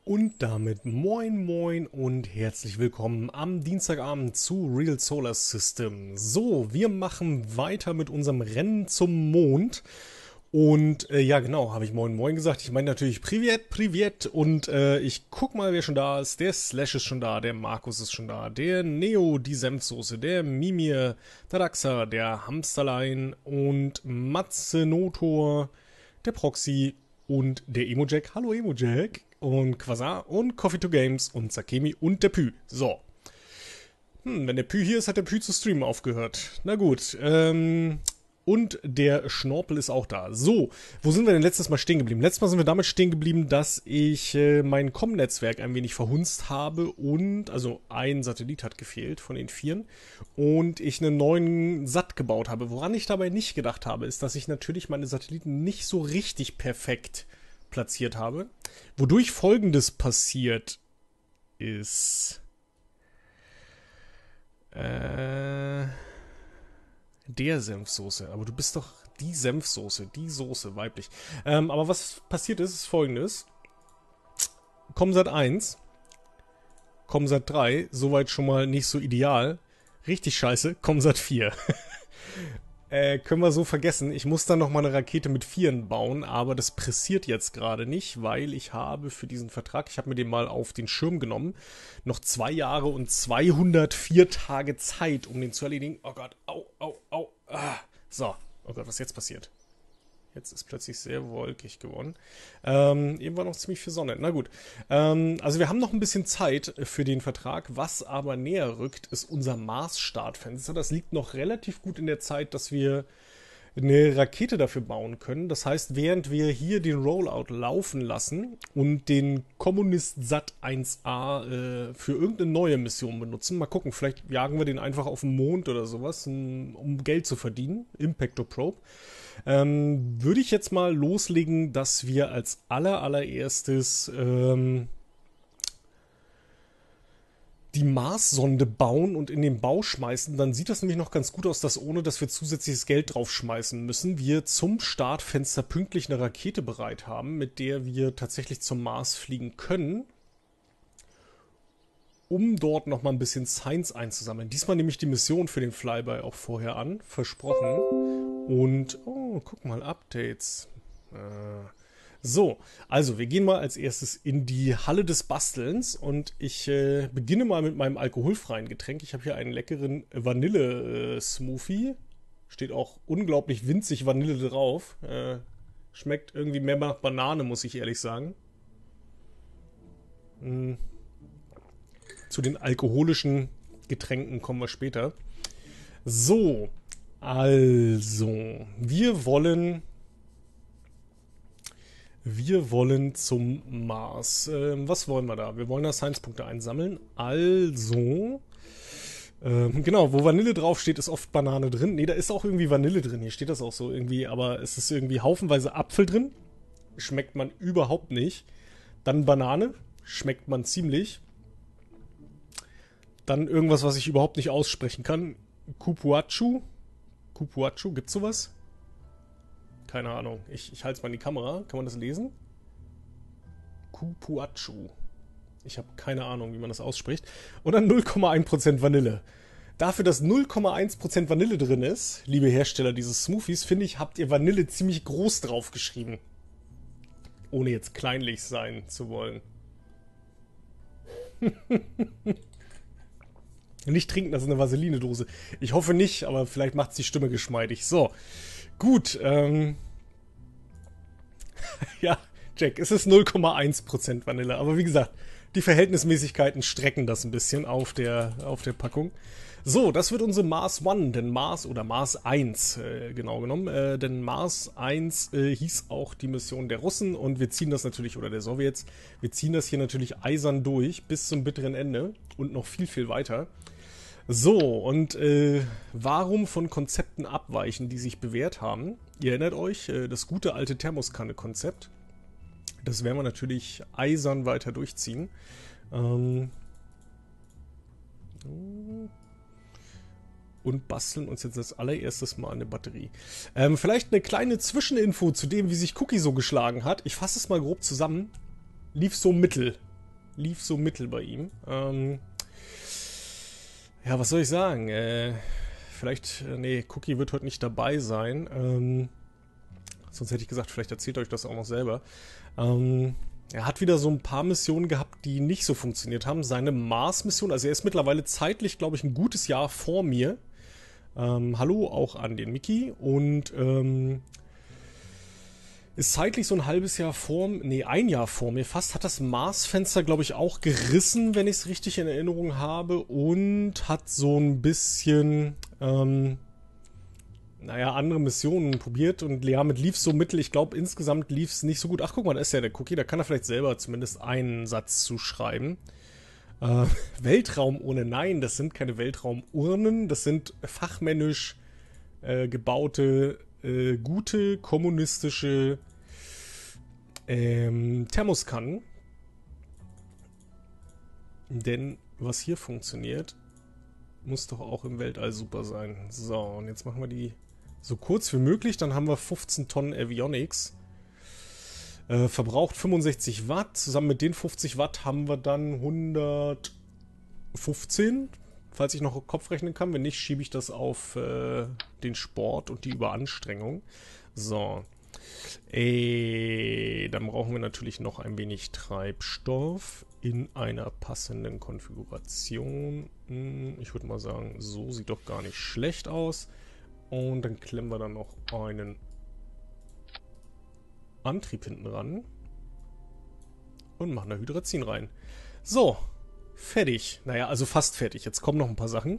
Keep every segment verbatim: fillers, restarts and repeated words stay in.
Und damit moin moin und herzlich willkommen am Dienstagabend zu Real Solar System. So, wir machen weiter mit unserem Rennen zum Mond. Und äh, ja genau, habe ich moin moin gesagt. Ich meine natürlich Privet, Privet. Und äh, ich guck mal, wer schon da ist. Der Slash ist schon da, der Markus ist schon da, der Neo, die Senfsoße, der Mimir, der Daxa, der Hamsterlein und Matze Notor, der Proxy und der Emojack. Hallo Emojack. Und Quasar und Coffee to Games und Sakemi und der Pü. So. Hm, wenn der Pü hier ist, hat der Pü zu streamen aufgehört. Na gut. Ähm, und der Schnorpel ist auch da. So, wo sind wir denn letztes Mal stehen geblieben? Letztes Mal sind wir damit stehen geblieben, dass ich äh, mein Com-Netzwerk ein wenig verhunzt habe und, also ein Satellit hat gefehlt von den vieren und ich einen neuen Sat gebaut habe. Woran ich dabei nicht gedacht habe, ist, dass ich natürlich meine Satelliten nicht so richtig perfekt platziert habe. Wodurch Folgendes passiert ist. Äh, der Senfsoße. Aber du bist doch die Senfsoße. Die Soße, weiblich. Ähm, aber was passiert ist, ist Folgendes. Comsat eins. Comsat drei. Soweit schon mal nicht so ideal. Richtig scheiße. Comsat vier. Äh, können wir so vergessen. Ich muss dann noch mal eine Rakete mit Vieren bauen, aber das pressiert jetzt gerade nicht, weil ich habe für diesen Vertrag, ich habe mir den mal auf den Schirm genommen, noch zwei Jahre und zweihundertvier Tage Zeit, um den zu erledigen. Oh Gott, au, au, au. Ah. So, oh Gott, was ist jetzt passiert? Jetzt ist plötzlich sehr wolkig geworden. Ähm, eben war noch ziemlich viel Sonne. Na gut. Ähm, also wir haben noch ein bisschen Zeit für den Vertrag. Was aber näher rückt, ist unser Mars-Startfenster. Das liegt noch relativ gut in der Zeit, dass wir eine Rakete dafür bauen können. Das heißt, während wir hier den Rollout laufen lassen und den Kommunist Sat eins a äh, für irgendeine neue Mission benutzen, mal gucken, vielleicht jagen wir den einfach auf den Mond oder sowas, um Geld zu verdienen. Impacto Probe. Ähm, würde ich jetzt mal loslegen, dass wir als aller allererstes ähm, die Mars-Sonde bauen und in den Bau schmeißen, dann sieht das nämlich noch ganz gut aus, dass ohne, dass wir zusätzliches Geld draufschmeißen müssen, wir zum Startfenster pünktlich eine Rakete bereit haben, mit der wir tatsächlich zum Mars fliegen können, um dort nochmal ein bisschen Science einzusammeln. Diesmal nehme ich die Mission für den Flyby auch vorher an, versprochen. Und, oh, guck mal, Updates. Äh, So, also wir gehen mal als erstes in die Halle des Bastelns und ich äh, beginne mal mit meinem alkoholfreien Getränk. Ich habe hier einen leckeren Vanille-Smoothie. Steht auch unglaublich winzig Vanille drauf. Äh, schmeckt irgendwie mehr nach Banane, muss ich ehrlich sagen. Hm. Zu den alkoholischen Getränken kommen wir später. So, also, wir wollen... Wir wollen zum Mars. Ähm, was wollen wir da? Wir wollen da Science-Punkte einsammeln. Also, ähm, genau, wo Vanille draufsteht, ist oft Banane drin. Ne, da ist auch irgendwie Vanille drin. Hier steht das auch so irgendwie, aber es ist irgendwie haufenweise Apfel drin. Schmeckt man überhaupt nicht. Dann Banane. Schmeckt man ziemlich. Dann irgendwas, was ich überhaupt nicht aussprechen kann. Kupuachu. Kupuachu, gibt's sowas? Keine Ahnung. Ich, ich halte es mal in die Kamera. Kann man das lesen? Kupuachu. Ich habe keine Ahnung, wie man das ausspricht. Und dann null Komma eins Prozent Vanille. Dafür, dass null Komma eins Prozent Vanille drin ist, liebe Hersteller dieses Smoothies, finde ich, habt ihr Vanille ziemlich groß drauf geschrieben. Ohne jetzt kleinlich sein zu wollen. Nicht trinken, das ist eine Vaseline-Dose. Ich hoffe nicht, aber vielleicht macht es die Stimme geschmeidig. So. Gut, ähm. ja, Jack, es ist null Komma eins Prozent Vanille. Aber wie gesagt, die Verhältnismäßigkeiten strecken das ein bisschen auf der, auf der Packung. So, das wird unsere Mars One, denn Mars, oder Mars eins, äh, genau genommen. Äh, denn Mars eins äh, hieß auch die Mission der Russen und wir ziehen das natürlich, oder der Sowjets, wir ziehen das hier natürlich eisern durch bis zum bitteren Ende und noch viel, viel weiter. So, und äh, warum von Konzepten abweichen, die sich bewährt haben? Ihr erinnert euch, äh, das gute alte Thermoskanne-Konzept. Das werden wir natürlich eisern weiter durchziehen. Ähm und basteln uns jetzt als allererstes mal eine Batterie. Ähm, vielleicht eine kleine Zwischeninfo zu dem, wie sich Cookie so geschlagen hat. Ich fasse es mal grob zusammen. Lief so mittel. lief so mittel bei ihm. Ähm, ja, was soll ich sagen? Äh, vielleicht, äh, nee, Cookie wird heute nicht dabei sein. Ähm, sonst hätte ich gesagt, vielleicht erzählt euch das auch noch selber. Ähm, er hat wieder so ein paar Missionen gehabt, die nicht so funktioniert haben. Seine Mars-Mission, also er ist mittlerweile zeitlich, glaube ich, ein gutes Jahr vor mir. Ähm, hallo auch an den Mickey. Und ähm, ist zeitlich so ein halbes Jahr vor, nee, ein Jahr vor mir fast, hat das Mars-Fenster, glaube ich, auch gerissen, wenn ich es richtig in Erinnerung habe, und hat so ein bisschen, ähm, naja, andere Missionen probiert, und ja, mit lief so mittel, ich glaube, insgesamt lief es nicht so gut. Ach, guck mal, da ist ja der Cookie, da kann er vielleicht selber zumindest einen Satz zuschreiben. Äh, Weltraum ohne Nein, das sind keine Weltraumurnen, das sind fachmännisch äh, gebaute Äh, gute kommunistische ähm, Thermoskannen. Denn was hier funktioniert, muss doch auch im Weltall super sein. So, und jetzt machen wir die so kurz wie möglich. Dann haben wir fünfzehn Tonnen Avionics. Äh, verbraucht fünfundsechzig Watt. Zusammen mit den fünfzig Watt haben wir dann hundertfünfzehn. Falls ich noch Kopf rechnen kann. Wenn nicht, schiebe ich das auf äh, den Sport und die Überanstrengung. So. Äh, dann brauchen wir natürlich noch ein wenig Treibstoff in einer passenden Konfiguration. Hm, ich würde mal sagen, so sieht doch gar nicht schlecht aus. Und dann klemmen wir dann noch einen Antrieb hinten ran. Und machen da Hydrazin rein. So. Fertig. Naja, also fast fertig. Jetzt kommen noch ein paar Sachen.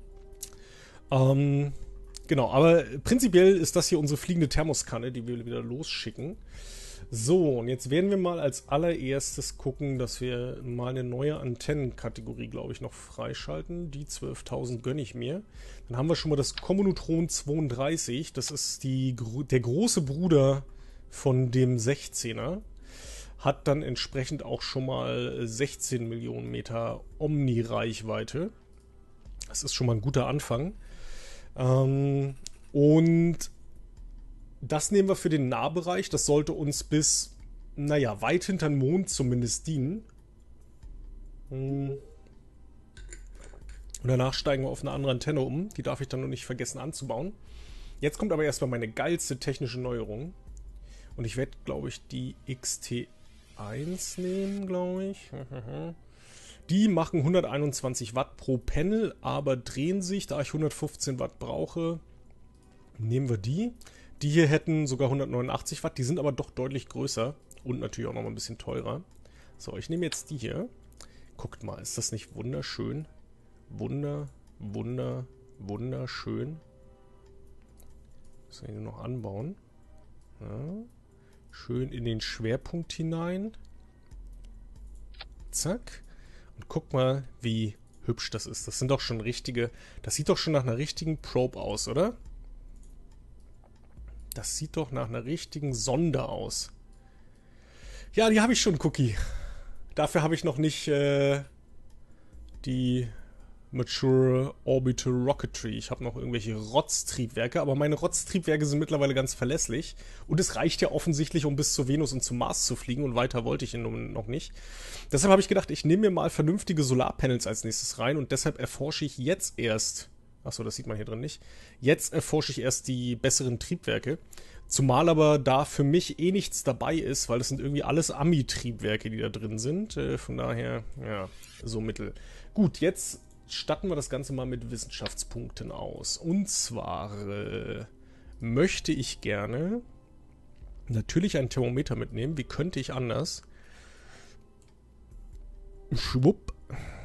Ähm, genau, aber prinzipiell ist das hier unsere fliegende Thermoskanne, die wir wieder losschicken. So, und jetzt werden wir mal als allererstes gucken, dass wir mal eine neue Antennenkategorie, glaube ich, noch freischalten. Die zwölftausend gönne ich mir. Dann haben wir schon mal das Kommunotron zweiunddreißig. Das ist die, der große Bruder von dem sechzehner. Hat dann entsprechend auch schon mal sechzehn Millionen Meter Omni-Reichweite. Das ist schon mal ein guter Anfang. Ähm, und das nehmen wir für den Nahbereich. Das sollte uns bis, naja, weit hinter den Mond zumindest dienen. Und danach steigen wir auf eine andere Antenne um. Die darf ich dann noch nicht vergessen anzubauen. Jetzt kommt aber erstmal meine geilste technische Neuerung. Und ich werde, glaube ich, die X T eins nehmen, glaube ich. Die machen hunderteinundzwanzig Watt pro Panel, aber drehen sich, da ich hundertfünfzehn Watt brauche, nehmen wir die. Die hier hätten sogar hundertneunundachtzig Watt, die sind aber doch deutlich größer und natürlich auch noch mal ein bisschen teurer. So, ich nehme jetzt die hier. Guckt mal, ist das nicht wunderschön? Wunder, wunder, wunderschön. Das wir hier noch anbauen. Ja. Schön in den Schwerpunkt hinein. Zack. Und guck mal, wie hübsch das ist. Das sind doch schon richtige... Das sieht doch schon nach einer richtigen Probe aus, oder? Das sieht doch nach einer richtigen Sonde aus. Ja, die habe ich schon, Cookie. Dafür habe ich noch nicht äh, die Mature Orbital Rocketry. Ich habe noch irgendwelche Rotztriebwerke, aber meine Rotztriebwerke sind mittlerweile ganz verlässlich. Und es reicht ja offensichtlich, um bis zur Venus und zum Mars zu fliegen, und weiter wollte ich ihn noch nicht. Deshalb habe ich gedacht, ich nehme mir mal vernünftige Solarpanels als nächstes rein, und deshalb erforsche ich jetzt erst, achso, das sieht man hier drin nicht, jetzt erforsche ich erst die besseren Triebwerke. Zumal aber da für mich eh nichts dabei ist, weil das sind irgendwie alles Ami-Triebwerke, die da drin sind. Äh, von daher, ja, so mittel. Gut, jetzt statten wir das Ganze mal mit Wissenschaftspunkten aus. Und zwar äh, möchte ich gerne natürlich ein Thermometer mitnehmen. Wie könnte ich anders? Schwupp.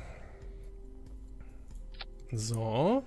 So.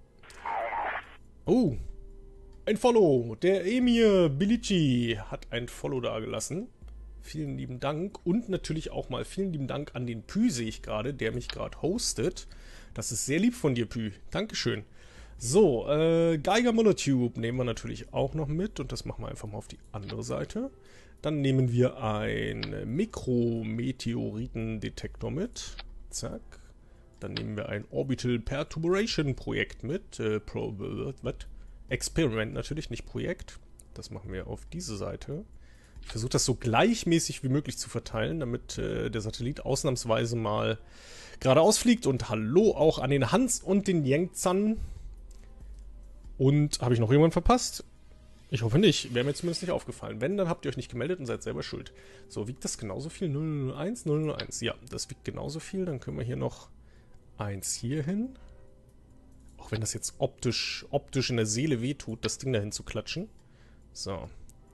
Oh. Ein Follow. Der Emir Bilici hat ein Follow dagelassen. Vielen lieben Dank. Und natürlich auch mal vielen lieben Dank an den Pü, sehe ich gerade, der mich gerade hostet. Das ist sehr lieb von dir, Pü. Dankeschön. So, äh, Geiger Monotube nehmen wir natürlich auch noch mit. Und das machen wir einfach mal auf die andere Seite. Dann nehmen wir einen Mikrometeoritendetektor mit. Zack. Dann nehmen wir ein Orbital Perturbation Projekt mit. Äh, Pro, was? Experiment natürlich, nicht Projekt. Das machen wir auf diese Seite. Ich versuche das so gleichmäßig wie möglich zu verteilen, damit äh, der Satellit ausnahmsweise mal geradeaus fliegt. Und hallo auch an den Hans und den Yangzan. Und habe ich noch jemanden verpasst? Ich hoffe nicht. Wäre mir zumindest nicht aufgefallen. Wenn, dann habt ihr euch nicht gemeldet und seid selber schuld. So, wiegt das genauso viel? null null eins, null null eins. Ja, das wiegt genauso viel. Dann können wir hier noch eins hier hin. Auch wenn das jetzt optisch, optisch in der Seele wehtut, das Ding dahin zu klatschen. So.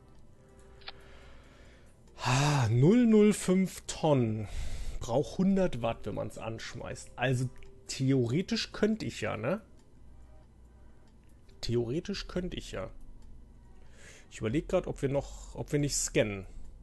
Ah, null null fünf Tonnen. Braucht hundert Watt, wenn man es anschmeißt. Also theoretisch könnte ich ja, ne? Theoretisch könnte ich ja. Ich überlege gerade, ob wir noch, ob wir nicht scannen.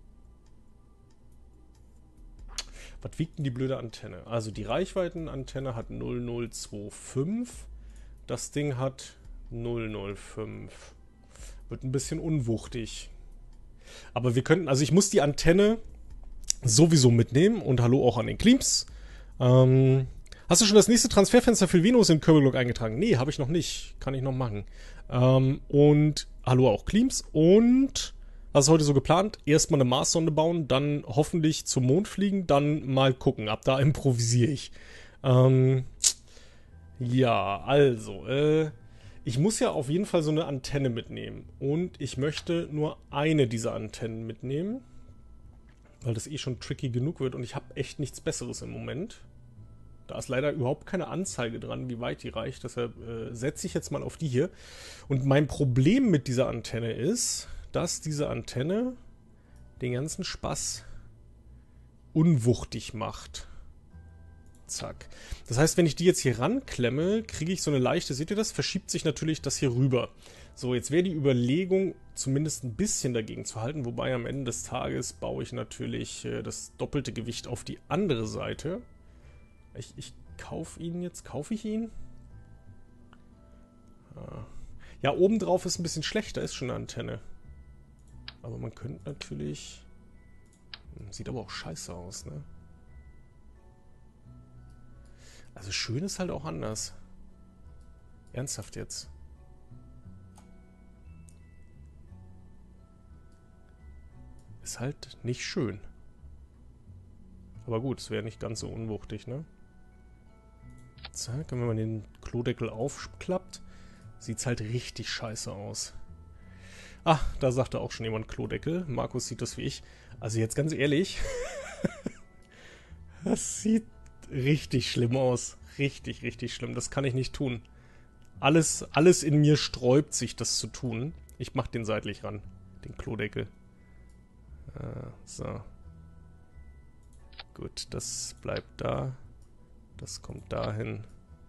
Was wiegt denn die blöde Antenne? Also die Reichweitenantenne hat null null zwei fünf. Das Ding hat null null fünf. Wird ein bisschen unwuchtig. Aber wir könnten, also ich muss die Antenne sowieso mitnehmen. Und hallo auch an den Cleams. Ähm, hast du schon das nächste Transferfenster für Venus in Kerbal eingetragen? Nee, habe ich noch nicht. Kann ich noch machen. Ähm, und hallo auch Cleams. Und was ist heute so geplant? Erstmal eine Marssonde bauen, dann hoffentlich zum Mond fliegen, dann mal gucken. Ab da improvisiere ich. Ähm, ja, also, äh, ich muss ja auf jeden Fall so eine Antenne mitnehmen. Und ich möchte nur eine dieser Antennen mitnehmen, weil das eh schon tricky genug wird und ich habe echt nichts Besseres im Moment. Da ist leider überhaupt keine Anzeige dran, wie weit die reicht. Deshalb äh, setze ich jetzt mal auf die hier. Und mein Problem mit dieser Antenne ist, dass diese Antenne den ganzen Spaß unwuchtig macht. Zack. Das heißt, wenn ich die jetzt hier ranklemme, kriege ich so eine leichte, seht ihr das? Verschiebt sich natürlich das hier rüber. So, jetzt wäre die Überlegung, zumindest ein bisschen dagegen zu halten, wobei am Ende des Tages baue ich natürlich äh, das doppelte Gewicht auf die andere Seite. Ich, ich kaufe ihn jetzt. Kaufe ich ihn? Ja, obendrauf ist ein bisschen schlechter, ist schon eine Antenne. Aber man könnte natürlich... Sieht aber auch scheiße aus, ne? Also schön ist halt auch anders. Ernsthaft jetzt. Ist halt nicht schön. Aber gut, es wäre nicht ganz so unwuchtig, ne? Zack, wenn man den Klodeckel aufklappt, sieht es halt richtig scheiße aus. Ah, da sagte auch schon jemand Klodeckel. Markus sieht das wie ich. Also jetzt ganz ehrlich, das sieht richtig schlimm aus. Richtig, richtig schlimm. Das kann ich nicht tun. Alles, alles in mir sträubt sich, das zu tun. Ich mach den seitlich ran, den Klodeckel. Ah, so. Gut, das bleibt da. Das kommt dahin.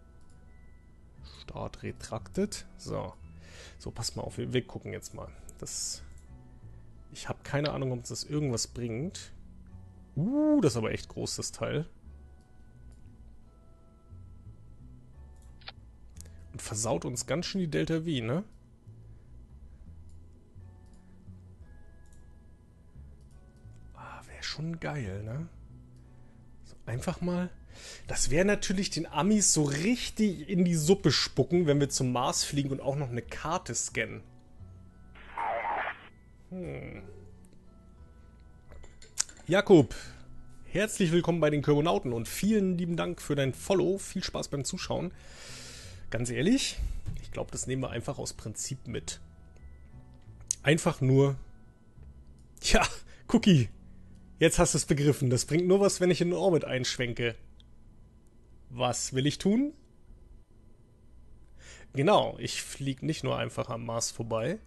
Start retracted. So. So, pass mal auf. Wir, wir gucken jetzt mal. Das. Ich habe keine Ahnung, ob uns das irgendwas bringt. Uh, das ist aber echt groß, das Teil. Und versaut uns ganz schön die Delta V, ne? Ah, wäre schon geil, ne? So, einfach mal... Das wäre natürlich den Amis so richtig in die Suppe spucken, wenn wir zum Mars fliegen und auch noch eine Karte scannen. Hm. Jakob, herzlich willkommen bei den Kerbonauten und vielen lieben Dank für dein Follow. Viel Spaß beim Zuschauen. Ganz ehrlich, ich glaube, das nehmen wir einfach aus Prinzip mit. Einfach nur... Tja, Cookie, jetzt hast du es begriffen. Das bringt nur was, wenn ich in den Orbit einschwenke. Was will ich tun? Genau, ich fliege nicht nur einfach am Mars vorbei.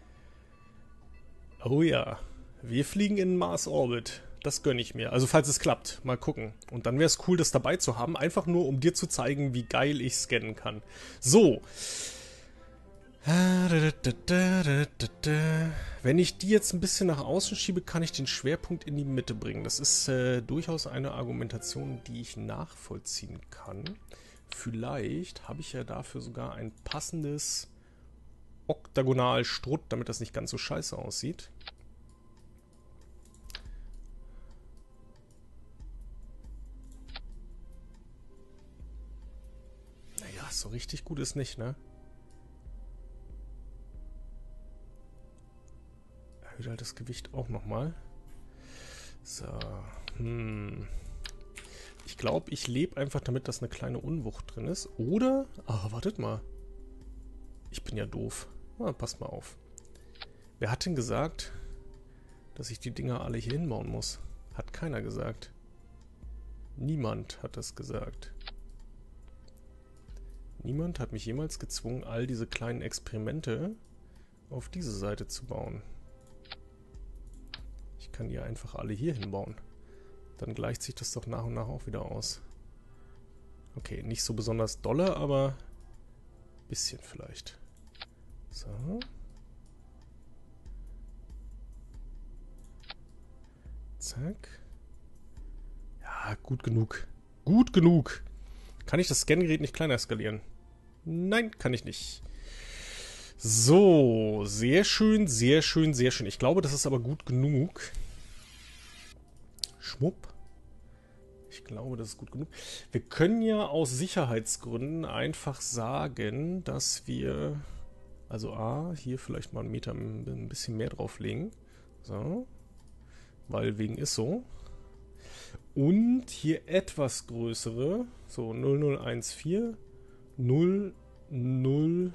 Oh ja, wir fliegen in den Mars-Orbit. Das gönne ich mir. Also falls es klappt, mal gucken. Und dann wäre es cool, das dabei zu haben. Einfach nur, um dir zu zeigen, wie geil ich scannen kann. So. Wenn ich die jetzt ein bisschen nach außen schiebe, kann ich den Schwerpunkt in die Mitte bringen. Das ist äh, durchaus eine Argumentation, die ich nachvollziehen kann. Vielleicht habe ich ja dafür sogar ein passendes Oktagonal-Strutt, damit das nicht ganz so scheiße aussieht. Naja, so richtig gut ist nicht, ne? erhöht halt das Gewicht auch nochmal. So. Hm. Ich glaube, ich lebe einfach damit, dass eine kleine Unwucht drin ist. Oder... Ah, wartet mal. Ich bin ja doof. Ah, passt mal auf. Wer hat denn gesagt, dass ich die Dinger alle hier hinbauen muss? Hat keiner gesagt. Niemand hat das gesagt. Niemand hat mich jemals gezwungen, all diese kleinen Experimente auf diese Seite zu bauen. Ich kann die einfach alle hier hinbauen. Dann gleicht sich das doch nach und nach auch wieder aus. Okay, nicht so besonders dolle, aber ein bisschen vielleicht. So. Zack. Ja, gut genug. Gut genug. Kann ich das Scangerät nicht kleiner skalieren? Nein, kann ich nicht. So, sehr schön, sehr schön, sehr schön. Ich glaube, das ist aber gut genug. Schwupp. Ich glaube, das ist gut genug. Wir können ja aus Sicherheitsgründen einfach sagen, dass wir... Also A, hier vielleicht mal einen Meter ein bisschen mehr drauflegen. So. Weil wegen ist so. Und hier etwas größere. So, null null eins vier, null null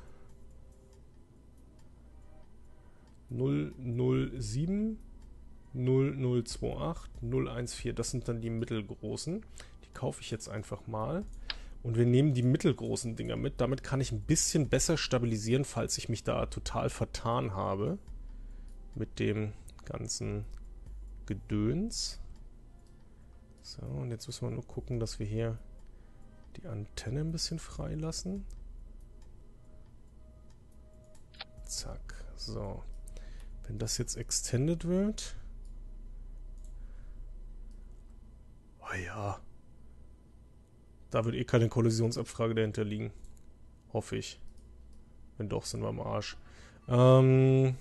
null null sieben, null null zwei acht, null eins vier. Das sind dann die mittelgroßen. Die kaufe ich jetzt einfach mal. Und wir nehmen die mittelgroßen Dinger mit. Damit kann ich ein bisschen besser stabilisieren, falls ich mich da total vertan habe. Mit dem ganzen Gedöns. So, und jetzt müssen wir nur gucken, dass wir hier die Antenne ein bisschen freilassen. Zack. So. Wenn das jetzt extended wird. Oh ja. Da wird eh keine Kollisionsabfrage dahinter liegen. Hoffe ich. Wenn doch, sind wir am Arsch. Ähm...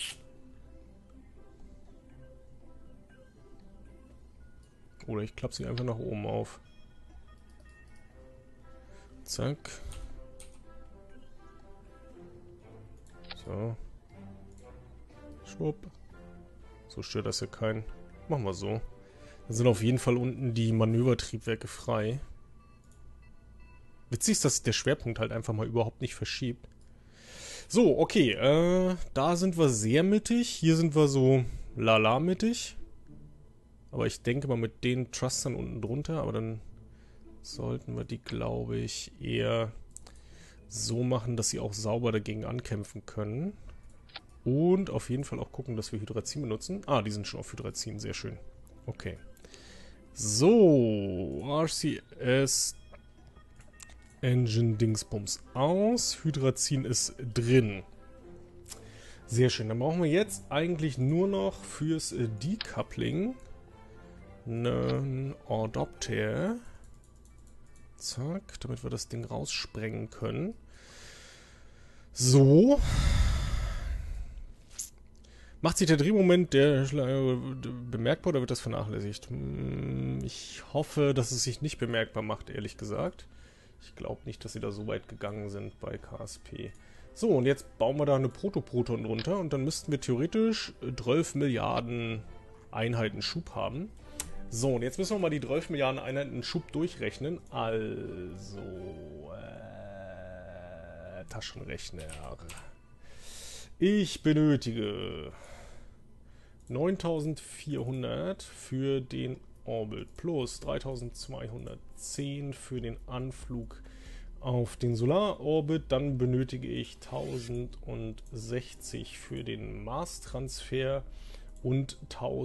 Oder ich klappe sie einfach nach oben auf. Zack. So. Schwupp. So stört das ja keinen. Machen wir so. Dann sind auf jeden Fall unten die Manövertriebwerke frei. Witzig ist, dass der Schwerpunkt halt einfach mal überhaupt nicht verschiebt. So, okay. Äh, da sind wir sehr mittig. Hier sind wir so lala mittig. Aber ich denke mal mit den Thrustern unten drunter. Aber dann sollten wir die, glaube ich, eher so machen, dass sie auch sauber dagegen ankämpfen können. Und auf jeden Fall auch gucken, dass wir Hydrazin benutzen. Ah, die sind schon auf Hydrazin. Sehr schön. Okay. So. R C S Engine Dingsbums aus. Hydrazin ist drin. Sehr schön. Dann brauchen wir jetzt eigentlich nur noch fürs äh, Decoupling einen Adapter. Zack, damit wir das Ding raussprengen können. So. Macht sich der Drehmoment der bemerkbar oder wird das vernachlässigt? Ich hoffe, dass es sich nicht bemerkbar macht, ehrlich gesagt. Ich glaube nicht, dass sie da so weit gegangen sind bei K S P. So, und jetzt bauen wir da eine Protoproton drunter und dann müssten wir theoretisch zwölf Milliarden Einheiten Schub haben. So, und jetzt müssen wir mal die zwölf Milliarden Einheiten Schub durchrechnen. Also, äh, Taschenrechner. Ich benötige neuntausendvierhundert für den Orbit plus dreitausendzweihundertzehn für den Anflug auf den Solarorbit. Dann benötige ich tausendsechzig für den Mars-Transfer und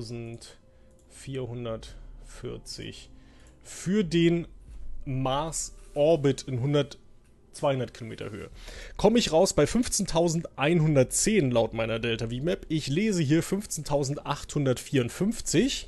eintausendvierhundertvierzig für den Mars-Orbit in hundert, zweihundert Kilometer Höhe. Komme ich raus bei fünfzehntausendeinhundertzehn laut meiner Delta-V-Map. Ich lese hier fünfzehntausendachthundertvierundfünfzig.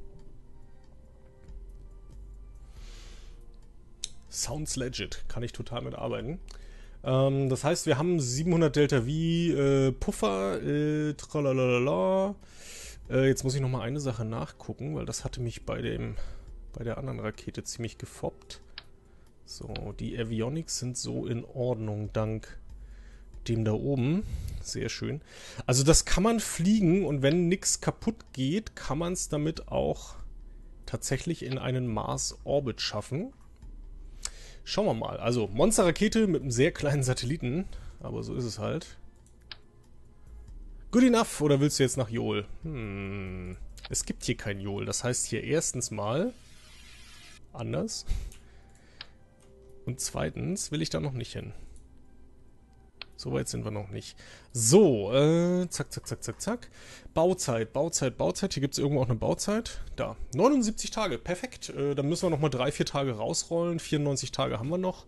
Sounds legit. Kann ich total mitarbeiten. Ähm, das heißt, wir haben siebenhundert Delta-V äh, Puffer. Äh, tralalala. Äh, jetzt muss ich nochmal eine Sache nachgucken, weil das hatte mich bei dem bei der anderen Rakete ziemlich gefoppt. So, die Avionics sind so in Ordnung, dank dem da oben. Sehr schön. Also das kann man fliegen und wenn nichts kaputt geht, kann man es damit auch tatsächlich in einen Mars-Orbit schaffen. Schauen wir mal. Also Monster-Rakete mit einem sehr kleinen Satelliten. Aber so ist es halt. Good enough. Oder willst du jetzt nach Jol? Hm. Es gibt hier kein Jol. Das heißt hier erstens mal anders. Und zweitens will ich da noch nicht hin. So weit sind wir noch nicht. So, äh, zack, zack, zack, zack, zack. Bauzeit, Bauzeit, Bauzeit. Hier gibt es irgendwo auch eine Bauzeit. Da, neunundsiebzig Tage, perfekt. Äh, dann müssen wir nochmal drei, vier Tage rausrollen. vierundneunzig Tage haben wir noch.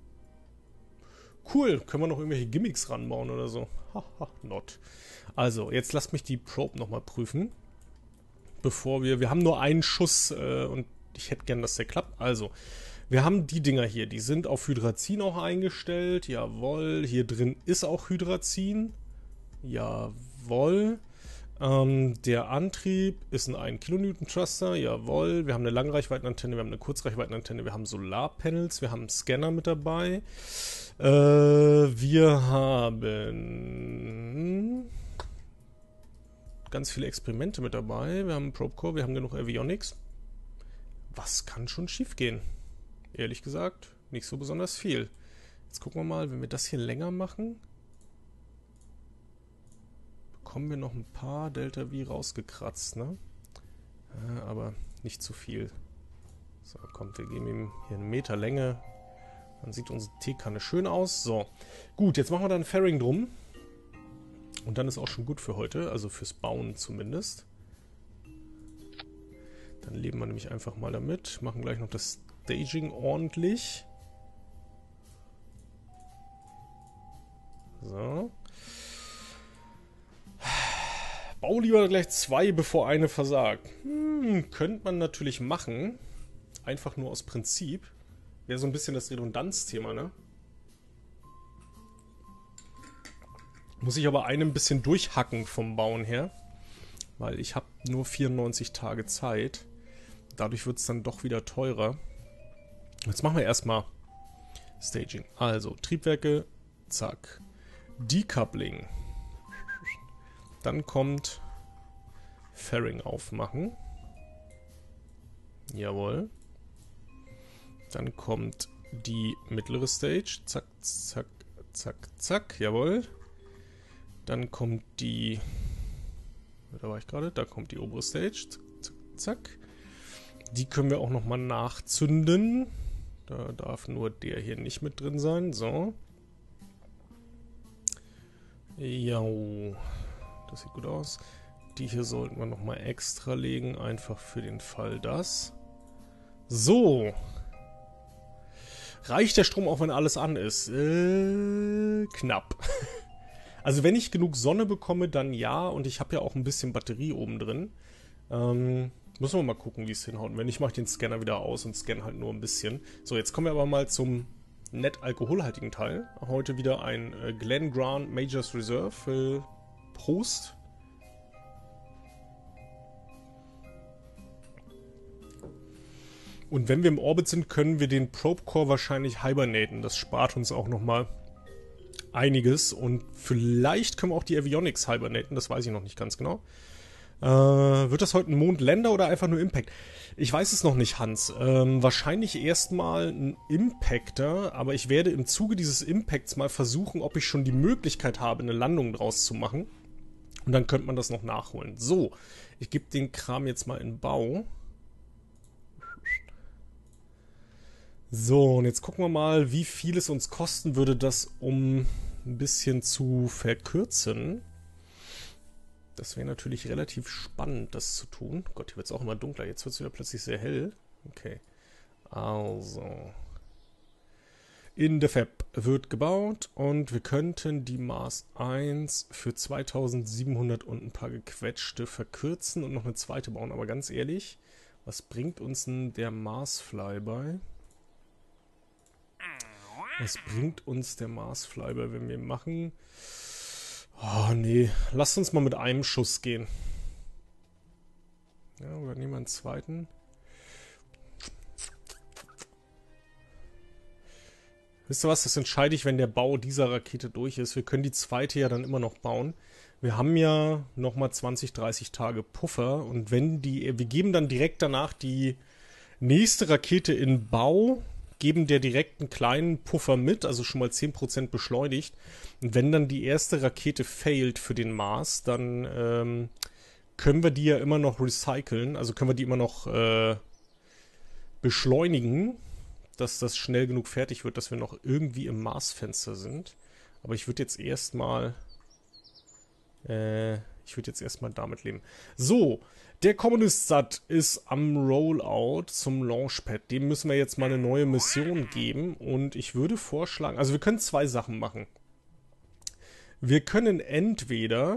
Cool, können wir noch irgendwelche Gimmicks ranbauen oder so. Haha, not. Also, jetzt lasst mich die Probe nochmal prüfen. Bevor wir, wir haben nur einen Schuss äh, und ich hätte gern, dass der klappt. Also, wir haben die Dinger hier, die sind auf Hydrazin auch eingestellt. Jawohl, hier drin ist auch Hydrazin. Jawohl. Ähm, der Antrieb ist ein ein Kilonewton Thruster. Jawohl. Wir haben eine Langreichweitenantenne, wir haben eine Kurzreichweitenantenne, wir haben Solarpanels, wir haben einen Scanner mit dabei. Äh, wir haben ganz viele Experimente mit dabei. Wir haben einen Probe Core, wir haben genug Avionics. Was kann schon schief gehen? Ehrlich gesagt, nicht so besonders viel. Jetzt gucken wir mal, wenn wir das hier länger machen, bekommen wir noch ein paar Delta V rausgekratzt, ne? Ja, aber nicht zu viel. So, kommt, wir geben ihm hier einen Meter Länge. Dann sieht unsere Teekanne schön aus. So, gut, jetzt machen wir da ein Fairing drum. Und dann ist auch schon gut für heute, also fürs Bauen zumindest. Dann leben wir nämlich einfach mal damit. Machen gleich noch das Staging ordentlich. So. Bau lieber gleich zwei, bevor eine versagt. Hm, könnte man natürlich machen. Einfach nur aus Prinzip. Wäre so ein bisschen das Redundanzthema, ne? Muss ich aber einen ein bisschen durchhacken vom Bauen her. Weil ich habe nur vierundneunzig Tage Zeit. Dadurch wird es dann doch wieder teurer. Jetzt machen wir erstmal Staging. Also, Triebwerke, zack. Decoupling. Dann kommt Fairing aufmachen. Jawohl. Dann kommt die mittlere Stage. Zack, zack, zack, zack. Jawohl. Dann kommt die... Da war ich gerade. Da kommt die obere Stage. Zack, zack, zack. Die können wir auch nochmal nachzünden. Da darf nur der hier nicht mit drin sein. So. Ja. Das sieht gut aus. Die hier sollten wir nochmal extra legen. Einfach für den Fall das. So. Reicht der Strom auch, wenn alles an ist? Äh, knapp. Also wenn ich genug Sonne bekomme, dann ja. Und ich habe ja auch ein bisschen Batterie oben drin. Ähm... Müssen wir mal gucken, wie es hinhaut. Wenn nicht, mache ich den Scanner wieder aus und scanne halt nur ein bisschen. So, jetzt kommen wir aber mal zum nett alkoholhaltigen Teil. Heute wieder ein äh, Glen Grant Majors Reserve. Äh, Prost. Und wenn wir im Orbit sind, können wir den Probe Core wahrscheinlich hibernaten. Das spart uns auch nochmal einiges. Und vielleicht können wir auch die Avionics hibernaten. Das weiß ich noch nicht ganz genau. Äh, wird das heute ein Mondländer oder einfach nur Impact? Ich weiß es noch nicht, Hans. Ähm, wahrscheinlich erstmal ein Impactor, aber ich werde im Zuge dieses Impacts mal versuchen, ob ich schon die Möglichkeit habe, eine Landung draus zu machen. Und dann könnte man das noch nachholen. So, ich gebe den Kram jetzt mal in Bau. So, und jetzt gucken wir mal, wie viel es uns kosten würde, das um ein bisschen zu verkürzen. Das wäre natürlich relativ spannend, das zu tun. Gott, hier wird es auch immer dunkler. Jetzt wird es wieder plötzlich sehr hell. Okay. Also. In der Fab wird gebaut und wir könnten die Mars eins für zweitausendsiebenhundert und ein paar gequetschte verkürzen und noch eine zweite bauen. Aber ganz ehrlich, was bringt uns denn der Mars Flyby? Was bringt uns der Mars Flyby, wenn wir machen... Oh, nee. Lasst uns mal mit einem Schuss gehen. Ja, oder nehmen wir einen zweiten. Wisst ihr was, das entscheide ich, wenn der Bau dieser Rakete durch ist. Wir können die zweite ja dann immer noch bauen. Wir haben ja nochmal zwanzig, dreißig Tage Puffer. Und wenn die, wir geben dann direkt danach die nächste Rakete in Bau, geben der direkt einen kleinen Puffer mit, also schon mal zehn Prozent beschleunigt. Und wenn dann die erste Rakete failt für den Mars, dann ähm, können wir die ja immer noch recyceln. Also können wir die immer noch äh, beschleunigen, dass das schnell genug fertig wird, dass wir noch irgendwie im Marsfenster sind. Aber ich würde jetzt erstmal äh, ich würde jetzt erstmal damit leben. So, der Kommunist-Sat ist am Rollout zum Launchpad. Dem müssen wir jetzt mal eine neue Mission geben. Und ich würde vorschlagen, also wir können zwei Sachen machen. Wir können entweder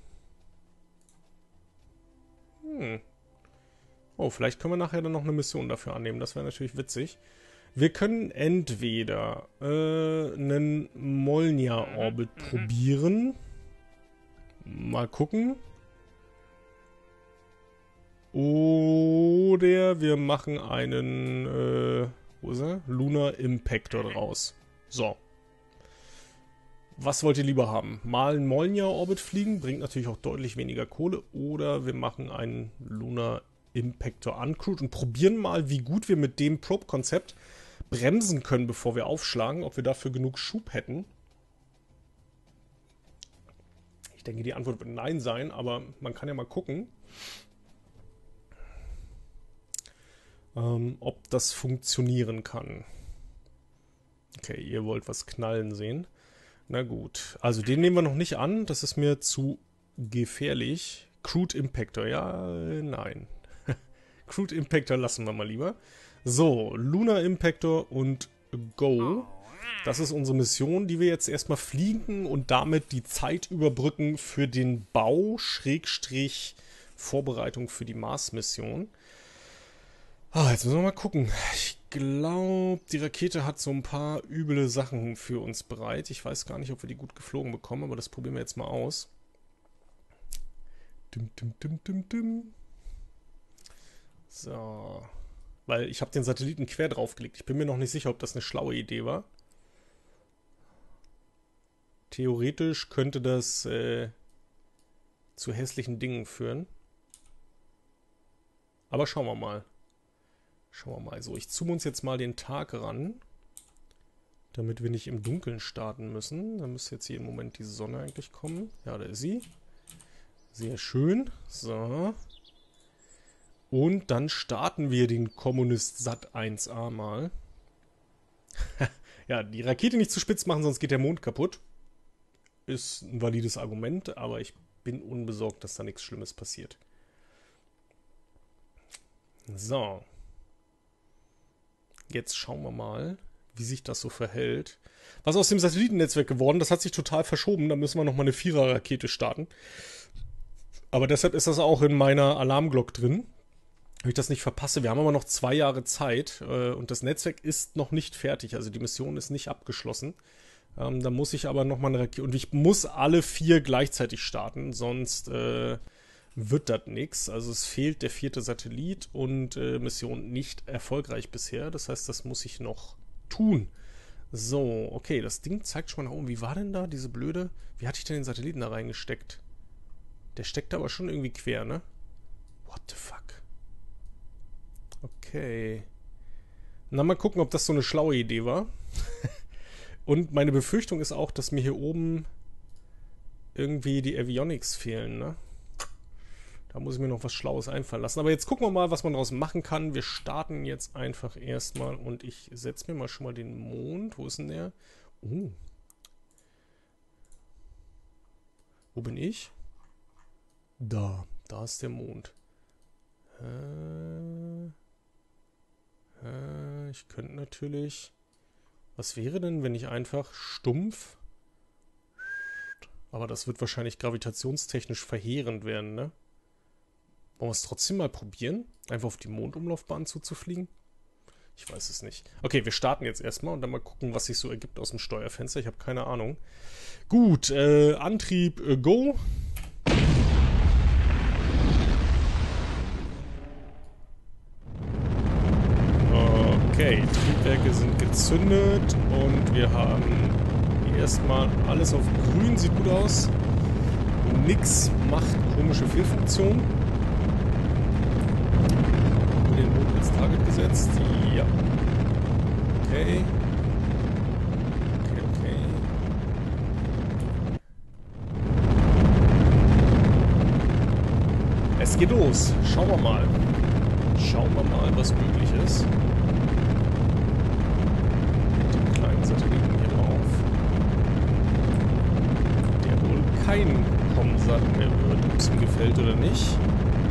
hm, oh, vielleicht können wir nachher dann noch eine Mission dafür annehmen. Das wäre natürlich witzig. Wir können entweder äh, einen Molnja-Orbit probieren. Mal gucken. Oder wir machen einen äh, wo ist er? Lunar Impactor draus. So. Was wollt ihr lieber haben? Mal einen Molnja-Orbit fliegen, bringt natürlich auch deutlich weniger Kohle. Oder wir machen einen Lunar Impactor uncrewed und probieren mal, wie gut wir mit dem Probe-Konzept bremsen können, bevor wir aufschlagen, ob wir dafür genug Schub hätten. Ich denke, die Antwort wird nein sein, aber man kann ja mal gucken, ähm, ob das funktionieren kann. Okay, ihr wollt was knallen sehen. Na gut, also den nehmen wir noch nicht an, das ist mir zu gefährlich. Crude Impactor, ja, nein. Crude Impactor lassen wir mal lieber. So, Lunar Impactor und Go. Das ist unsere Mission, die wir jetzt erstmal fliegen und damit die Zeit überbrücken für den Bau, Schrägstrich, Vorbereitung für die Mars-Mission. Ah, jetzt müssen wir mal gucken. Ich glaube, die Rakete hat so ein paar üble Sachen für uns bereit. Ich weiß gar nicht, ob wir die gut geflogen bekommen, aber das probieren wir jetzt mal aus. Dim, dim, dim, dim, dim. So. Weil ich habe den Satelliten quer draufgelegt. Ich bin mir noch nicht sicher, ob das eine schlaue Idee war. Theoretisch könnte das äh, zu hässlichen Dingen führen. Aber schauen wir mal. Schauen wir mal. So, ich zoome uns jetzt mal den Tag ran. Damit wir nicht im Dunkeln starten müssen. Da müsste jetzt hier im Moment die Sonne eigentlich kommen. Ja, da ist sie. Sehr schön. So. Und dann starten wir den Kommunist-Sat eins A mal. Ja, die Rakete nicht zu spitz machen, sonst geht der Mond kaputt. Ist ein valides Argument, aber ich bin unbesorgt, dass da nichts Schlimmes passiert. So. Jetzt schauen wir mal, wie sich das so verhält. Was aus dem Satellitennetzwerk geworden, das hat sich total verschoben. Da müssen wir nochmal eine Vierer-Rakete starten. Aber deshalb ist das auch in meiner Alarmglocke drin. Wenn ich das nicht verpasse, wir haben aber noch zwei Jahre Zeit äh, und das Netzwerk ist noch nicht fertig, also die Mission ist nicht abgeschlossen. Ähm, da muss ich aber nochmal eine Rakete, und ich muss alle vier gleichzeitig starten, sonst äh, wird das nichts. Also es fehlt der vierte Satellit und äh, Mission nicht erfolgreich bisher, das heißt, das muss ich noch tun. So, okay, das Ding zeigt schon mal nach oben. Wie war denn da diese blöde, wie hatte ich denn den Satelliten da reingesteckt? Der steckt aber schon irgendwie quer, ne? What the fuck? Okay. Na, mal gucken, ob das so eine schlaue Idee war. Und meine Befürchtung ist auch, dass mir hier oben irgendwie die Avionics fehlen, ne? Da muss ich mir noch was Schlaues einfallen lassen. Aber jetzt gucken wir mal, was man daraus machen kann. Wir starten jetzt einfach erstmal und ich setze mir mal schon mal den Mond. Wo ist denn der? Oh. Wo bin ich? Da. Da ist der Mond. Äh... Ich könnte natürlich... Was wäre denn, wenn ich einfach stumpf... Aber das wird wahrscheinlich gravitationstechnisch verheerend werden, ne? Wollen wir es trotzdem mal probieren? Einfach auf die Mondumlaufbahn zuzufliegen? Ich weiß es nicht. Okay, wir starten jetzt erstmal und dann mal gucken, was sich so ergibt aus dem Steuerfenster. Ich habe keine Ahnung. Gut, äh, Antrieb, äh, go. Okay, Triebwerke sind gezündet und wir haben erstmal alles auf grün, sieht gut aus. Nix macht komische Fehlfunktion. Haben wir den Mond als Target gesetzt? Ja. Okay. Okay, okay. Es geht los. Schauen wir mal. Schauen wir mal, was möglich ist. Mit dem kleinen Satelliten hier drauf. Der wohl kein Komsat mehr wird, ob es ihm gefällt oder nicht.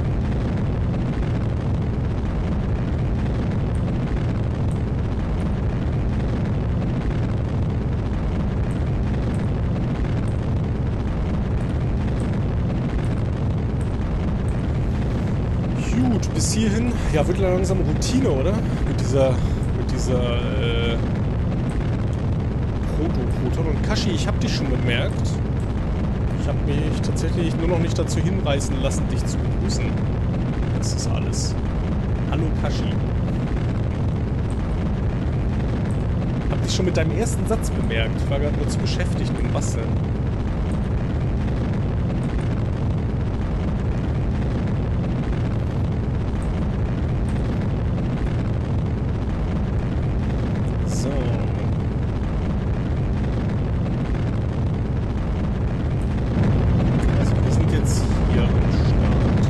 Gut, bis hierhin, ja, wird langsam Routine, oder? Mit dieser, mit dieser, äh, Proto-Proton. Und Kashi, ich habe dich schon bemerkt. Ich habe mich tatsächlich nur noch nicht dazu hinreißen lassen, dich zu begrüßen. Das ist alles. Hallo Kashi. Hab dich schon mit deinem ersten Satz bemerkt. Ich war gerade nur zu beschäftigt mit dem Basteln. So. Also wir sind jetzt hier am Start.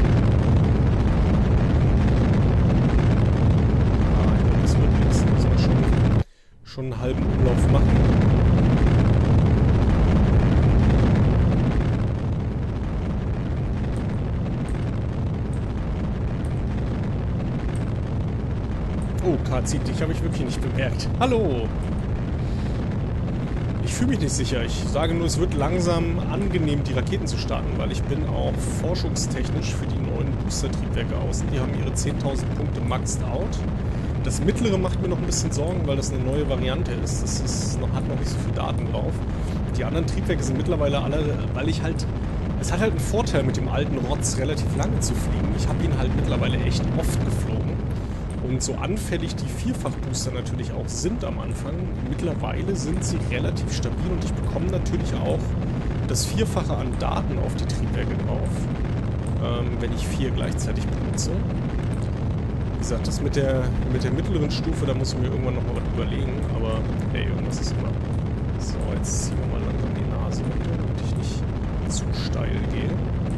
Ah, ich glaube, das wird nichts. Da müssen wir schon, schon einen halben Umlauf machen. Oh, Kazit, dich habe ich wirklich nicht bemerkt. Hallo! Ich fühle mich nicht sicher. Ich sage nur, es wird langsam angenehm, die Raketen zu starten, weil ich bin auch forschungstechnisch für die neuen Booster-Triebwerke außen. Die haben ihre zehntausend Punkte maxed out. Das mittlere macht mir noch ein bisschen Sorgen, weil das eine neue Variante ist. Das ist noch, hat noch nicht so viele Daten drauf. Die anderen Triebwerke sind mittlerweile alle, weil ich halt... Es hat halt einen Vorteil, mit dem alten Rotz relativ lange zu fliegen. Ich habe ihn halt mittlerweile echt oft geflogen. Und so anfällig die Vierfach-Booster natürlich auch sind am Anfang, mittlerweile sind sie relativ stabil und ich bekomme natürlich auch das Vierfache an Daten auf die Triebwerke drauf, ähm, wenn ich vier gleichzeitig benutze. Wie gesagt, das mit der, mit der mittleren Stufe, da muss ich mir irgendwann nochmal was überlegen, aber hey, irgendwas ist immer. So, jetzt ziehen wir mal langsam die Nase runter, damit ich nicht zu steil gehe.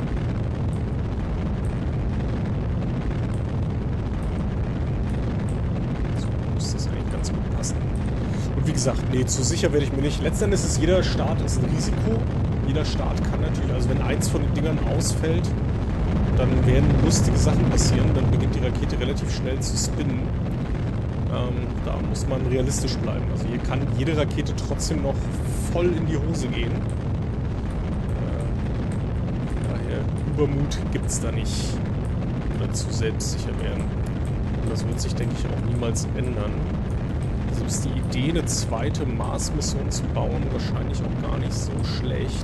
Und wie gesagt, nee, zu sicher werde ich mir nicht. Letztendlich ist jeder Start ist ein Risiko. Jeder Start kann natürlich, also wenn eins von den Dingern ausfällt, dann werden lustige Sachen passieren. Dann beginnt die Rakete relativ schnell zu spinnen. Ähm, da muss man realistisch bleiben. Also hier kann jede Rakete trotzdem noch voll in die Hose gehen. Äh, daher Übermut gibt es da nicht. Oder zu selbstsicher werden. Und das wird sich, denke ich, auch niemals ändern. Also ist die Idee, eine zweite Mars-Mission zu bauen, wahrscheinlich auch gar nicht so schlecht.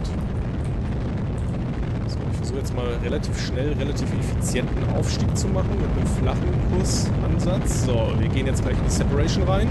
So, ich versuche jetzt mal relativ schnell, relativ effizienten Aufstieg zu machen mit einem flachen Kursansatz. So, wir gehen jetzt gleich in die Separation rein.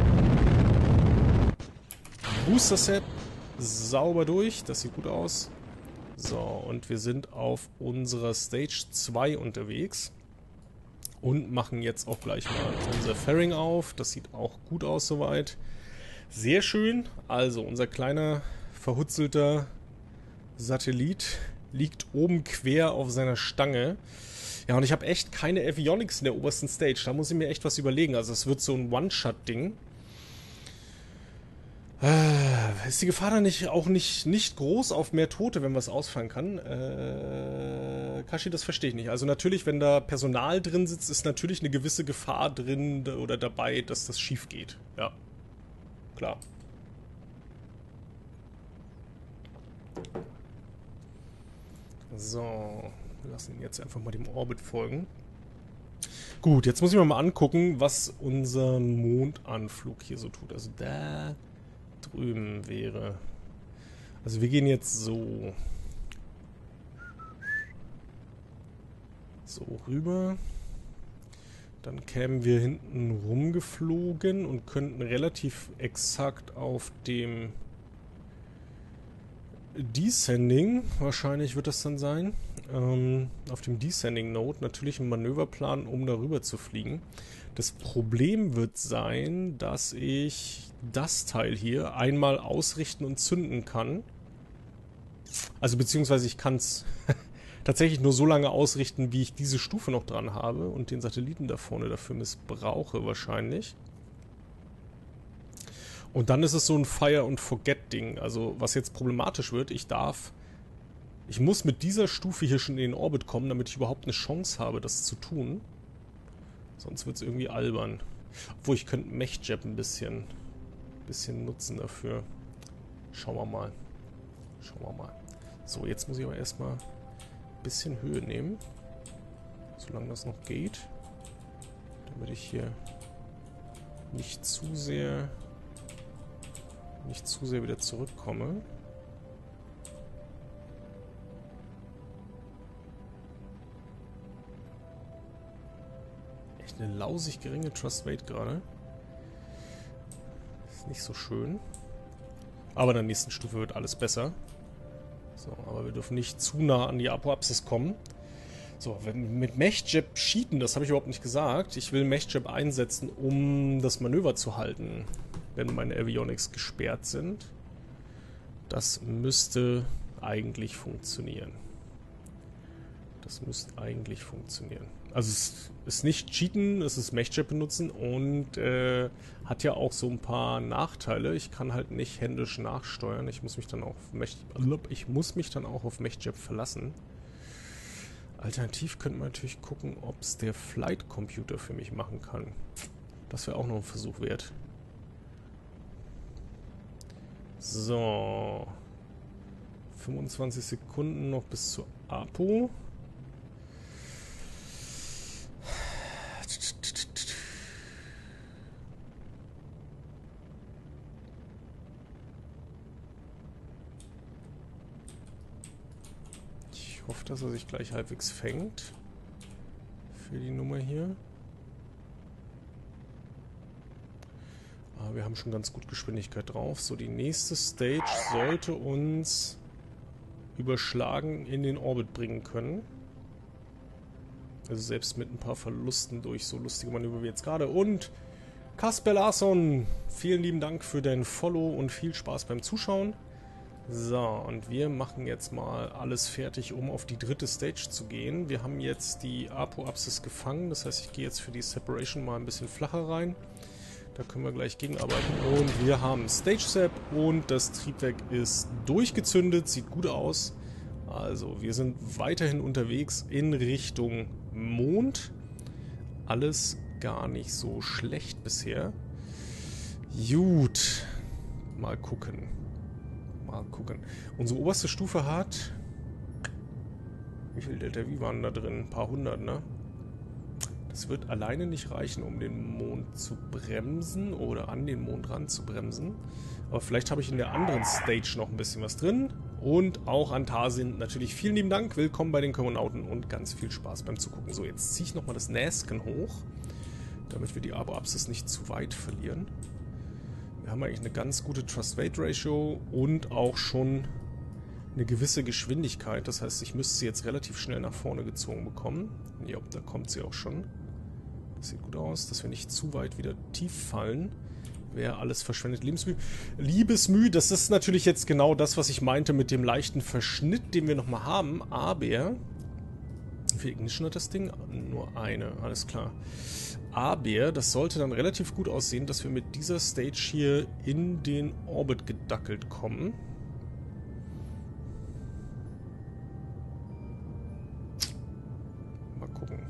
Booster Set sauber durch, das sieht gut aus. So, und wir sind auf unserer Stage zwei unterwegs. Und machen jetzt auch gleich mal unser Fairing auf. Das sieht auch gut aus soweit. Sehr schön. Also unser kleiner, verhutzelter Satellit liegt oben quer auf seiner Stange. Ja, und ich habe echt keine Avionics in der obersten Stage. Da muss ich mir echt was überlegen. Also es wird so ein One-Shot-Ding. Äh, ist die Gefahr dann nicht, auch nicht, nicht groß auf mehr Tote, wenn was ausfallen kann? Äh, Kashi, das verstehe ich nicht. Also natürlich, wenn da Personal drin sitzt, ist natürlich eine gewisse Gefahr drin oder dabei, dass das schief geht. Ja, klar. So, wir lassen ihn jetzt einfach mal dem Orbit folgen. Gut, jetzt muss ich mir mal angucken, was unser Mondanflug hier so tut. Also da drüben wäre. Also wir gehen jetzt so. So rüber. Dann kämen wir hinten rumgeflogen und könnten relativ exakt auf dem Descending, wahrscheinlich wird das dann sein, ähm, auf dem Descending Node natürlich einen Manöverplan, um darüber zu fliegen. Das Problem wird sein, dass ich das Teil hier einmal ausrichten und zünden kann. Also beziehungsweise ich kann es tatsächlich nur so lange ausrichten, wie ich diese Stufe noch dran habe und den Satelliten da vorne dafür missbrauche wahrscheinlich. Und dann ist es so ein Fire-and-Forget-Ding. Also was jetzt problematisch wird, ich darf... Ich muss mit dieser Stufe hier schon in den Orbit kommen, damit ich überhaupt eine Chance habe, das zu tun. Sonst wird es irgendwie albern. Obwohl, ich könnte MechJeb ein bisschen, bisschen nutzen dafür. Schauen wir mal. Schauen wir mal. So, jetzt muss ich aber erstmal ein bisschen Höhe nehmen. Solange das noch geht. Damit ich hier nicht zu sehr... nicht zu sehr wieder zurückkomme. Echt eine lausig geringe Trust Weight gerade. Ist nicht so schön. Aber in der nächsten Stufe wird alles besser. So, aber wir dürfen nicht zu nah an die Apoapsis kommen. So, wenn mit MechJeb cheaten, das habe ich überhaupt nicht gesagt. Ich will MechJeb einsetzen, um das Manöver zu halten, wenn meine Avionics gesperrt sind. Das müsste eigentlich funktionieren. Das müsste eigentlich funktionieren. Also es ist nicht cheaten, es ist MechJeb benutzen und äh, hat ja auch so ein paar Nachteile. Ich kann halt nicht händisch nachsteuern. Ich muss mich dann auch auf Mech, ich muss mich dann auch auf MechJeb verlassen. Alternativ könnte man natürlich gucken, ob es der Flight Computer für mich machen kann. Das wäre auch noch ein Versuch wert. So. fünfundzwanzig Sekunden noch bis zur Apo. Ich hoffe, dass er sich gleich halbwegs fängt. Für die Nummer hier. Aber wir haben schon ganz gut Geschwindigkeit drauf. So, die nächste Stage sollte uns überschlagen in den Orbit bringen können. Also selbst mit ein paar Verlusten durch so lustige Manöver wie jetzt gerade. Und Kasper Larsson, vielen lieben Dank für dein Follow und viel Spaß beim Zuschauen. So, und wir machen jetzt mal alles fertig, um auf die dritte Stage zu gehen. Wir haben jetzt die Apoapsis gefangen, das heißt, ich gehe jetzt für die Separation mal ein bisschen flacher rein. Da können wir gleich gegenarbeiten. Und wir haben Stage Sep und das Triebwerk ist durchgezündet, sieht gut aus. Also, wir sind weiterhin unterwegs in Richtung Mond. Alles gar nicht so schlecht bisher. Gut. Mal gucken. Mal gucken. Unsere oberste Stufe hat... Wie viel Delta V waren da drin? Ein paar hundert, ne? Das wird alleine nicht reichen, um den Mond zu bremsen oder an den Mond ran zu bremsen. Aber vielleicht habe ich in der anderen Stage noch ein bisschen was drin. Und auch an Tarsin natürlich vielen lieben Dank. Willkommen bei den Kosmonauten und ganz viel Spaß beim Zugucken. So, jetzt ziehe ich nochmal das Nasken hoch, damit wir die Apoapsis nicht zu weit verlieren. Wir haben eigentlich eine ganz gute Trust-Weight-Ratio und auch schon eine gewisse Geschwindigkeit. Das heißt, ich müsste sie jetzt relativ schnell nach vorne gezogen bekommen. Ja, da kommt sie auch schon. Das sieht gut aus, dass wir nicht zu weit wieder tief fallen. Wäre alles verschwendet Liebesmüh. Liebesmüh, das ist natürlich jetzt genau das, was ich meinte mit dem leichten Verschnitt, den wir nochmal haben. Aber, wie viel Ignition hat das Ding? Nur eine, alles klar. Aber das sollte dann relativ gut aussehen, dass wir mit dieser Stage hier in den Orbit gedackelt kommen. Mal gucken.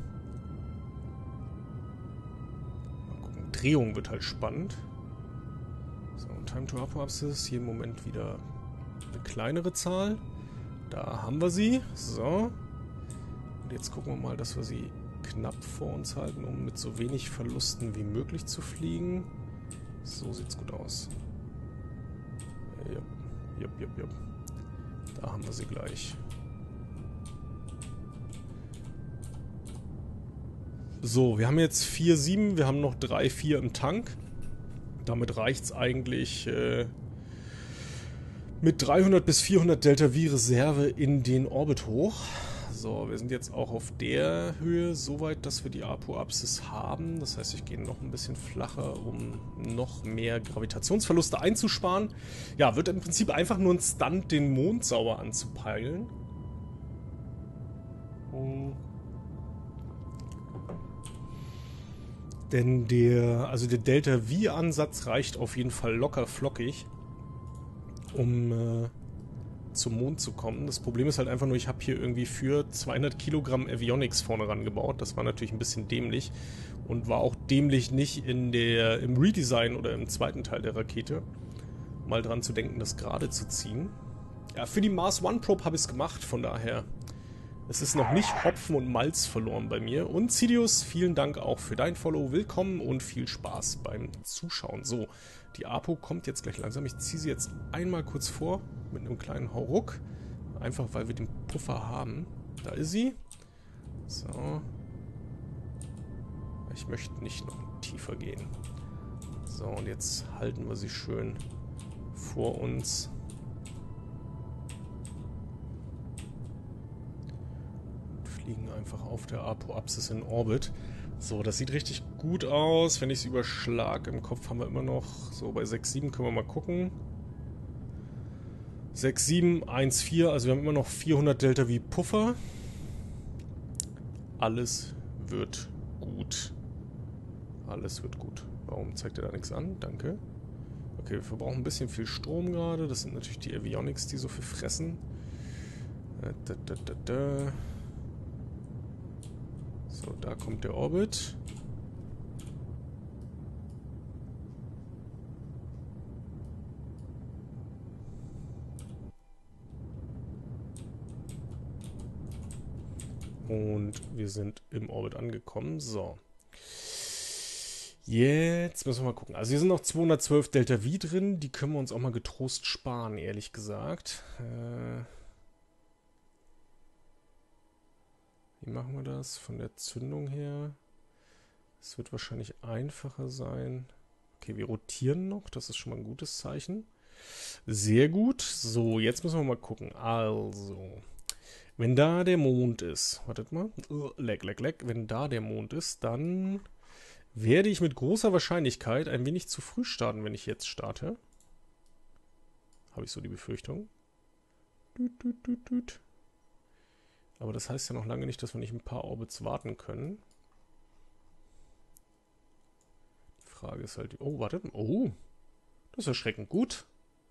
Mal gucken. Drehung wird halt spannend. So, Time to Apoapsis. Hier im Moment wieder eine kleinere Zahl. Da haben wir sie. So. Und jetzt gucken wir mal, dass wir sie knapp vor uns halten, um mit so wenig Verlusten wie möglich zu fliegen. So sieht's gut aus. Jupp, jupp, jupp, jupp. Da haben wir sie gleich. So, wir haben jetzt vier Komma sieben, wir haben noch drei Komma vier im Tank. Damit reicht es eigentlich äh, mit dreihundert bis vierhundert Delta V Reserve in den Orbit hoch. So, wir sind jetzt auch auf der Höhe so weit, dass wir die Apoapsis haben. Das heißt, ich gehe noch ein bisschen flacher, um noch mehr Gravitationsverluste einzusparen. Ja, wird im Prinzip einfach nur ein Stunt, den Mond sauber anzupeilen. Oh. Denn der, also der Delta-V-Ansatz reicht auf jeden Fall locker flockig, um äh, zum Mond zu kommen. Das Problem ist halt einfach nur, ich habe hier irgendwie für zweihundert Kilogramm Avionics vorne rangebaut. Das war natürlich ein bisschen dämlich und war auch dämlich nicht in der, im Redesign oder im zweiten Teil der Rakete mal dran zu denken, das gerade zu ziehen. Ja, für die Mars One Probe habe ich es gemacht, von daher... Es ist noch nicht Hopfen und Malz verloren bei mir. Und Sidious, vielen Dank auch für dein Follow. Willkommen und viel Spaß beim Zuschauen. So, die Apo kommt jetzt gleich langsam. Ich ziehe sie jetzt einmal kurz vor mit einem kleinen Hauruck. Einfach, weil wir den Puffer haben. Da ist sie. So. Ich möchte nicht noch tiefer gehen. So, und jetzt halten wir sie schön vor uns. Liegen einfach auf der Apoapsis in Orbit. So, das sieht richtig gut aus. Wenn ich es überschlage, im Kopf haben wir immer noch so bei sechs Komma sieben, können wir mal gucken. sechs Komma sieben, eins Komma vier, also wir haben immer noch vierhundert Delta V Puffer. Alles wird gut. Alles wird gut. Warum zeigt er da nichts an? Danke. Okay, wir verbrauchen ein bisschen viel Strom gerade. Das sind natürlich die Avionics, die so viel fressen. Da, da, da, da. So, da kommt der Orbit. Und wir sind im Orbit angekommen. So. Jetzt müssen wir mal gucken. Also hier sind noch zweihundertzwölf Delta V drin. Die können wir uns auch mal getrost sparen, ehrlich gesagt. Äh... Wie machen wir das? Von der Zündung her. Es wird wahrscheinlich einfacher sein. Okay, wir rotieren noch. Das ist schon mal ein gutes Zeichen. Sehr gut. So, jetzt müssen wir mal gucken. Also, wenn da der Mond ist. Wartet mal. Uh, leck, leck, leck. Wenn da der Mond ist, dann werde ich mit großer Wahrscheinlichkeit ein wenig zu früh starten, wenn ich jetzt starte. Habe ich so die Befürchtung. Düt, düt, düt, düt. Aber das heißt ja noch lange nicht, dass wir nicht ein paar Orbits warten können. Die Frage ist halt... Oh, warte. Oh, das ist erschreckend gut.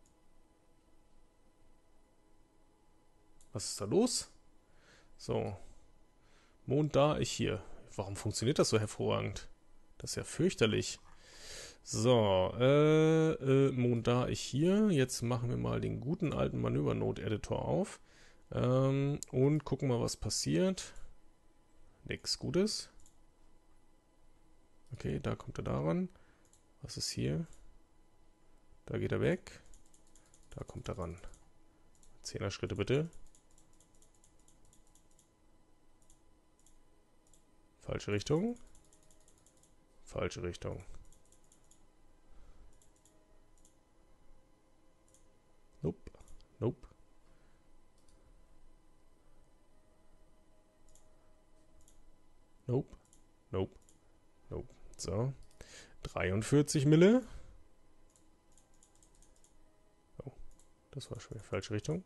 Was ist da los? So. Mond da, ich hier. Warum funktioniert das so hervorragend? Das ist ja fürchterlich. So, äh, äh, Mond da, ich hier. Jetzt machen wir mal den guten alten Manövernode-Editor auf. Ähm, und gucken mal, was passiert. Nix Gutes. Okay, da kommt er daran. Was ist hier? Da geht er weg. Da kommt er ran. Zehner Schritte bitte. Falsche Richtung. Falsche Richtung. Nope. Nope. Nope. Nope. Nope. So. dreiundvierzig Mille. Oh. Das war schon die falsche Richtung.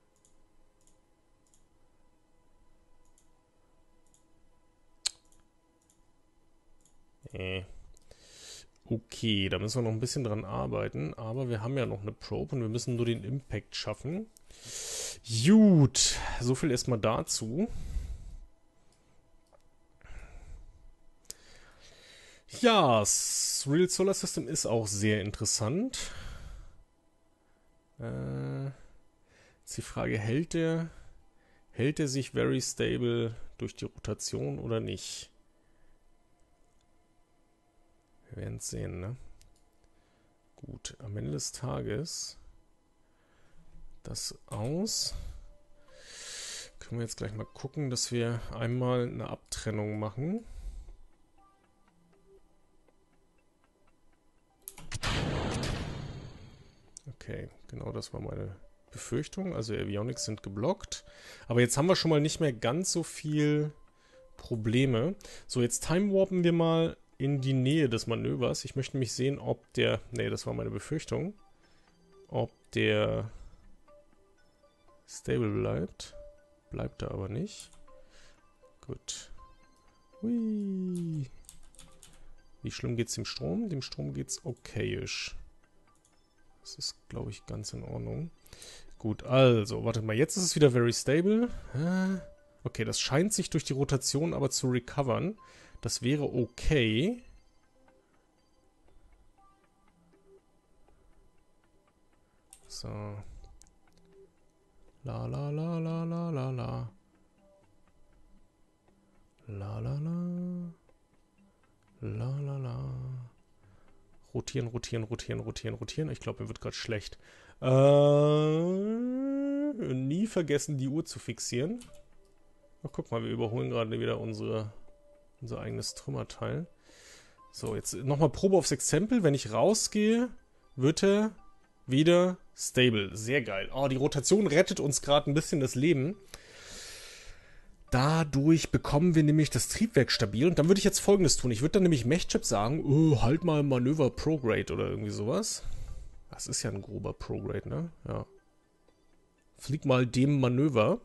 Äh. Okay, da müssen wir noch ein bisschen dran arbeiten. Aber wir haben ja noch eine Probe und wir müssen nur den Impact schaffen. Gut. So viel erstmal dazu. Ja, das Real Solar System ist auch sehr interessant. Äh, jetzt die Frage, hält der, hält der sich very stable durch die Rotation oder nicht? Wir werden es sehen, ne? Gut, am Ende des Tages das aus. Können wir jetzt gleich mal gucken, dass wir einmal eine Abtrennung machen. Okay, genau das war meine Befürchtung. Also Avionics sind geblockt. Aber jetzt haben wir schon mal nicht mehr ganz so viel Probleme. So, jetzt timewarpen wir mal in die Nähe des Manövers. Ich möchte nämlich sehen, ob der... Nee, das war meine Befürchtung. Ob der stable bleibt. Bleibt er aber nicht. Gut. Hui. Wie schlimm geht's dem Strom? Dem Strom geht's okayisch. Das ist, glaube ich, ganz in Ordnung. Gut, also, warte mal, jetzt ist es wieder very stable. Okay, das scheint sich durch die Rotation aber zu recovern. Das wäre okay. So. La la la la la la la. La la la. La la la. Rotieren, rotieren, rotieren, rotieren, rotieren. Ich glaube, mir wird gerade schlecht. Äh, nie vergessen, die Uhr zu fixieren. Ach, guck mal, wir überholen gerade wieder unsere, unser eigenes Trümmerteil. So, jetzt nochmal Probe aufs Exempel. Wenn ich rausgehe, wird er wieder stable. Sehr geil. Oh, die Rotation rettet uns gerade ein bisschen das Leben. Dadurch bekommen wir nämlich das Triebwerk stabil. Und dann würde ich jetzt Folgendes tun. Ich würde dann nämlich Mechchip sagen, oh, halt mal Manöver Prograde oder irgendwie sowas. Das ist ja ein grober Prograde, ne? Ja. Flieg mal dem Manöver.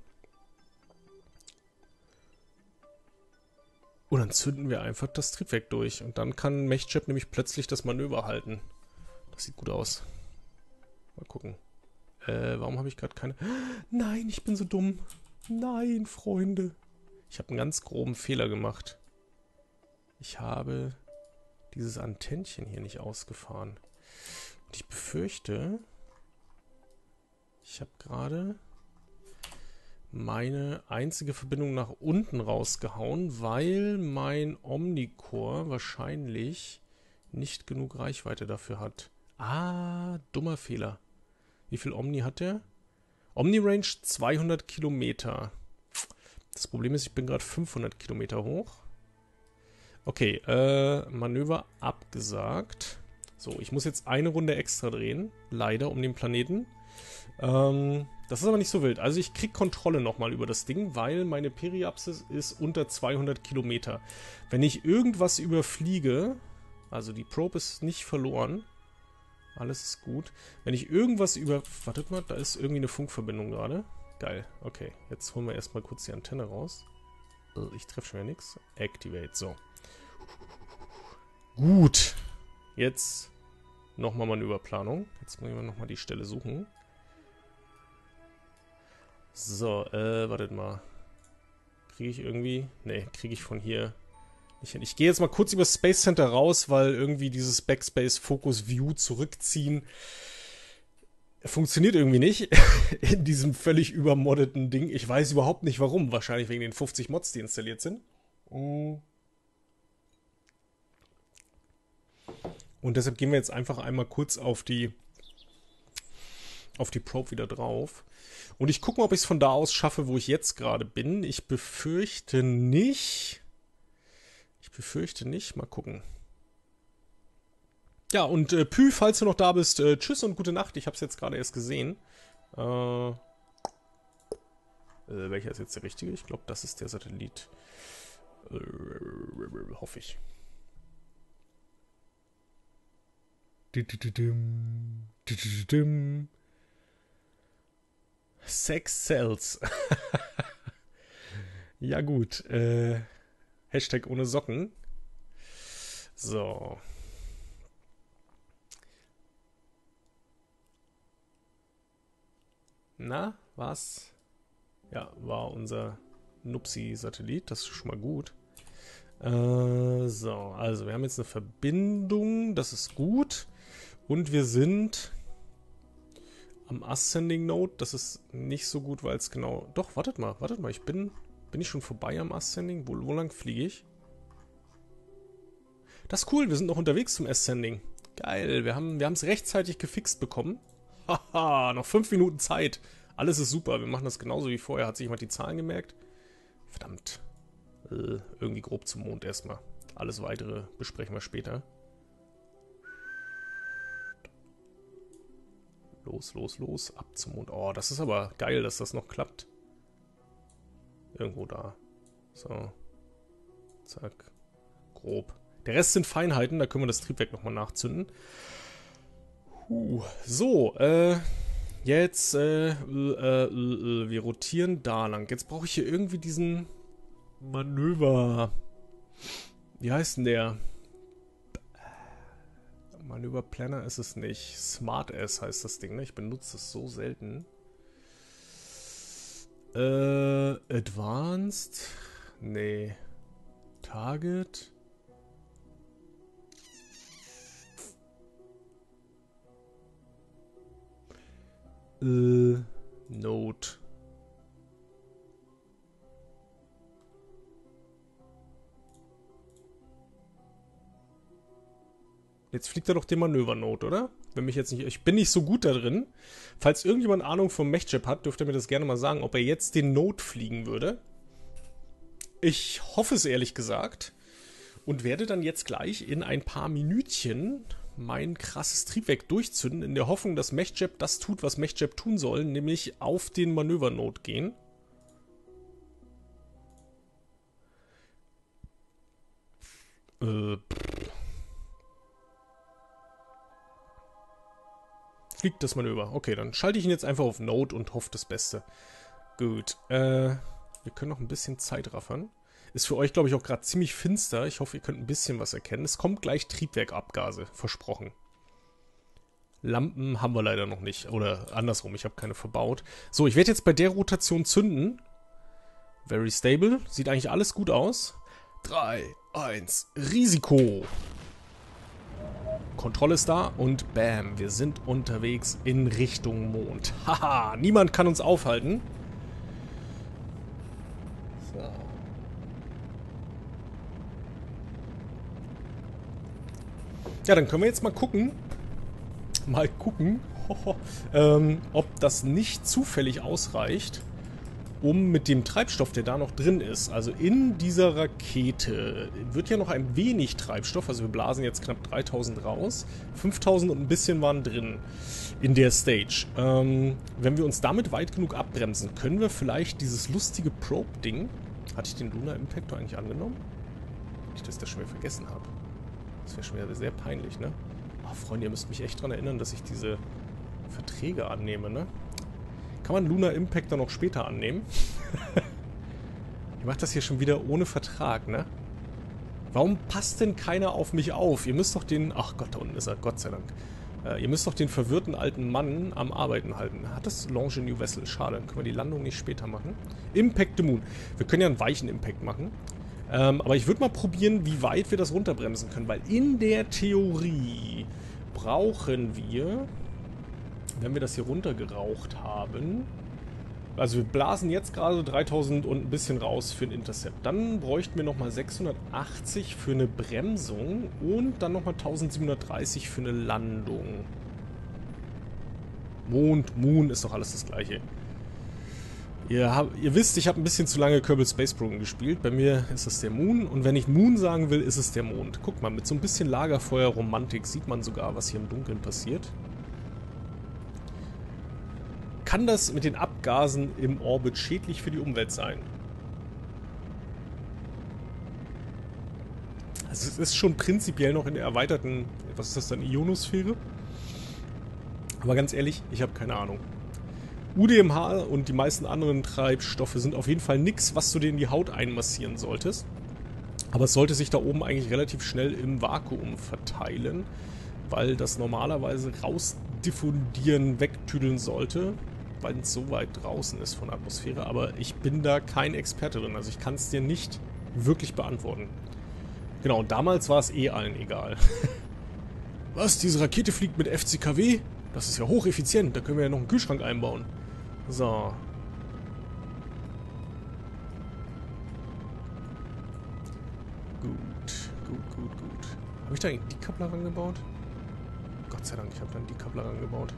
Und dann zünden wir einfach das Triebwerk durch. Und dann kann Mechchip nämlich plötzlich das Manöver halten. Das sieht gut aus. Mal gucken. Äh, warum habe ich gerade keine... Nein, ich bin so dumm. Nein, Freunde. Ich habe einen ganz groben Fehler gemacht. Ich habe dieses Antennchen hier nicht ausgefahren. Und ich befürchte, ich habe gerade meine einzige Verbindung nach unten rausgehauen, weil mein Omnicore wahrscheinlich nicht genug Reichweite dafür hat. Ah, dummer Fehler. Wie viel Omni hat der? Omni-Range zweihundert Kilometer. Das Problem ist, ich bin gerade fünfhundert Kilometer hoch. Okay, äh, Manöver abgesagt. So, ich muss jetzt eine Runde extra drehen. Leider um den Planeten. Ähm, das ist aber nicht so wild. Also ich kriege Kontrolle nochmal über das Ding, weil meine Periapsis ist unter zweihundert Kilometer. Wenn ich irgendwas überfliege, also die Probe ist nicht verloren, alles ist gut. Wenn ich irgendwas über... Wartet mal, da ist irgendwie eine Funkverbindung gerade. Geil, okay. Jetzt holen wir erstmal kurz die Antenne raus. Ich treffe schon ja nichts. Activate, so. Gut. Jetzt nochmal Manöverplanung. Jetzt müssen wir nochmal die Stelle suchen. So, äh, wartet mal. Kriege ich irgendwie... Ne, kriege ich von hier... Ich gehe jetzt mal kurz über das Space Center raus, weil irgendwie dieses Backspace Focus View zurückziehen funktioniert irgendwie nicht in diesem völlig übermoddeten Ding. Ich weiß überhaupt nicht warum. Wahrscheinlich wegen den fünfzig Mods, die installiert sind. Und deshalb gehen wir jetzt einfach einmal kurz auf die auf die Probe wieder drauf. Und ich gucke mal, ob ich es von da aus schaffe, wo ich jetzt gerade bin. Ich befürchte nicht... Ich befürchte nicht. Mal gucken. Ja, und äh, Pü, falls du noch da bist, äh, tschüss und gute Nacht. Ich habe es jetzt gerade erst gesehen. Äh, äh, welcher ist jetzt der richtige? Ich glaube, das ist der Satellit. Äh, hoffe ich. Sex Cells. Ja gut. Äh... Hashtag ohne Socken. So. Na, was? Ja, war unser Nupsi-Satellit. Das ist schon mal gut. Äh, so, also wir haben jetzt eine Verbindung. Das ist gut. Und wir sind am Ascending Node. Das ist nicht so gut, weil es genau... Doch, wartet mal, wartet mal. Ich bin... Bin ich schon vorbei am Ascending? Wo, wo lang fliege ich? Das ist cool, wir sind noch unterwegs zum Ascending. Geil, wir haben wir es rechtzeitig gefixt bekommen. Haha, noch fünf Minuten Zeit. Alles ist super, wir machen das genauso wie vorher. Hat sich jemand die Zahlen gemerkt? Verdammt. Äh, irgendwie grob zum Mond erstmal. Alles weitere besprechen wir später. Los, los, los. Ab zum Mond. Oh, das ist aber geil, dass das noch klappt. Irgendwo da. So. Zack. Grob. Der Rest sind Feinheiten. Da können wir das Triebwerk nochmal nachzünden. Huh. So, äh... Jetzt, äh, äh, äh, wir rotieren da lang. Jetzt brauche ich hier irgendwie diesen Manöver... Wie heißt denn der? Manöverplanner ist es nicht. Smart S heißt das Ding, ne? Ich benutze es so selten. Äh, Advanced? Nee. Target? Äh, Node. Jetzt fliegt er doch den Manöver-Node, oder? Wenn mich jetzt nicht... Ich bin nicht so gut da drin. Falls irgendjemand Ahnung vom Mechjab hat, dürft ihr mir das gerne mal sagen, ob er jetzt den Node fliegen würde. Ich hoffe es ehrlich gesagt. Und werde dann jetzt gleich in ein paar Minütchen mein krasses Triebwerk durchzünden, in der Hoffnung, dass Mechjab das tut, was Mechjab tun soll, nämlich auf den Manöver-Node gehen. Äh... Fliegt das Manöver. Okay, dann schalte ich ihn jetzt einfach auf Node und hoffe das Beste. Gut. Äh, wir können noch ein bisschen Zeit raffern. Ist für euch, glaube ich, auch gerade ziemlich finster. Ich hoffe, ihr könnt ein bisschen was erkennen. Es kommt gleich Triebwerkabgase. Versprochen. Lampen haben wir leider noch nicht. Oder andersrum, ich habe keine verbaut. So, ich werde jetzt bei der Rotation zünden. Very stable. Sieht eigentlich alles gut aus. drei, eins, Risiko. Kontrolle ist da und bam, wir sind unterwegs in Richtung Mond. Haha, niemand kann uns aufhalten. So. Ja, dann können wir jetzt mal gucken. Mal gucken, ähm, ob das nicht zufällig ausreicht, um mit dem Treibstoff, der da noch drin ist, also in dieser Rakete, wird ja noch ein wenig Treibstoff, also wir blasen jetzt knapp dreitausend raus, fünftausend und ein bisschen waren drin in der Stage. Ähm, wenn wir uns damit weit genug abbremsen, können wir vielleicht dieses lustige Probe-Ding, hatte ich den Lunar Impactor eigentlich angenommen? Nicht, dass ich das schon wieder vergessen habe. Das wäre schon wieder sehr peinlich, ne? Oh, Freunde, ihr müsst mich echt daran erinnern, dass ich diese Verträge annehme, ne? Kann man Lunar Impactor noch später annehmen? Ich mache das hier schon wieder ohne Vertrag, ne? Warum passt denn keiner auf mich auf? Ihr müsst doch den... Ach Gott, da unten ist er, Gott sei Dank. Äh, ihr müsst doch den verwirrten alten Mann am Arbeiten halten. Hat das Launch a New Vessel? Schade, dann können wir die Landung nicht später machen. Impact the Moon. Wir können ja einen weichen Impact machen. Ähm, aber ich würde mal probieren, wie weit wir das runterbremsen können, weil in der Theorie brauchen wir... Wenn wir das hier runtergeraucht haben, also wir blasen jetzt gerade dreitausend und ein bisschen raus für ein Intercept, dann bräuchten wir nochmal sechshundertachtzig für eine Bremsung und dann nochmal eintausendsiebenhundertdreißig für eine Landung. Mond, Moon ist doch alles das gleiche. Ihr, hab, ihr wisst, ich habe ein bisschen zu lange Kerbal Space Program gespielt. Bei mir ist es der Moon und wenn ich Moon sagen will, ist es der Mond. Guck mal, mit so ein bisschen Lagerfeuer-Romantik sieht man sogar, was hier im Dunkeln passiert. Kann das mit den Abgasen im Orbit schädlich für die Umwelt sein? Also es ist schon prinzipiell noch in der erweiterten, was ist das dann, Ionosphäre? Aber ganz ehrlich, ich habe keine Ahnung. U D M H und die meisten anderen Treibstoffe sind auf jeden Fall nichts, was du dir in die Haut einmassieren solltest. Aber es sollte sich da oben eigentlich relativ schnell im Vakuum verteilen, weil das normalerweise rausdiffundieren, wegtüdeln sollte, weil es so weit draußen ist von der Atmosphäre, aber ich bin da kein Experte drin, also ich kann es dir nicht wirklich beantworten. Genau, und damals war es eh allen egal. Was, diese Rakete fliegt mit F C K W? Das ist ja hocheffizient, da können wir ja noch einen Kühlschrank einbauen. So. Gut, gut, gut, gut. Habe ich da einen Decoupler rangebaut? Gott sei Dank, ich habe da einen Decoupler rangebaut.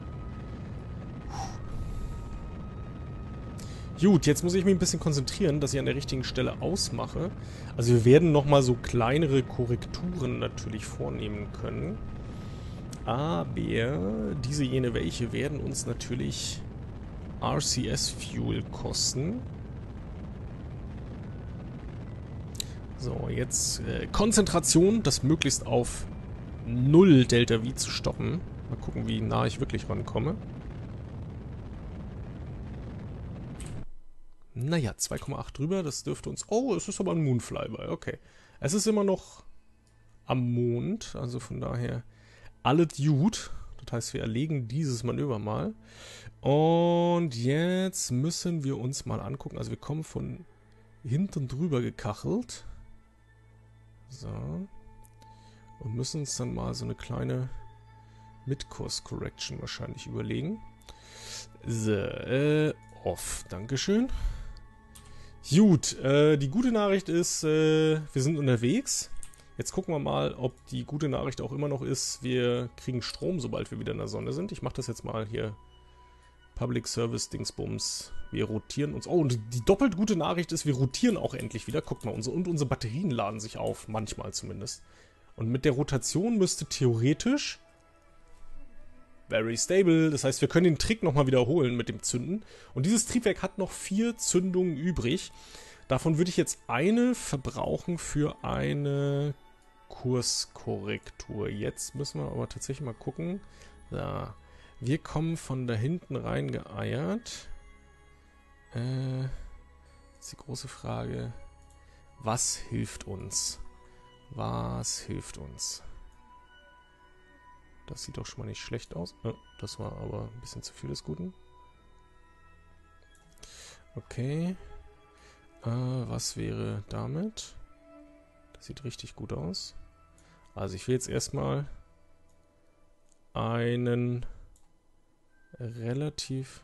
Gut, jetzt muss ich mich ein bisschen konzentrieren, dass ich an der richtigen Stelle ausmache. Also wir werden nochmal so kleinere Korrekturen natürlich vornehmen können. Aber diese jene welche werden uns natürlich R C S-Fuel kosten. So, jetzt äh, Konzentration, das möglichst auf null Delta V zu stoppen. Mal gucken, wie nah ich wirklich rankomme. Naja, zwei Komma acht drüber, das dürfte uns... Oh, es ist aber ein Moonflyby, okay. Es ist immer noch am Mond, also von daher alles gut. Das heißt, wir erlegen dieses Manöver mal. Und jetzt müssen wir uns mal angucken. Also wir kommen von hinten drüber gekachelt. So. Und müssen uns dann mal so eine kleine Mid-Course-Correction wahrscheinlich überlegen. So, äh, off. Dankeschön. Gut, äh, die gute Nachricht ist, äh, wir sind unterwegs. Jetzt gucken wir mal, ob die gute Nachricht auch immer noch ist, wir kriegen Strom, sobald wir wieder in der Sonne sind. Ich mache das jetzt mal hier. Public Service Dingsbums. Wir rotieren uns. Oh, und die doppelt gute Nachricht ist, wir rotieren auch endlich wieder. Guckt mal, unsere, und unsere Batterien laden sich auf. Manchmal zumindest. Und mit der Rotation müsste theoretisch very stable. Das heißt, wir können den Trick nochmal wiederholen mit dem Zünden. Und dieses Triebwerk hat noch vier Zündungen übrig. Davon würde ich jetzt eine verbrauchen für eine Kurskorrektur. Jetzt müssen wir aber tatsächlich mal gucken. Da. Wir kommen von da hinten reingeeiert. Äh, ist die große Frage. Was hilft uns? Was hilft uns? Das sieht doch schon mal nicht schlecht aus. Oh, das war aber ein bisschen zu viel des Guten. Okay. Äh, was wäre damit? Das sieht richtig gut aus. Also ich will jetzt erstmal einen relativ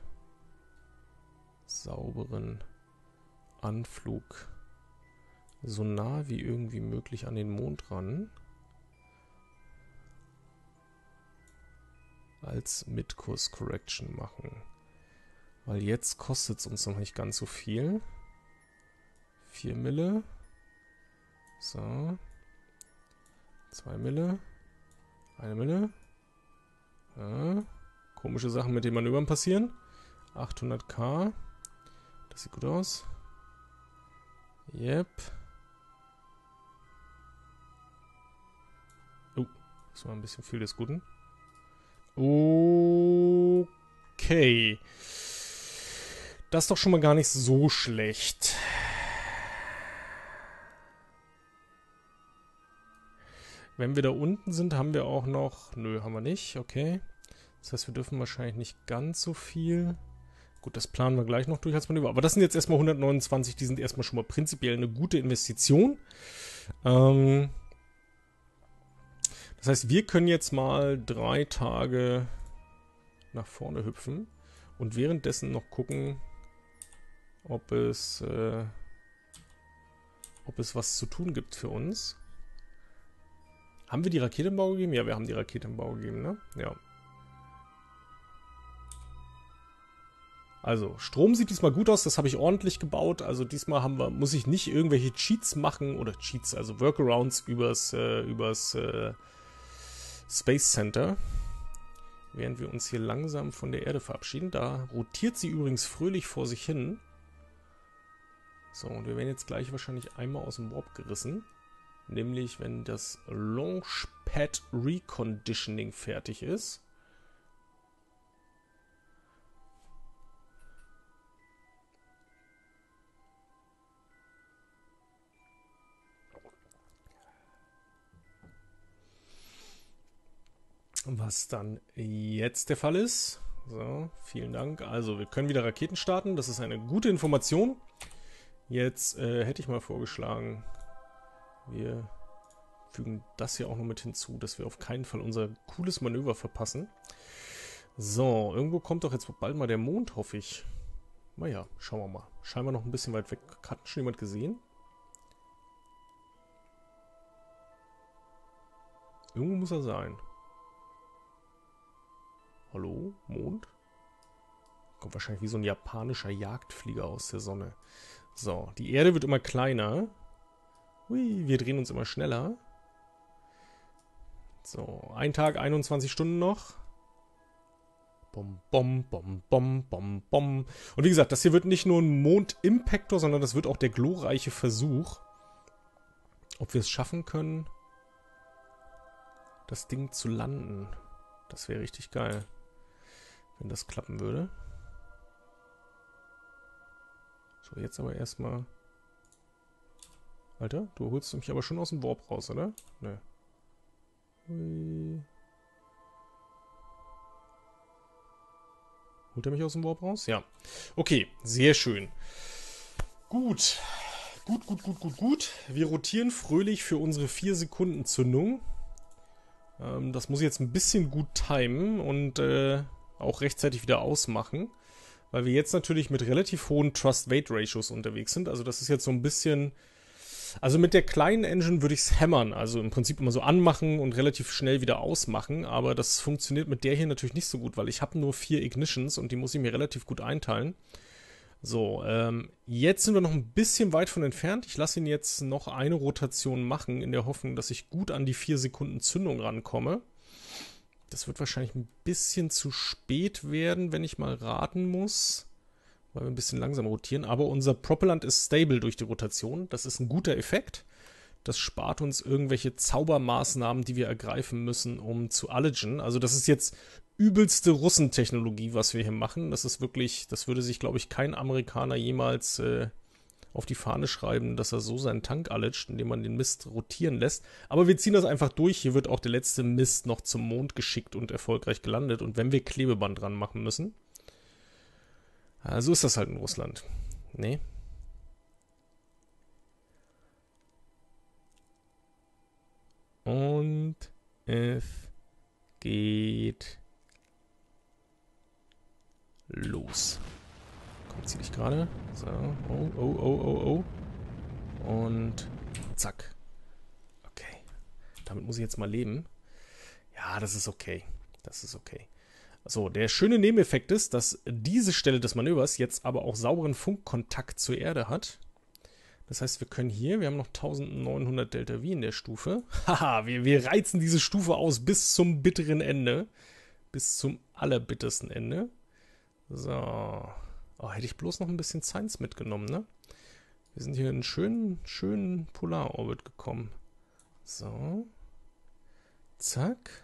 sauberen Anflug so nah wie irgendwie möglich an den Mond ran. Als Mid-Course Correction machen. Weil jetzt kostet es uns noch nicht ganz so viel. vier Mille. So. zwei Mille. eine Mille. Ja. Komische Sachen mit den Manövern passieren. achthunderttausend. Das sieht gut aus. Yep. Oh, das war ein bisschen viel des Guten. Okay. Das ist doch schon mal gar nicht so schlecht. Wenn wir da unten sind, haben wir auch noch... Nö, haben wir nicht. Okay. Das heißt, wir dürfen wahrscheinlich nicht ganz so viel. Gut, das planen wir gleich noch durch als Manöver. Aber das sind jetzt erstmal hundertneunundzwanzig. Die sind erstmal schon mal prinzipiell eine gute Investition. Ähm... Das heißt, wir können jetzt mal drei Tage nach vorne hüpfen und währenddessen noch gucken, ob es, äh, ob es was zu tun gibt für uns. Haben wir die Rakete im Bau gegeben? Ja, wir haben die Rakete im Bau gegeben, ne? Ja. Also, Strom sieht diesmal gut aus, das habe ich ordentlich gebaut. Also diesmal haben wir, muss ich nicht irgendwelche Cheats machen, oder Cheats, also Workarounds übers, äh, übers äh, Space Center, während wir uns hier langsam von der Erde verabschieden. Da rotiert sie übrigens fröhlich vor sich hin. So, und wir werden jetzt gleich wahrscheinlich einmal aus dem Warp gerissen. Nämlich, wenn das Launchpad Reconditioning fertig ist. Was dann jetzt der Fall ist. So, vielen Dank. Also, wir können wieder Raketen starten. Das ist eine gute Information. Jetzt äh, hätte ich mal vorgeschlagen, wir fügen das hier auch noch mit hinzu, dass wir auf keinen Fall unser cooles Manöver verpassen. So, irgendwo kommt doch jetzt bald mal der Mond, hoffe ich. Naja, schauen wir mal. Scheinbar noch ein bisschen weit weg. Hat schon jemand gesehen? Irgendwo muss er sein. Hallo? Mond? Kommt wahrscheinlich wie so ein japanischer Jagdflieger aus der Sonne. So, die Erde wird immer kleiner. Hui, wir drehen uns immer schneller. So, ein Tag, einundzwanzig Stunden noch. Bom, bom, bom, bom, bom, bom. Und wie gesagt, das hier wird nicht nur ein Mond-Impactor, sondern das wird auch der glorreiche Versuch, ob wir es schaffen können, das Ding zu landen. Das wäre richtig geil, wenn das klappen würde. So, jetzt aber erstmal... Alter, du holst mich aber schon aus dem Warp raus, oder? Ne. Hui. Holt er mich aus dem Warp raus? Ja. Okay, sehr schön. Gut. Gut, gut, gut, gut, gut. Wir rotieren fröhlich für unsere vier Sekunden Zündung. Ähm, das muss ich jetzt ein bisschen gut timen und äh, auch rechtzeitig wieder ausmachen. Weil wir jetzt natürlich mit relativ hohen Trust-Weight-Ratios unterwegs sind. Also das ist jetzt so ein bisschen... Also mit der kleinen Engine würde ich es hämmern, also im Prinzip immer so anmachen und relativ schnell wieder ausmachen, aber das funktioniert mit der hier natürlich nicht so gut, weil ich habe nur vier Ignitions und die muss ich mir relativ gut einteilen. So, ähm, jetzt sind wir noch ein bisschen weit von entfernt. Ich lasse ihn jetzt noch eine Rotation machen, in der Hoffnung, dass ich gut an die vier Sekunden Zündung rankomme. Das wird wahrscheinlich ein bisschen zu spät werden, wenn ich mal raten muss, weil wir ein bisschen langsam rotieren. Aber unser Propellant ist stable durch die Rotation. Das ist ein guter Effekt. Das spart uns irgendwelche Zaubermaßnahmen, die wir ergreifen müssen, um zu allergen. Also das ist jetzt übelste Russentechnologie, was wir hier machen. Das ist wirklich, das würde sich, glaube ich, kein Amerikaner jemals äh, auf die Fahne schreiben, dass er so seinen Tank allergt, indem man den Mist rotieren lässt. Aber wir ziehen das einfach durch. Hier wird auch der letzte Mist noch zum Mond geschickt und erfolgreich gelandet. Und wenn wir Klebeband dran machen müssen, so ist das halt in Russland. Nee. Und es geht los. Komm, zieh dich gerade. So. Oh, oh, oh, oh, oh. Und zack. Okay. Damit muss ich jetzt mal leben. Ja, das ist okay. Das ist okay. So, der schöne Nebeneffekt ist, dass diese Stelle des Manövers jetzt aber auch sauberen Funkkontakt zur Erde hat. Das heißt, wir können hier, wir haben noch neunzehnhundert Delta V in der Stufe. Haha, wir, wir reizen diese Stufe aus bis zum bitteren Ende. Bis zum allerbittersten Ende. So. Oh, hätte ich bloß noch ein bisschen Science mitgenommen, ne? Wir sind hier in einen schönen, schönen Polarorbit gekommen. So. Zack.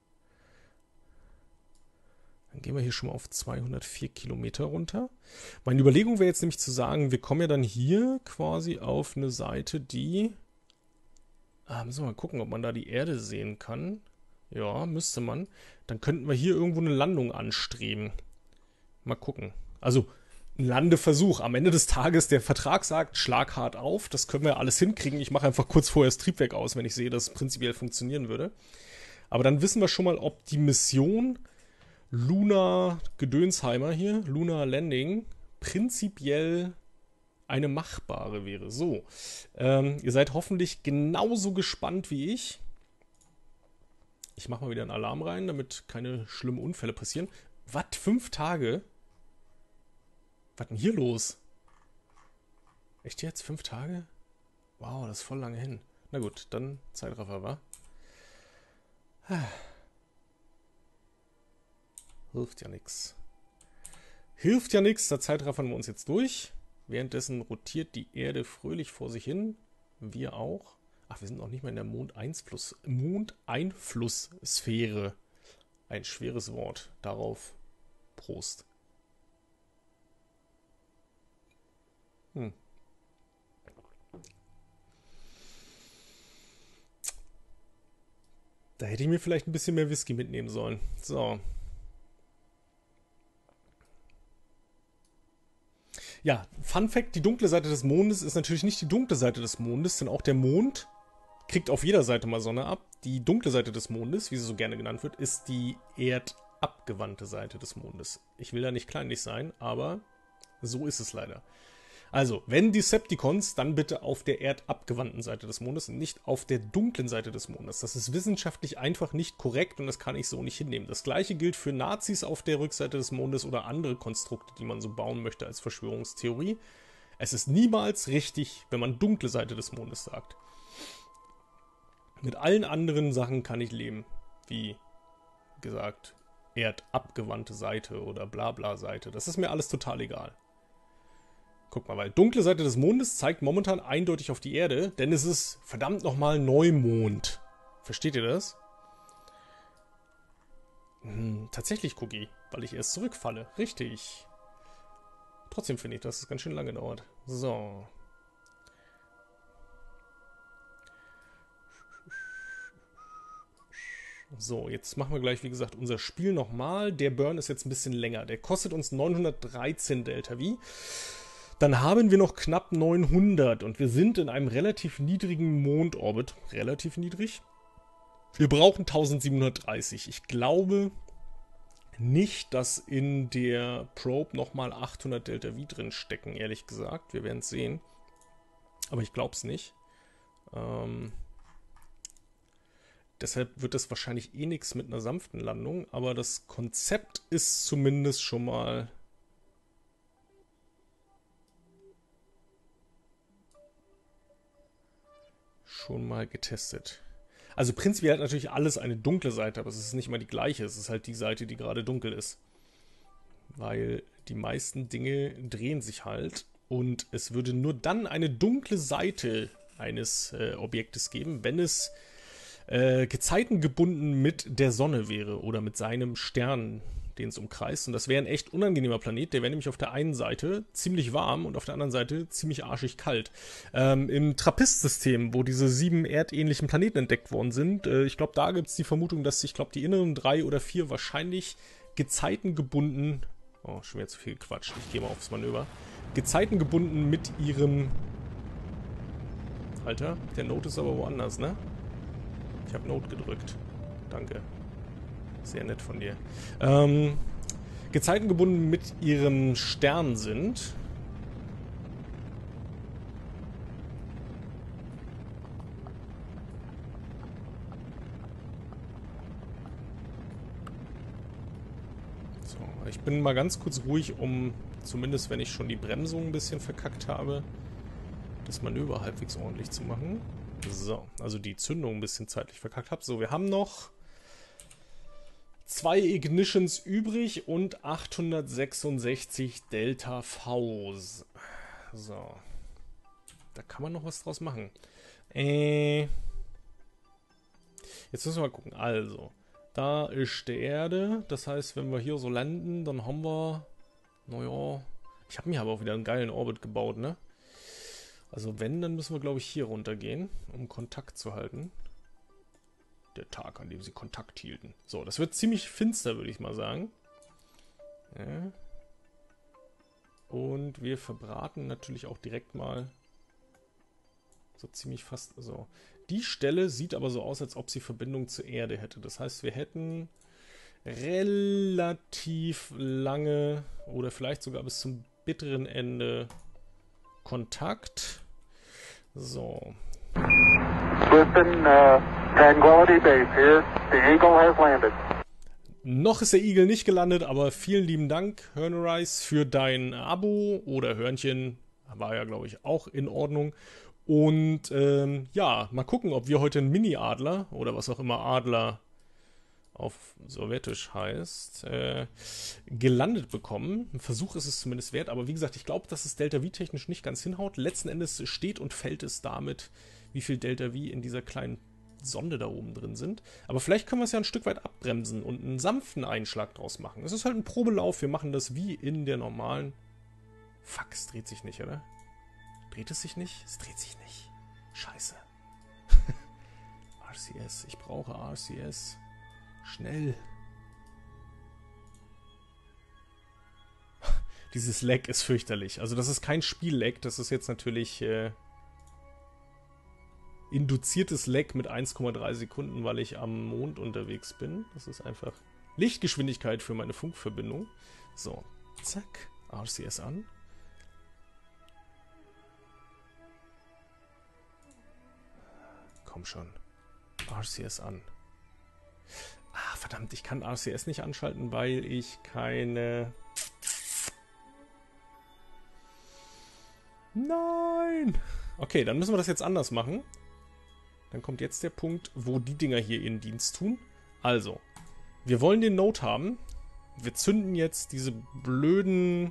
Dann gehen wir hier schon mal auf zweihundertvier Kilometer runter. Meine Überlegung wäre jetzt nämlich zu sagen, wir kommen ja dann hier quasi auf eine Seite, die... Ah, müssen wir mal gucken, ob man da die Erde sehen kann. Ja, müsste man. Dann könnten wir hier irgendwo eine Landung anstreben. Mal gucken. Also, ein Landeversuch. Am Ende des Tages, der Vertrag sagt, schlag hart auf. Das können wir alles hinkriegen. Ich mache einfach kurz vorher das Triebwerk aus, wenn ich sehe, dass es prinzipiell funktionieren würde. Aber dann wissen wir schon mal, ob die Mission... Luna Gedönsheimer hier, Luna Landing, prinzipiell eine machbare wäre. So, ähm, ihr seid hoffentlich genauso gespannt wie ich. Ich mache mal wieder einen Alarm rein, damit keine schlimmen Unfälle passieren. Was? Fünf Tage? Was denn hier los? Echt jetzt? Fünf Tage? Wow, das ist voll lange hin. Na gut, dann Zeitraffer, wa? Hilft ja nichts. Hilft ja nichts, da zeitraffern wir uns jetzt durch. Währenddessen rotiert die Erde fröhlich vor sich hin. Wir auch. Ach, wir sind noch nicht mal in der Mondeinfluss, Mondeinflusssphäre. Ein schweres Wort. Darauf Prost. Hm. Da hätte ich mir vielleicht ein bisschen mehr Whisky mitnehmen sollen. So. Ja, Fun Fact, die dunkle Seite des Mondes ist natürlich nicht die dunkle Seite des Mondes, denn auch der Mond kriegt auf jeder Seite mal Sonne ab. Die dunkle Seite des Mondes, wie sie so gerne genannt wird, ist die erdabgewandte Seite des Mondes. Ich will da nicht kleinlich sein, aber so ist es leider. Also, wenn Decepticons, dann bitte auf der erdabgewandten Seite des Mondes und nicht auf der dunklen Seite des Mondes. Das ist wissenschaftlich einfach nicht korrekt und das kann ich so nicht hinnehmen. Das gleiche gilt für Nazis auf der Rückseite des Mondes oder andere Konstrukte, die man so bauen möchte als Verschwörungstheorie. Es ist niemals richtig, wenn man dunkle Seite des Mondes sagt. Mit allen anderen Sachen kann ich leben. Wie gesagt, erdabgewandte Seite oder Blabla-Seite. Das ist mir alles total egal. Guck mal, weil dunkle Seite des Mondes zeigt momentan eindeutig auf die Erde, denn es ist verdammt nochmal Neumond. Versteht ihr das? Hm, tatsächlich, Cookie, weil ich erst zurückfalle. Richtig. Trotzdem finde ich, dass es ganz schön lange dauert. So. So, jetzt machen wir gleich, wie gesagt, unser Spiel nochmal. Der Burn ist jetzt ein bisschen länger. Der kostet uns neunhundertdreizehn Delta V. Dann haben wir noch knapp neunhundert und wir sind in einem relativ niedrigen Mondorbit. Relativ niedrig. Wir brauchen eintausendsiebenhundertdreißig. Ich glaube nicht, dass in der Probe nochmal achthundert Delta V drin stecken, ehrlich gesagt. Wir werden es sehen. Aber ich glaube es nicht. Ähm... Deshalb wird das wahrscheinlich eh nichts mit einer sanften Landung, aber das Konzept ist zumindest schon mal schon mal getestet. Also prinzipiell hat natürlich alles eine dunkle Seite, aber es ist nicht immer die gleiche. Es ist halt die Seite, die gerade dunkel ist. Weil die meisten Dinge drehen sich halt und es würde nur dann eine dunkle Seite eines äh, Objektes geben, wenn es Äh, gezeitengebunden mit der Sonne wäre oder mit seinem Stern, den es umkreist. Und das wäre ein echt unangenehmer Planet. Der wäre nämlich auf der einen Seite ziemlich warm und auf der anderen Seite ziemlich arschig kalt. Ähm, Im Trappist-System, wo diese sieben erdähnlichen Planeten entdeckt worden sind, äh, ich glaube, da gibt es die Vermutung, dass ich glaube, die inneren drei oder vier wahrscheinlich gezeitengebunden, oh, schon wieder zu viel Quatsch, ich gehe mal aufs Manöver, gezeitengebunden mit ihrem, Alter, der Note ist aber woanders, ne? Ich habe Note gedrückt. Danke. Sehr nett von dir. Ähm, gezeitengebunden mit ihrem Stern sind. So, ich bin mal ganz kurz ruhig, um zumindest, wenn ich schon die Bremsung ein bisschen verkackt habe, das Manöver halbwegs ordentlich zu machen. So, also die Zündung ein bisschen zeitlich verkackt habe. So, wir haben noch zwei Ignitions übrig und achthundertsechsundsechzig Delta Vs. So. Da kann man noch was draus machen. Äh. Jetzt müssen wir mal gucken. Also, da ist die Erde. Das heißt, wenn wir hier so landen, dann haben wir... Naja... Ich habe mir aber auch wieder einen geilen Orbit gebaut, ne? Also wenn, dann müssen wir, glaube ich, hier runtergehen, um Kontakt zu halten. Der Tag, an dem sie Kontakt hielten. So, das wird ziemlich finster, würde ich mal sagen. Ja. Und wir verbraten natürlich auch direkt mal so ziemlich fast... So. Die Stelle sieht aber so aus, als ob sie Verbindung zur Erde hätte. Das heißt, wir hätten relativ lange oder vielleicht sogar bis zum bitteren Ende Kontakt. So. Listen, uh, Tranquility Base here. The Eagle has landed. Noch ist der Igel nicht gelandet, aber vielen lieben Dank, Hörnereis, für dein Abo oder Hörnchen. War ja, glaube ich, auch in Ordnung. Und ähm, ja, mal gucken, ob wir heute einen Mini-Adler oder was auch immer Adler auf sowjetisch heißt, äh, gelandet bekommen. Ein Versuch ist es zumindest wert, aber wie gesagt, ich glaube, dass es Delta V technisch nicht ganz hinhaut. Letzten Endes steht und fällt es damit, wie viel Delta V in dieser kleinen Sonde da oben drin sind. Aber vielleicht können wir es ja ein Stück weit abbremsen und einen sanften Einschlag draus machen. Es ist halt ein Probelauf, wir machen das wie in der normalen... Fuck, es dreht sich nicht, oder? Dreht es sich nicht? Es dreht sich nicht. Scheiße. R C S, ich brauche R C S. Schnell. Dieses Lag ist fürchterlich. Also das ist kein Spiel-Lag, das ist jetzt natürlich äh, induziertes Lag mit eins Komma drei Sekunden, weil ich am Mond unterwegs bin. Das ist einfach Lichtgeschwindigkeit für meine Funkverbindung. So, zack, R C S an. Komm schon, R C S an. Ah, verdammt, ich kann R C S nicht anschalten, weil ich keine... Nein! Okay, dann müssen wir das jetzt anders machen. Dann kommt jetzt der Punkt, wo die Dinger hier ihren Dienst tun. Also, wir wollen den Node haben. Wir zünden jetzt diese blöden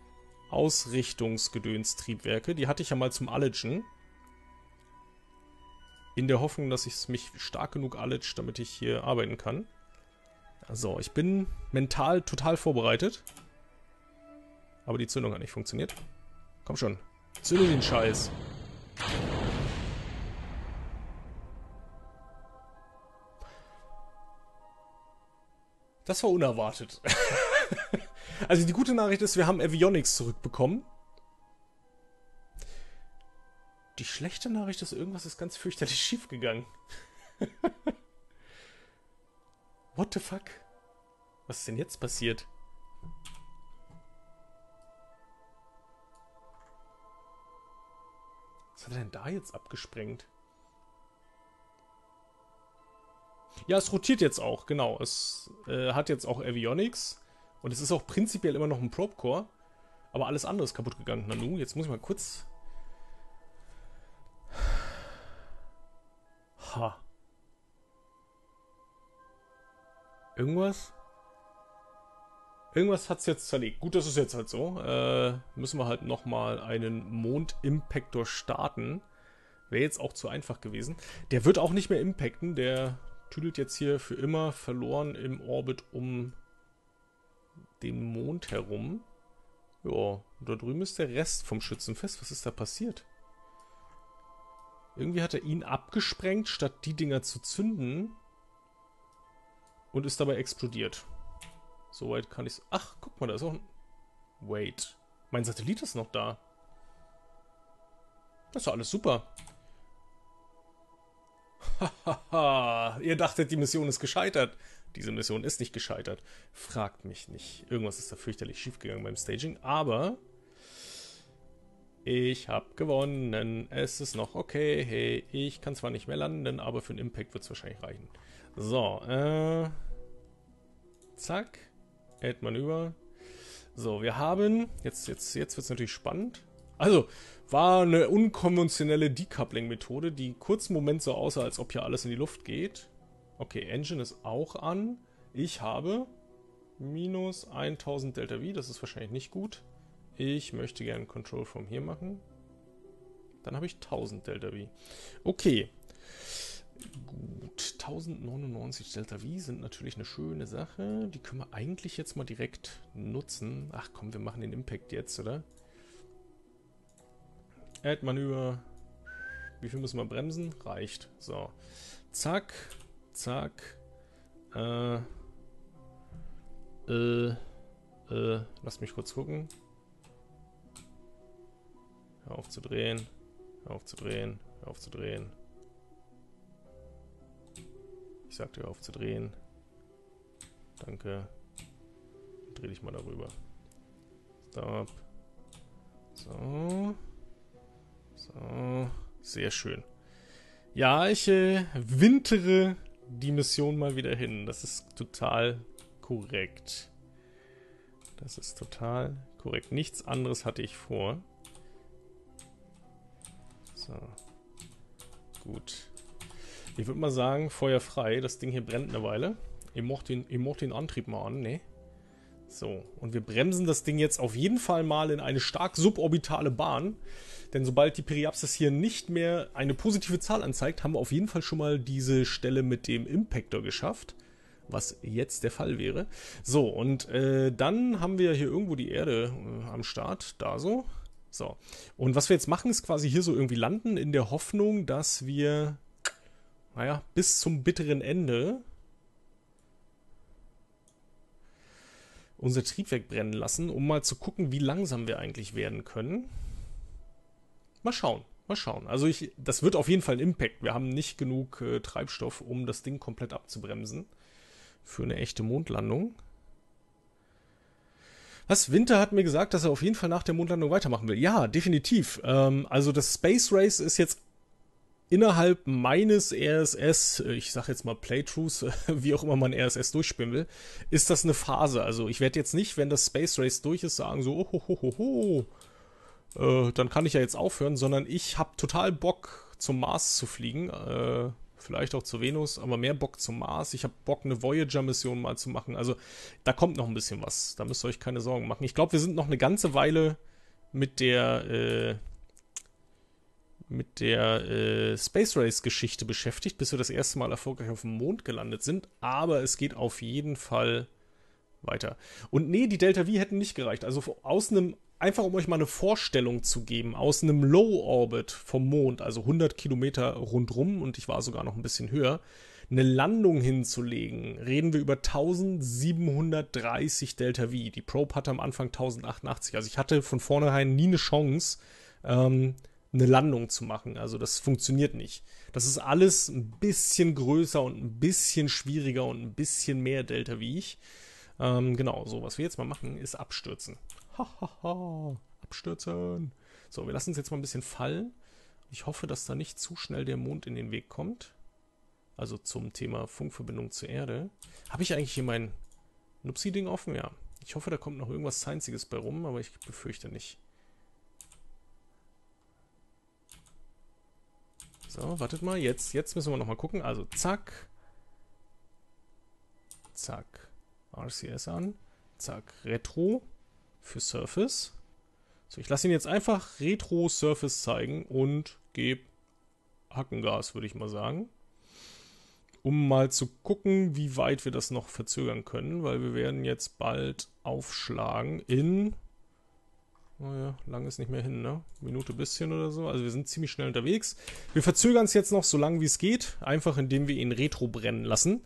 Ausrichtungsgedönstriebwerke. Die hatte ich ja mal zum Allergen. In der Hoffnung, dass ich mich stark genug allerge, damit ich hier arbeiten kann. Also, ich bin mental total vorbereitet. Aber die Zündung hat nicht funktioniert. Komm schon. Zünde den Scheiß. Das war unerwartet. Also die gute Nachricht ist, wir haben Avionics zurückbekommen. Die schlechte Nachricht ist, irgendwas ist ganz fürchterlich schief gegangen. What the fuck? Was ist denn jetzt passiert? Was hat er denn da jetzt abgesprengt? Ja, es rotiert jetzt auch, genau. Es äh, hat jetzt auch Avionics. Und es ist auch prinzipiell immer noch ein Probe-Core. Aber alles andere ist kaputt gegangen. Nanu, jetzt muss ich mal kurz... Ha. Irgendwas? Irgendwas hat es jetzt zerlegt. Gut, das ist jetzt halt so. Äh, müssen wir halt nochmal einen Mond-Impactor starten. Wäre jetzt auch zu einfach gewesen. Der wird auch nicht mehr impacten. Der tüdelt jetzt hier für immer verloren im Orbit um den Mond herum. Ja, und da drüben ist der Rest vom Schützenfest. Was ist da passiert? Irgendwie hat er ihn abgesprengt, statt die Dinger zu zünden. Und ist dabei explodiert. Soweit kann ich's... Ach, guck mal, da ist auch ein... Wait. Mein Satellit ist noch da. Das ist doch alles super. Hahaha. Ihr dachtet, die Mission ist gescheitert. Diese Mission ist nicht gescheitert. Fragt mich nicht. Irgendwas ist da fürchterlich schiefgegangen beim Staging. Aber... ich habe gewonnen. Es ist noch okay. Hey, ich kann zwar nicht mehr landen, aber für einen Impact wird es wahrscheinlich reichen. So, äh... zack. Add Manöver. So, wir haben... Jetzt, jetzt, jetzt wird es natürlich spannend. Also, war eine unkonventionelle Decoupling-Methode, die kurz einen Moment so aussah, als ob hier alles in die Luft geht. Okay, Engine ist auch an. Ich habe minus tausend Delta V. Das ist wahrscheinlich nicht gut. Ich möchte gerne Control from hier machen. Dann habe ich tausend Delta V. Okay. Gut. tausendneunundneunzig Delta V sind natürlich eine schöne Sache. Die können wir eigentlich jetzt mal direkt nutzen. Ach komm, wir machen den Impact jetzt, oder? Add Manöver. Wie viel müssen wir bremsen? Reicht. So. Zack. Zack. Äh. Äh. Äh. Lass mich kurz gucken. Hör auf zu drehen. Hör auf zu drehen. Hör auf zu drehen. Ich sagte, hör auf zu drehen. Danke. Dreh dich mal darüber. Stop. So. So. Sehr schön. Ja, ich äh, wintere die Mission mal wieder hin. Das ist total korrekt. Das ist total korrekt. Nichts anderes hatte ich vor. So. Gut. Ich würde mal sagen, Feuer frei. Das Ding hier brennt eine Weile. Ich mach den, ich mach den Antrieb mal an, ne? So. Und wir bremsen das Ding jetzt auf jeden Fall mal in eine stark suborbitale Bahn. Denn sobald die Periapsis hier nicht mehr eine positive Zahl anzeigt, haben wir auf jeden Fall schon mal diese Stelle mit dem Impactor geschafft. Was jetzt der Fall wäre. So, und äh, dann haben wir hier irgendwo die Erde äh, am Start. Da so. So. Und was wir jetzt machen, ist quasi hier so irgendwie landen, in der Hoffnung, dass wir, naja, bis zum bitteren Ende unser Triebwerk brennen lassen, um mal zu gucken, wie langsam wir eigentlich werden können. Mal schauen, mal schauen. Also ich, das wird auf jeden Fall ein Impact. Wir haben nicht genug äh, Treibstoff, um das Ding komplett abzubremsen. Für eine echte Mondlandung. Was? Winter hat mir gesagt, dass er auf jeden Fall nach der Mondlandung weitermachen will. Ja, definitiv. Ähm, also das Space Race ist jetzt innerhalb meines R S S, ich sag jetzt mal Playthroughs, wie auch immer man R S S durchspielen will, ist das eine Phase. Also ich werde jetzt nicht, wenn das Space Race durch ist, sagen so, oh, ho, ho, ho, ho. äh, dann kann ich ja jetzt aufhören, sondern ich habe total Bock, zum Mars zu fliegen. Äh, vielleicht auch zur Venus, aber mehr Bock zum Mars. Ich habe Bock, eine Voyager-Mission mal zu machen. Also da kommt noch ein bisschen was. Da müsst ihr euch keine Sorgen machen. Ich glaube, wir sind noch eine ganze Weile mit der äh, mit der äh, Space Race-Geschichte beschäftigt, bis wir das erste Mal erfolgreich auf dem Mond gelandet sind. Aber es geht auf jeden Fall weiter. Und nee, die Delta V hätten nicht gereicht. Also aus einem, einfach um euch mal eine Vorstellung zu geben, aus einem Low-Orbit vom Mond, also hundert Kilometer rundrum, und ich war sogar noch ein bisschen höher, eine Landung hinzulegen, reden wir über eintausendsiebenhundertdreißig Delta V. Die Probe hatte am Anfang tausendachthundert. Also ich hatte von vornherein nie eine Chance, ähm, eine Landung zu machen. Also das funktioniert nicht. Das ist alles ein bisschen größer und ein bisschen schwieriger und ein bisschen mehr Delta V. Ähm, genau, so, was wir jetzt mal machen, ist abstürzen. Hahaha, abstürzen. So, wir lassen uns jetzt mal ein bisschen fallen. Ich hoffe, dass da nicht zu schnell der Mond in den Weg kommt. Also zum Thema Funkverbindung zur Erde. Habe ich eigentlich hier mein Nupsi-Ding offen? Ja. Ich hoffe, da kommt noch irgendwas Scienziges bei rum, aber ich befürchte nicht. So, wartet mal. Jetzt, jetzt müssen wir nochmal gucken. Also, zack. Zack. R C S an. Zack. Retro für Surface. So, ich lasse ihn jetzt einfach Retro Surface zeigen und gebe Hackengas, würde ich mal sagen. Um mal zu gucken, wie weit wir das noch verzögern können, weil wir werden jetzt bald aufschlagen in, naja, lang ist nicht mehr hin, ne? Minute bisschen oder so. Also wir sind ziemlich schnell unterwegs. Wir verzögern es jetzt noch so lange wie es geht, einfach indem wir ihn Retro brennen lassen.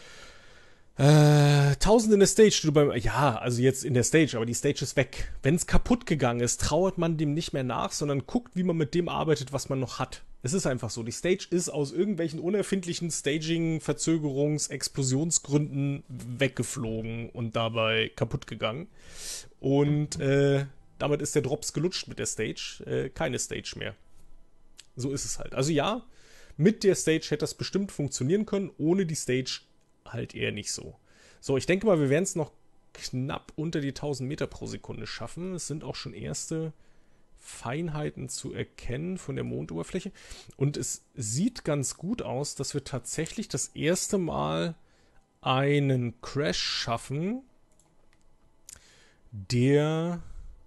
Äh, tausend in der Stage, du beim, ja, also jetzt in der Stage, aber die Stage ist weg. Wenn es kaputt gegangen ist, trauert man dem nicht mehr nach, sondern guckt, wie man mit dem arbeitet, was man noch hat. Es ist einfach so, die Stage ist aus irgendwelchen unerfindlichen Staging-, Verzögerungs-, Explosionsgründen weggeflogen und dabei kaputt gegangen. Und äh, damit ist der Drops gelutscht mit der Stage, äh, keine Stage mehr. So ist es halt. Also ja, mit der Stage hätte das bestimmt funktionieren können, ohne die Stage halt eher nicht so. So, ich denke mal, wir werden es noch knapp unter die tausend Meter pro Sekunde schaffen. Es sind auch schon erste Feinheiten zu erkennen von der Mondoberfläche. Und es sieht ganz gut aus, dass wir tatsächlich das erste Mal einen Crash schaffen, der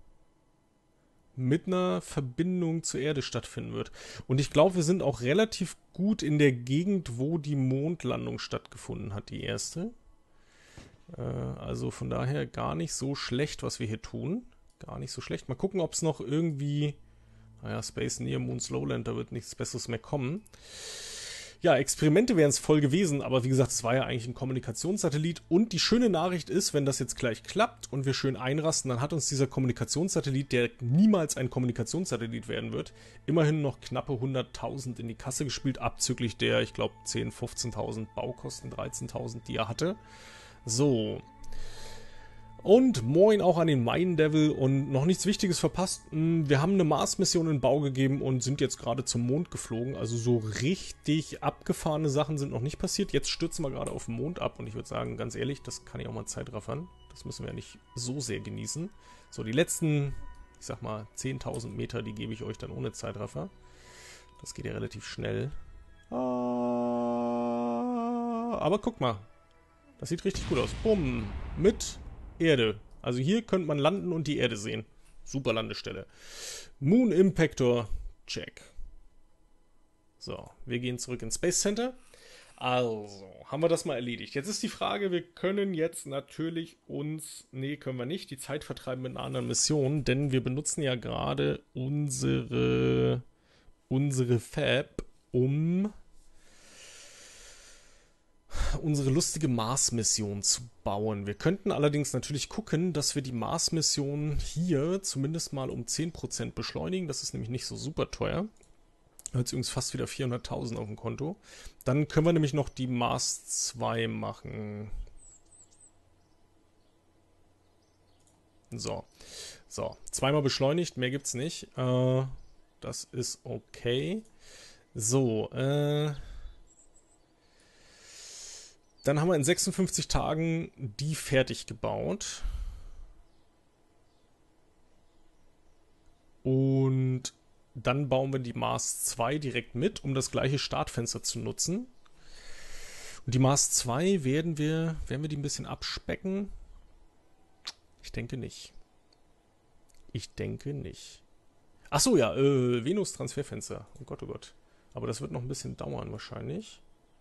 mit einer Verbindung zur Erde stattfinden wird. Und ich glaube, wir sind auch relativ gut in der Gegend, wo die Mondlandung stattgefunden hat, die erste. Äh, also von daher gar nicht so schlecht, was wir hier tun. Gar nicht so schlecht. Mal gucken, ob es noch irgendwie, naja, Space Near Moon Slowland, da wird nichts Besseres mehr kommen. Ja, Experimente wären es voll gewesen, aber wie gesagt, es war ja eigentlich ein Kommunikationssatellit. Und die schöne Nachricht ist, wenn das jetzt gleich klappt und wir schön einrasten, dann hat uns dieser Kommunikationssatellit, der niemals ein Kommunikationssatellit werden wird, immerhin noch knappe hunderttausend in die Kasse gespielt, abzüglich der, ich glaube, zehntausend, fünfzehntausend Baukosten, dreizehntausend, die er hatte. So. Und moin auch an den Mine Devil und noch nichts Wichtiges verpasst. Wir haben eine Mars-Mission in Bau gegeben und sind jetzt gerade zum Mond geflogen. Also so richtig abgefahrene Sachen sind noch nicht passiert. Jetzt stürzen wir gerade auf den Mond ab und ich würde sagen, ganz ehrlich, das kann ich auch mal zeitraffern. Das müssen wir ja nicht so sehr genießen. So, die letzten, ich sag mal, zehntausend Meter, die gebe ich euch dann ohne Zeitraffer. Das geht ja relativ schnell. Aber guck mal, das sieht richtig gut aus. Bumm, mit Erde. Also hier könnte man landen und die Erde sehen. Super Landestelle. Moon Impactor, check. So, wir gehen zurück ins Space Center. Also, haben wir das mal erledigt. Jetzt ist die Frage, wir können jetzt natürlich uns, nee, können wir nicht, die Zeit vertreiben mit einer anderen Mission, denn wir benutzen ja gerade unsere, unsere Fab, um unsere lustige Mars-Mission zu bauen. Wir könnten allerdings natürlich gucken, dass wir die Mars-Mission hier zumindest mal um zehn Prozent beschleunigen. Das ist nämlich nicht so super teuer. Jetzt übrigens fast wieder vierhunderttausend auf dem Konto. Dann können wir nämlich noch die Mars zwei machen. So. So. Zweimal beschleunigt, mehr gibt's nicht. Äh, das ist okay. So, äh... dann haben wir in sechsundfünfzig Tagen die fertig gebaut. Und dann bauen wir die Mars zwei direkt mit, um das gleiche Startfenster zu nutzen. Und die Mars zwei werden wir, werden wir die ein bisschen abspecken? Ich denke nicht. Ich denke nicht. Ach so, ja, äh, Venus-Transferfenster. Oh Gott, oh Gott. Aber das wird noch ein bisschen dauern wahrscheinlich.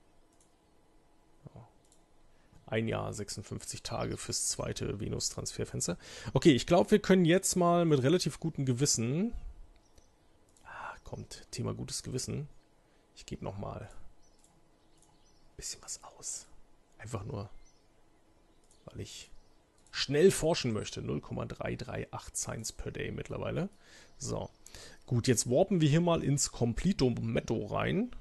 Ja. Ein Jahr, sechsundfünfzig Tage fürs zweite Venus-Transferfenster. Okay, ich glaube, wir können jetzt mal mit relativ gutem Gewissen... Ah, kommt, Thema gutes Gewissen. Ich gebe nochmal ein bisschen was aus. Einfach nur, weil ich schnell forschen möchte. null Komma drei drei acht Science per Day mittlerweile. So. Gut, jetzt warpen wir hier mal ins Complete-Metto rein.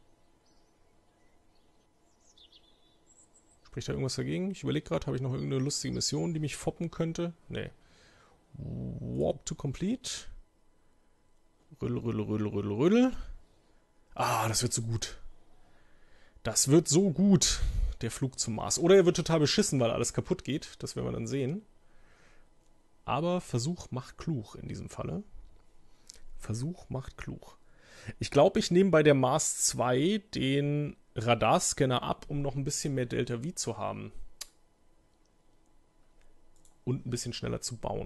Spricht da irgendwas dagegen? Ich überlege gerade, habe ich noch irgendeine lustige Mission, die mich foppen könnte? Nee. Warp to Complete. Rüll, rüll, rüll, rüll, rüll. Ah, das wird so gut. Das wird so gut, der Flug zum Mars. Oder er wird total beschissen, weil alles kaputt geht. Das werden wir dann sehen. Aber Versuch macht klug in diesem Falle. Versuch macht klug. Ich glaube, ich nehme bei der Mars zwei den Radarscanner ab, um noch ein bisschen mehr Delta V zu haben. Und ein bisschen schneller zu bauen.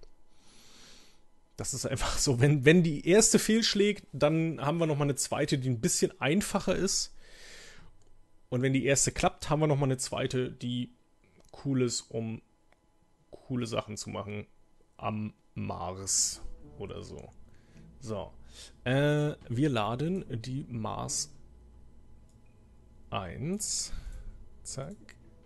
Das ist einfach so, wenn, wenn die erste fehlschlägt, dann haben wir nochmal eine zweite, die ein bisschen einfacher ist. Und wenn die erste klappt, haben wir nochmal eine zweite, die cool ist, um coole Sachen zu machen am Mars oder so. So, äh, wir laden die Mars eins. Zack.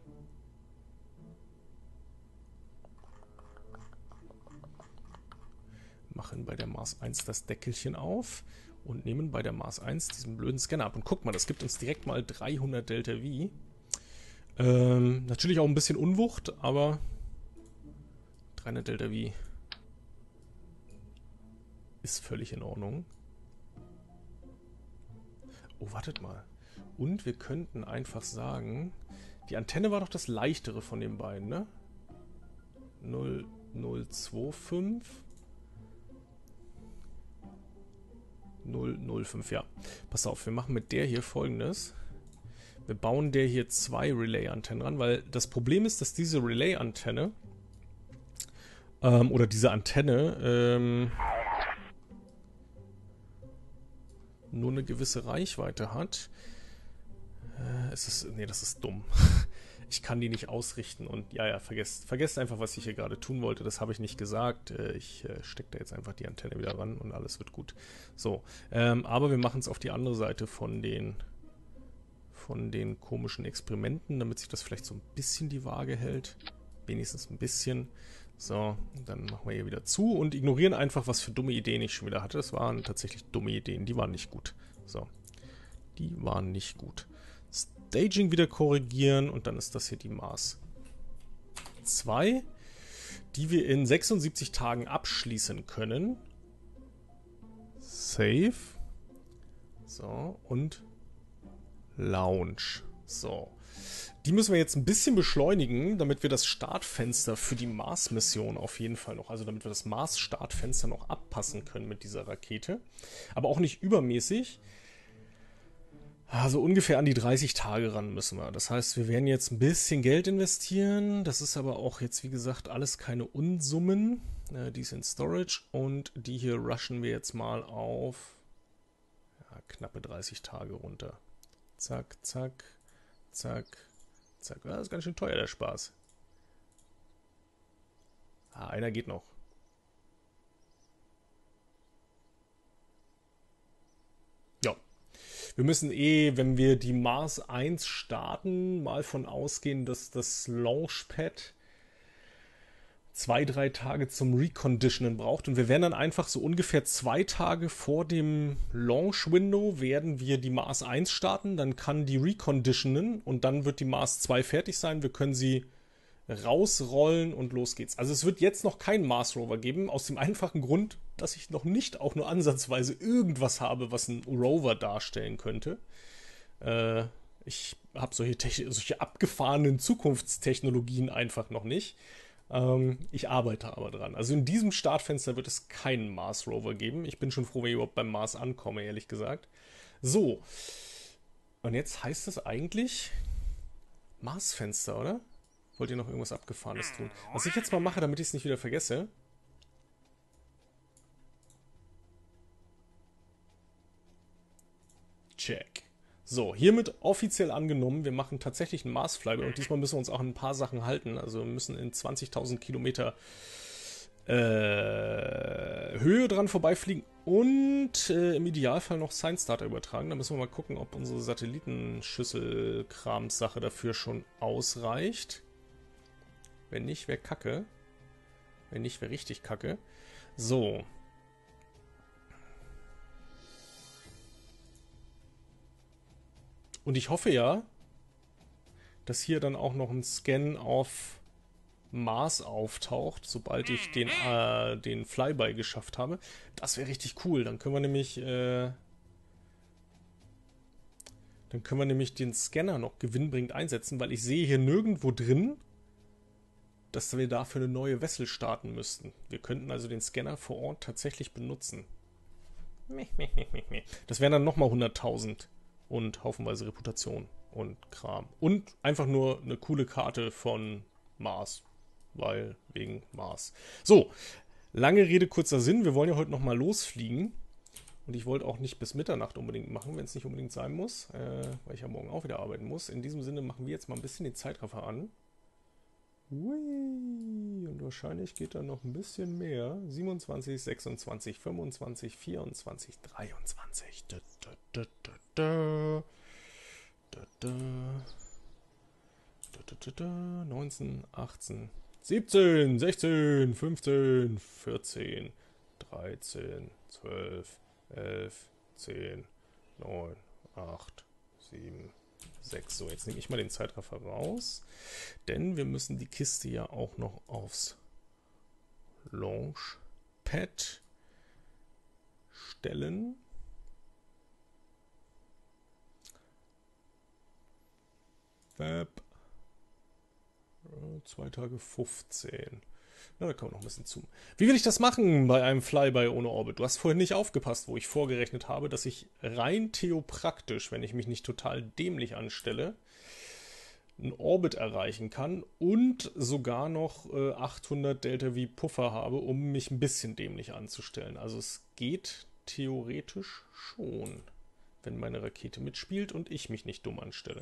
Machen bei der Mars eins das Deckelchen auf und nehmen bei der Mars eins diesen blöden Scanner ab. Und guck mal, das gibt uns direkt mal dreihundert Delta V. Ähm, natürlich auch ein bisschen Unwucht, aber dreihundert Delta V ist völlig in Ordnung. Oh, wartet mal. Und wir könnten einfach sagen, die Antenne war doch das leichtere von den beiden, ne? null null zwei fünf. null null fünf, ja. Pass auf, wir machen mit der hier Folgendes. Wir bauen der hier zwei Relay-Antennen ran, weil das Problem ist, dass diese Relay-Antenne ähm, oder diese Antenne ähm, nur eine gewisse Reichweite hat. Äh, es ist, nee, das ist dumm. Ich kann die nicht ausrichten und ja, ja, vergesst, vergesst einfach, was ich hier gerade tun wollte. Das habe ich nicht gesagt. Äh, ich äh, stecke da jetzt einfach die Antenne wieder ran und alles wird gut. So, ähm, aber wir machen es auf die andere Seite von den von den komischen Experimenten, damit sich das vielleicht so ein bisschen die Waage hält. Wenigstens ein bisschen. So, dann machen wir hier wieder zu und ignorieren einfach, was für dumme Ideen ich schon wieder hatte. Das waren tatsächlich dumme Ideen, die waren nicht gut. So, die waren nicht gut. Staging wieder korrigieren und dann ist das hier die Mars zwei, die wir in sechsundsiebzig Tagen abschließen können. Save. So, und Launch. So. Die müssen wir jetzt ein bisschen beschleunigen, damit wir das Startfenster für die Mars-Mission auf jeden Fall noch, also damit wir das Mars-Startfenster noch abpassen können mit dieser Rakete. Aber auch nicht übermäßig. Also ungefähr an die dreißig Tage ran müssen wir. Das heißt, wir werden jetzt ein bisschen Geld investieren. Das ist aber auch jetzt, wie gesagt, alles keine Unsummen. Äh, die sind Storage und die hier rushen wir jetzt mal auf ja, knappe dreißig Tage runter. Zack, zack, zack, zack. Das ist ganz schön teuer, der Spaß. Ah, einer geht noch. Ja. Wir müssen eh, wenn wir die Mars eins starten, mal von ausgehen, dass das Launchpad zwei, drei Tage zum Reconditionen braucht. Und wir werden dann einfach so ungefähr zwei Tage vor dem Launch-Window werden wir die Mars eins starten. Dann kann die reconditionen und dann wird die Mars zwei fertig sein. Wir können sie rausrollen und los geht's. Also es wird jetzt noch keinen Mars Rover geben, aus dem einfachen Grund, dass ich noch nicht auch nur ansatzweise irgendwas habe, was ein Rover darstellen könnte. Äh, ich habe solche, solche abgefahrenen Zukunftstechnologien einfach noch nicht. Ähm, ich arbeite aber dran. Also in diesem Startfenster wird es keinen Mars Rover geben. Ich bin schon froh, wenn ich überhaupt beim Mars ankomme, ehrlich gesagt. So. Und jetzt heißt es eigentlich Marsfenster, oder? Wollt ihr noch irgendwas Abgefahrenes tun? Was ich jetzt mal mache, damit ich es nicht wieder vergesse. Check. So, hiermit offiziell angenommen, wir machen tatsächlich einen Mars-Flyby und diesmal müssen wir uns auch an ein paar Sachen halten. Also wir müssen in zwanzigtausend Kilometer äh, Höhe dran vorbeifliegen und äh, im Idealfall noch Science Data übertragen. Da müssen wir mal gucken, ob unsere Satellitenschüssel-Krams-Sache dafür schon ausreicht. Wenn nicht, wäre Kacke. Wenn nicht, wäre richtig Kacke. So. Und ich hoffe ja, dass hier dann auch noch ein Scan auf Mars auftaucht, sobald ich den, äh, den Flyby geschafft habe. Das wäre richtig cool. Dann können wir nämlich, äh, dann können wir nämlich den Scanner noch gewinnbringend einsetzen, weil ich sehe hier nirgendwo drin, dass wir dafür eine neue Vessel starten müssten. Wir könnten also den Scanner vor Ort tatsächlich benutzen. Das wären dann nochmal hunderttausend. Und haufenweise Reputation und Kram. Und einfach nur eine coole Karte von Mars. Weil, wegen Mars. So, lange Rede, kurzer Sinn. Wir wollen ja heute nochmal losfliegen. Und ich wollte auch nicht bis Mitternacht unbedingt machen, wenn es nicht unbedingt sein muss. Äh, weil ich ja morgen auch wieder arbeiten muss. In diesem Sinne machen wir jetzt mal ein bisschen den Zeitraffer an. Hui, und wahrscheinlich geht da noch ein bisschen mehr. siebenundzwanzig, sechsundzwanzig, fünfundzwanzig, vierundzwanzig, dreiundzwanzig. Da, da, da, da, da. Da, da. Da, da, da, da. neunzehn, achtzehn, siebzehn, sechzehn, fünfzehn, vierzehn, dreizehn, zwölf, elf, zehn, neun, acht, sieben, sechs. So, jetzt nehme ich mal den Zeitraffer raus, denn wir müssen die Kiste ja auch noch aufs Launchpad stellen. Web. zwei Tage fünfzehn. Na, da kann man noch ein bisschen zoomen. Wie will ich das machen bei einem Flyby ohne Orbit? Du hast vorhin nicht aufgepasst, wo ich vorgerechnet habe, dass ich rein theopraktisch, wenn ich mich nicht total dämlich anstelle, einen Orbit erreichen kann und sogar noch äh, achthundert Delta V Puffer habe, um mich ein bisschen dämlich anzustellen. Also es geht theoretisch schon, wenn meine Rakete mitspielt und ich mich nicht dumm anstelle.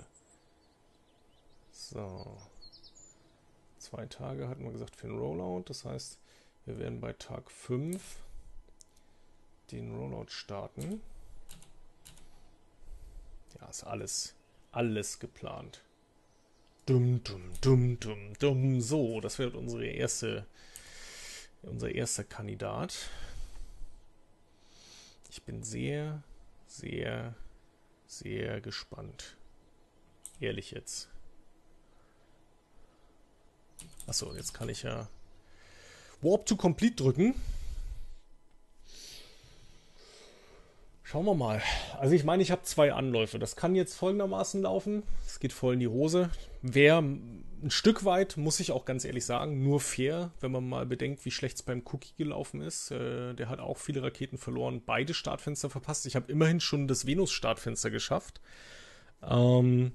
So. Zwei Tage hatten wir gesagt für den Rollout. Das heißt, wir werden bei Tag fünf den Rollout starten. Ja, ist alles, alles geplant. Dumm, dumm, dumm, dumm, dumm. So, das wird unsere erste, unser erster Kandidat. Ich bin sehr, sehr, sehr gespannt. Ehrlich jetzt. Achso, jetzt kann ich ja Warp to Complete drücken. Schauen wir mal. Also ich meine, ich habe zwei Anläufe. Das kann jetzt folgendermaßen laufen. Es geht voll in die Hose. Wäre ein Stück weit, muss ich auch ganz ehrlich sagen, nur fair, wenn man mal bedenkt, wie schlecht es beim Cookie gelaufen ist. Äh, der hat auch viele Raketen verloren, beide Startfenster verpasst. Ich habe immerhin schon das Venus-Startfenster geschafft. Ähm...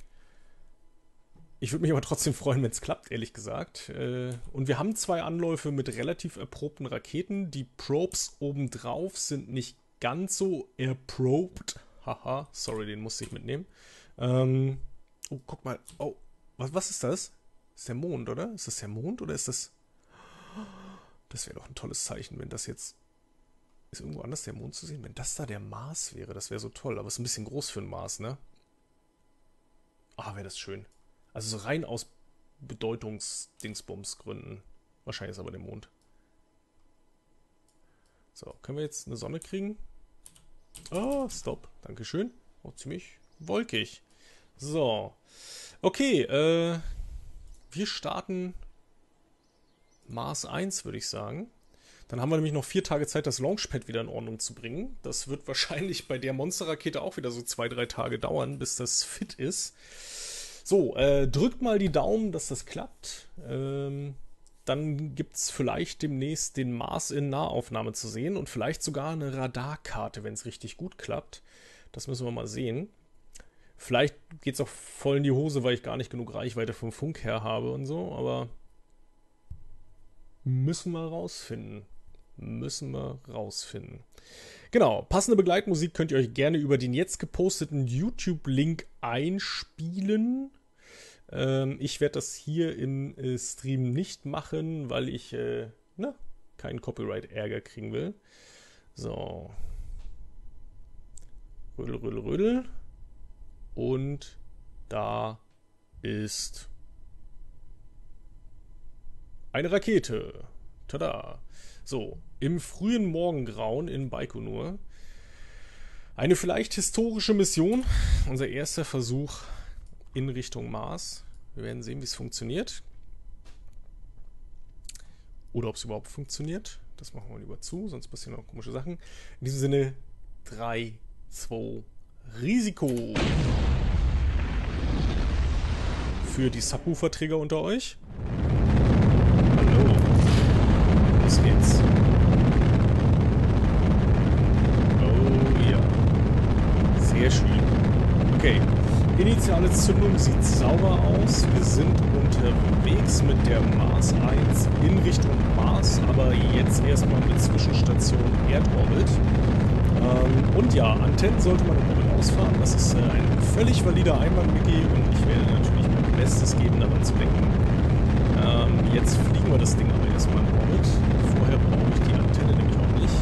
Ich würde mich aber trotzdem freuen, wenn es klappt, ehrlich gesagt. Und wir haben zwei Anläufe mit relativ erprobten Raketen. Die Probes obendrauf sind nicht ganz so erprobt. Haha, sorry, den musste ich mitnehmen. Ähm, oh, guck mal. Oh, was, was ist das? Ist der Mond, oder? Ist das der Mond oder ist das... Das wäre doch ein tolles Zeichen, wenn das jetzt... Ist irgendwo anders der Mond zu sehen? Wenn das da der Mars wäre, das wäre so toll. Aber es ist ein bisschen groß für einen Mars, ne? Ah, wäre das schön. Also so rein aus Bedeutungs-Dingsbums-Gründen. Wahrscheinlich ist aber der Mond. So, können wir jetzt eine Sonne kriegen? Oh, stopp. Dankeschön. Oh, ziemlich wolkig. So. Okay, äh, wir starten Mars eins, würde ich sagen. Dann haben wir nämlich noch vier Tage Zeit, das Launchpad wieder in Ordnung zu bringen. Das wird wahrscheinlich bei der Monsterrakete auch wieder so zwei, drei Tage dauern, bis das fit ist. So, äh, drückt mal die Daumen, dass das klappt. Ähm, dann gibt es vielleicht demnächst den Mars in Nahaufnahme zu sehen und vielleicht sogar eine Radarkarte, wenn es richtig gut klappt. Das müssen wir mal sehen. Vielleicht geht es auch voll in die Hose, weil ich gar nicht genug Reichweite vom Funk her habe und so, aber müssen wir rausfinden. Müssen wir rausfinden. Genau, passende Begleitmusik könnt ihr euch gerne über den jetzt geposteten YouTube-Link einspielen. Ähm, ich werde das hier im äh, Stream nicht machen, weil ich äh, na, keinen Copyright-Ärger kriegen will. So. Rödel, rödel, rödel. Und da ist eine Rakete. Tada. So, im frühen Morgengrauen in Baikonur. Eine vielleicht historische Mission. Unser erster Versuch in Richtung Mars. Wir werden sehen, wie es funktioniert. Oder ob es überhaupt funktioniert. Das machen wir lieber zu, sonst passieren noch komische Sachen. In diesem Sinne, drei, zwei, Risiko. Für die Subwoofer-Träger unter euch. Hallo. Los geht's. Oh ja. Sehr schön. Okay. Initiale Zündung sieht sauber aus. Wir sind unterwegs mit der Mars eins in Richtung Mars, aber jetzt erstmal mit Zwischenstation Erdorbit. Ähm, und ja, Antennen sollte man im Orbit ausfahren. Das ist äh, ein völlig valider Einwand, Micky, und ich werde natürlich mein Bestes geben, daran zu denken. Ähm, jetzt fliegen wir das Ding aber erstmal im Orbit. Vorher brauche ich die Antenne nämlich auch nicht.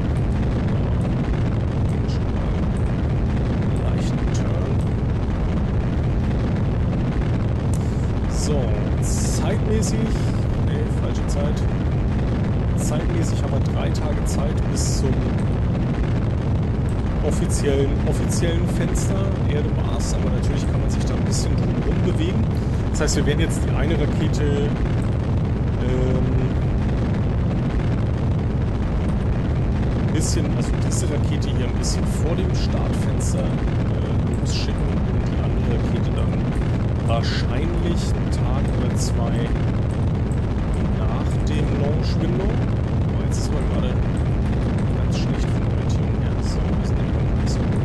So, schon mal einen leichten Turn. So, zeitmäßig, ne, falsche Zeit. Zeitmäßig haben wir drei Tage Zeit bis zum offiziellen, offiziellen Fenster Erde-Mars, aber natürlich kann man sich da ein bisschen drumherum bewegen. Das heißt, wir werden jetzt die eine Rakete ähm, ein bisschen, also diese Rakete hier ein bisschen vor dem Startfenster äh, losschicken und die andere Rakete dann wahrscheinlich einen Tag oder zwei nach dem Launch-Window. Oh, jetzt ist aber gerade ganz schlecht von der Orientierung her. So, wir sind nämlich auch ganz so hoch.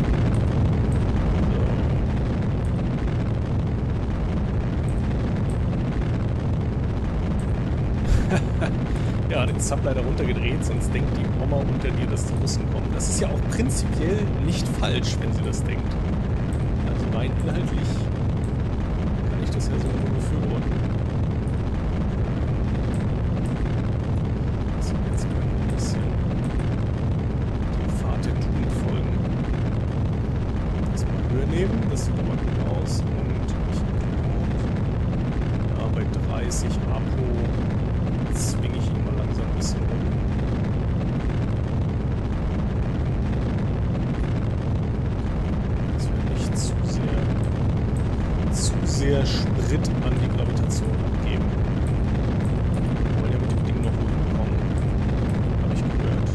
So. Ja, den Sub leider runtergedreht, sonst denkt die Oma unter dir, dass die Russen kommen. Das ist ja auch prinzipiell nicht falsch, wenn sie das denkt. Also rein inhaltlich kann ich das ja so nur befürworten. So, jetzt mal ein bisschen dem Pfad der Tugend folgen. Erstmal Höhe nehmen, das sieht aber gut aus. Und ich glaube, ja, bei dreißig Apo zwinge ich ihn mal langsam ein bisschen rum. Das wäre nicht zu sehr, zu sehr Sprit an die Gravitation abgeben. Wir wollen ja mit dem Ding noch wohin kommen, habe ich gehört.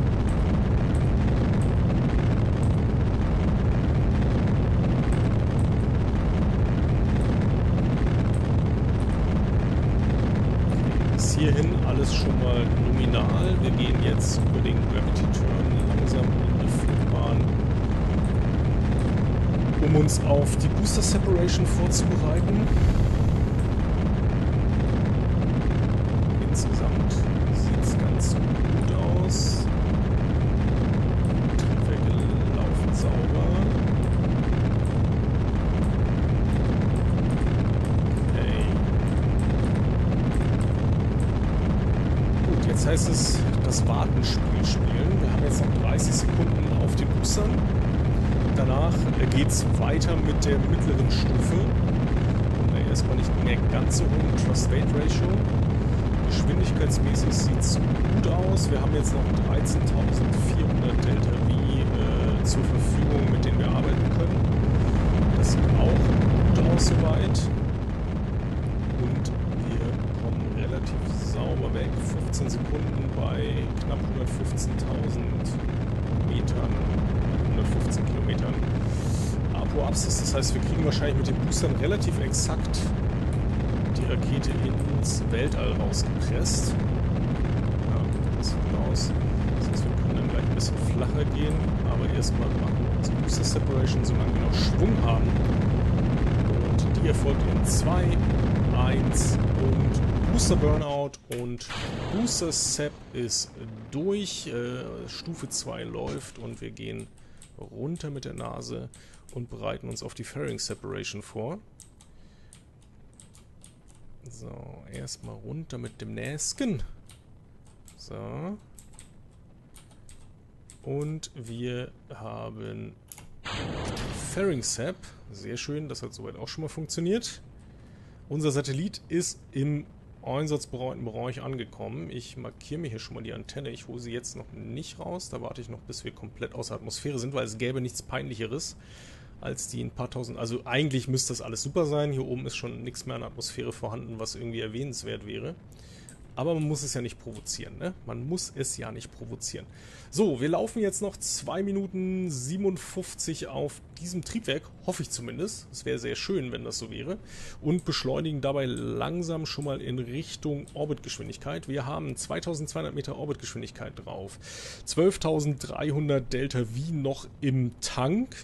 Bis hierhin alles schon mal nominal. Wir gehen jetzt über den Gravity Turn langsam in die Flugbahn, um uns auf die Booster Separation vorzubereiten. Insgesamt sieht es ganz gut aus. Triebwerke laufen sauber. Okay. Gut, jetzt heißt es das Wartenspiel spielen. Wir haben jetzt noch dreißig Sekunden auf den Boostern. Danach geht es weiter mit der mittleren Stufe. Und erstmal nicht mehr ganz so hohen Thrust-Weight-Ratio. Geschwindigkeitsmäßig sieht es gut aus. Wir haben jetzt noch dreizehntausendvierhundert Delta V äh, zur Verfügung, mit denen wir arbeiten können. Das sieht auch gut aus soweit. Und wir kommen relativ sauber weg. fünfzehn Sekunden bei knapp hundertfünfzehntausend Metern. hundertfünfzehn Kilometern Apo-Absatz. Das heißt, wir kriegen wahrscheinlich mit den Boostern relativ exakt die Rakete ins Weltall rausgepresst. Ja, das sieht gut aus. Das heißt, wir können dann gleich ein bisschen flacher gehen, aber erstmal machen wir unsere Booster Separation, solange wir noch Schwung haben. Und die erfolgt in zwei, eins und Booster Burnout und Booster Sep ist durch. Äh, Stufe zwei läuft und wir gehen runter mit der Nase und bereiten uns auf die Fairing Separation vor. So, erstmal runter mit dem Näsken. So. Und wir haben Fairing Sep. Sehr schön, das hat soweit auch schon mal funktioniert. Unser Satellit ist im einsatzbereiten Bereich angekommen. Ich markiere mir hier schon mal die Antenne. Ich hole sie jetzt noch nicht raus. Da warte ich noch, bis wir komplett außer Atmosphäre sind, weil es gäbe nichts Peinlicheres als die ein paar tausend... Also eigentlich müsste das alles super sein. Hier oben ist schon nichts mehr an Atmosphäre vorhanden, was irgendwie erwähnenswert wäre. Aber man muss es ja nicht provozieren, ne? Man muss es ja nicht provozieren. So, wir laufen jetzt noch zwei Minuten siebenundfünfzig auf diesem Triebwerk, hoffe ich zumindest. Es wäre sehr schön, wenn das so wäre. Und beschleunigen dabei langsam schon mal in Richtung Orbitgeschwindigkeit. Wir haben zweitausendzweihundert Meter Orbitgeschwindigkeit drauf. zwölftausenddreihundert Delta V noch im Tank.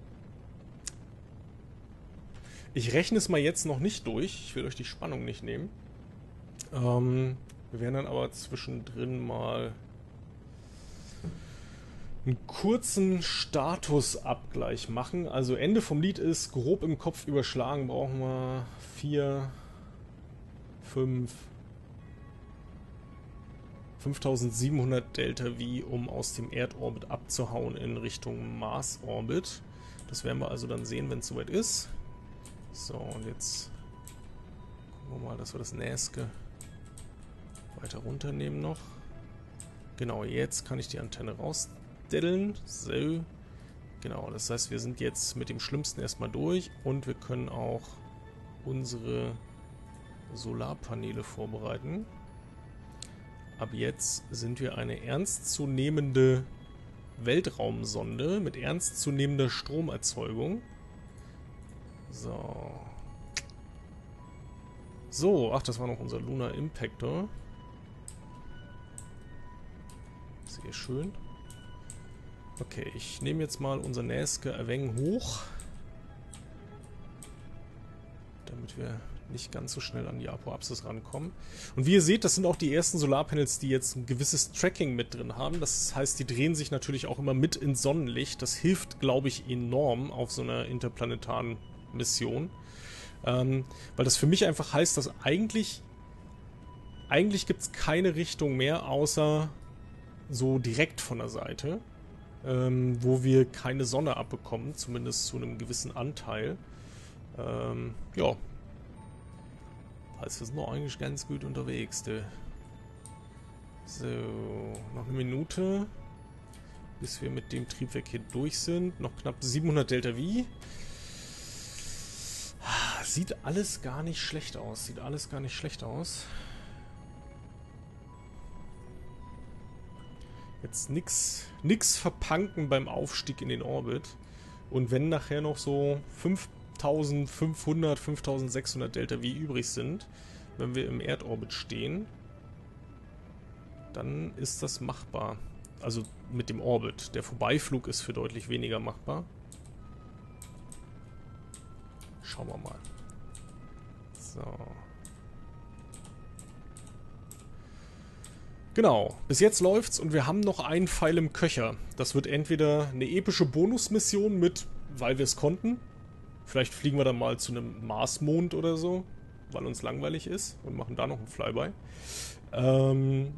Ich rechne es mal jetzt noch nicht durch. Ich will euch die Spannung nicht nehmen. Ähm, wir werden dann aber zwischendrin mal einen kurzen Statusabgleich machen. Also Ende vom Lied ist, grob im Kopf überschlagen, brauchen wir vier, fünf, fünftausendsiebenhundert Delta V, um aus dem Erdorbit abzuhauen in Richtung Mars-Orbit. Das werden wir also dann sehen, wenn es soweit ist. So, und jetzt gucken wir mal, dass wir das Näske weiter runternehmen noch. Genau, jetzt kann ich die Antenne rausdeddeln. So. Genau, das heißt, wir sind jetzt mit dem Schlimmsten erstmal durch und wir können auch unsere Solarpaneele vorbereiten. Ab jetzt sind wir eine ernstzunehmende Weltraumsonde mit ernstzunehmender Stromerzeugung. So. So, ach, das war noch unser Lunar Impactor. Sehr schön. Okay, ich nehme jetzt mal unser Näske Erweng hoch. Damit wir nicht ganz so schnell an die Apoapsis rankommen. Und wie ihr seht, das sind auch die ersten Solarpanels, die jetzt ein gewisses Tracking mit drin haben. Das heißt, die drehen sich natürlich auch immer mit ins Sonnenlicht. Das hilft, glaube ich, enorm auf so einer interplanetaren Mission. Ähm, weil das für mich einfach heißt, dass eigentlich eigentlich gibt es keine Richtung mehr, außer so direkt von der Seite, ähm, wo wir keine Sonne abbekommen, zumindest zu einem gewissen Anteil. Ähm, ja. Heißt, wir sind noch eigentlich ganz gut unterwegs. Du. So, noch eine Minute, bis wir mit dem Triebwerk hier durch sind. Noch knapp siebenhundert Delta V. Sieht alles gar nicht schlecht aus. Sieht alles gar nicht schlecht aus. Jetzt nix, nix verpanken beim Aufstieg in den Orbit. Und wenn nachher noch so fünftausendfünfhundert, fünftausendsechshundert Delta V übrig sind, wenn wir im Erdorbit stehen, dann ist das machbar. Also mit dem Orbit. Der Vorbeiflug ist für deutlich weniger machbar. Schauen wir mal. So. Genau, bis jetzt läuft's und wir haben noch einen Pfeil im Köcher. Das wird entweder eine epische Bonusmission mit, weil wir es konnten. Vielleicht fliegen wir dann mal zu einem Marsmond oder so, weil uns langweilig ist und machen da noch einen Flyby. Ähm,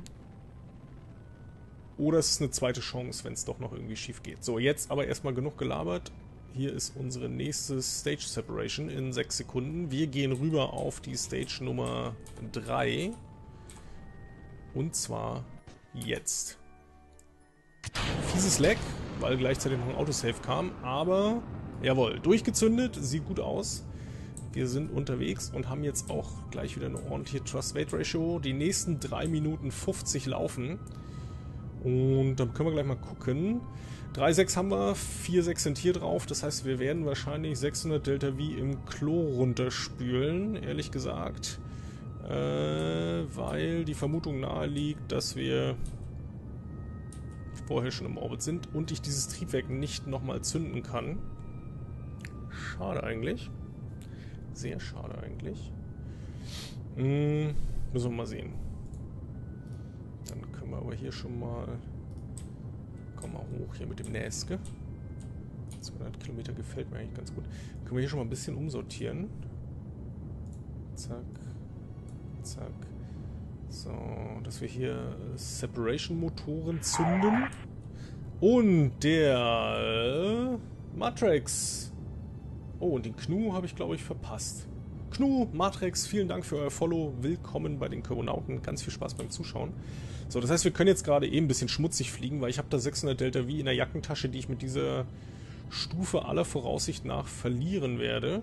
oder es ist eine zweite Chance, wenn es doch noch irgendwie schief geht. So, jetzt aber erstmal genug gelabert. Hier ist unsere nächste Stage Separation in sechs Sekunden. Wir gehen rüber auf die Stage Nummer drei. Und zwar jetzt. Fieses Lag, weil gleichzeitig noch ein Autosave kam. Aber, jawohl, durchgezündet. Sieht gut aus. Wir sind unterwegs und haben jetzt auch gleich wieder eine ordentliche Thrust-Weight-Ratio. Die nächsten drei Minuten fünfzig laufen. Und dann können wir gleich mal gucken. drei Komma sechs haben wir, vier Komma sechs sind hier drauf. Das heißt, wir werden wahrscheinlich sechshundert Delta V im Klo runterspülen, ehrlich gesagt. Äh, weil die Vermutung nahe liegt, dass wir vorher schon im Orbit sind und ich dieses Triebwerk nicht nochmal zünden kann. Schade eigentlich. Sehr schade eigentlich. Hm, müssen wir mal sehen. Dann können wir aber hier schon mal... Komm mal hoch hier mit dem Näske. zweihundert Kilometer gefällt mir eigentlich ganz gut. Können wir hier schon mal ein bisschen umsortieren. Zack. Zack. So, dass wir hier Separation-Motoren zünden. Und der äh, Matrix. Oh, und den Knu habe ich, glaube ich, verpasst. Knu, Matrix, vielen Dank für euer Follow. Willkommen bei den Körbonauten. Ganz viel Spaß beim Zuschauen. So, das heißt, wir können jetzt gerade eben ein bisschen schmutzig fliegen, weil ich habe da sechshundert Delta V in der Jackentasche, die ich mit dieser Stufe aller Voraussicht nach verlieren werde.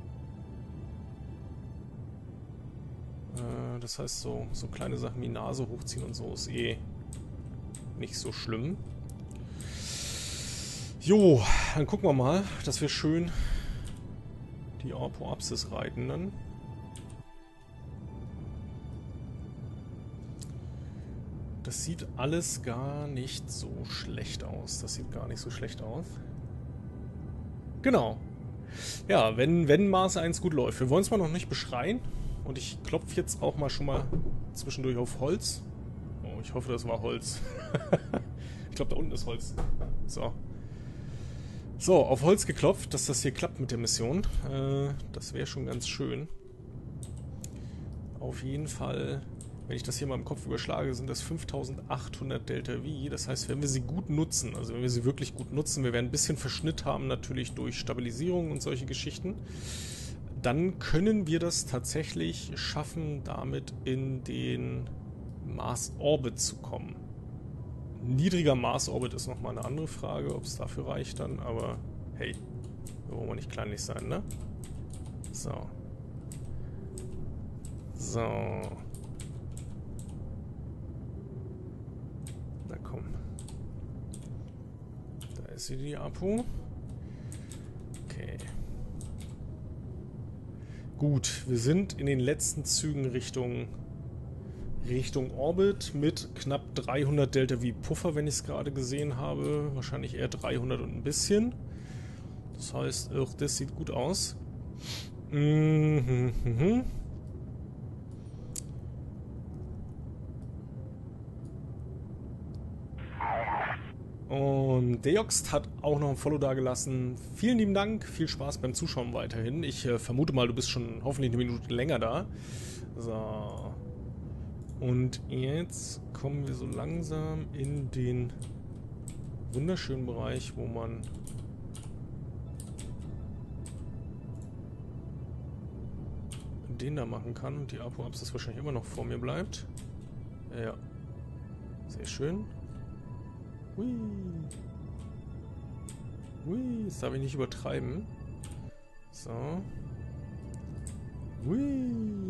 Äh, das heißt, so, so kleine Sachen wie Nase hochziehen und so ist eh nicht so schlimm. Jo, dann gucken wir mal, dass wir schön die Apoapsis reiten dann. Das sieht alles gar nicht so schlecht aus. Das sieht gar nicht so schlecht aus. Genau. Ja, wenn, wenn Mars eins gut läuft. Wir wollen es mal noch nicht beschreien. Und ich klopfe jetzt auch mal schon mal zwischendurch auf Holz. Oh, ich hoffe, das war Holz. Ich glaube, da unten ist Holz. So. So, auf Holz geklopft, dass das hier klappt mit der Mission. Äh, das wäre schon ganz schön. Auf jeden Fall, wenn ich das hier mal im Kopf überschlage, sind das fünftausendachthundert Delta V. Das heißt, wenn wir sie gut nutzen, also wenn wir sie wirklich gut nutzen, wir werden ein bisschen Verschnitt haben natürlich durch Stabilisierung und solche Geschichten, dann können wir das tatsächlich schaffen, damit in den Mars-Orbit zu kommen. Niedriger Mars-Orbit ist nochmal eine andere Frage, ob es dafür reicht dann, aber hey, da wollen wir nicht kleinlich sein, ne? So. So. Na komm. Da ist sie, die Apo. Okay. Gut, wir sind in den letzten Zügen Richtung Richtung Orbit mit knapp dreihundert Delta V Puffer, wenn ich es gerade gesehen habe. Wahrscheinlich eher dreihundert und ein bisschen. Das heißt, auch das sieht gut aus. Mhm. Und der Joxt hat auch noch ein Follow da gelassen. Vielen lieben Dank, viel Spaß beim Zuschauen weiterhin. Ich äh, vermute mal, du bist schon hoffentlich eine Minute länger da. So. Und jetzt kommen wir so langsam in den wunderschönen Bereich, wo man den da machen kann und die Apoapsis wahrscheinlich immer noch vor mir bleibt. Ja, sehr schön. Hui. Hui, das darf ich nicht übertreiben. So. Hui.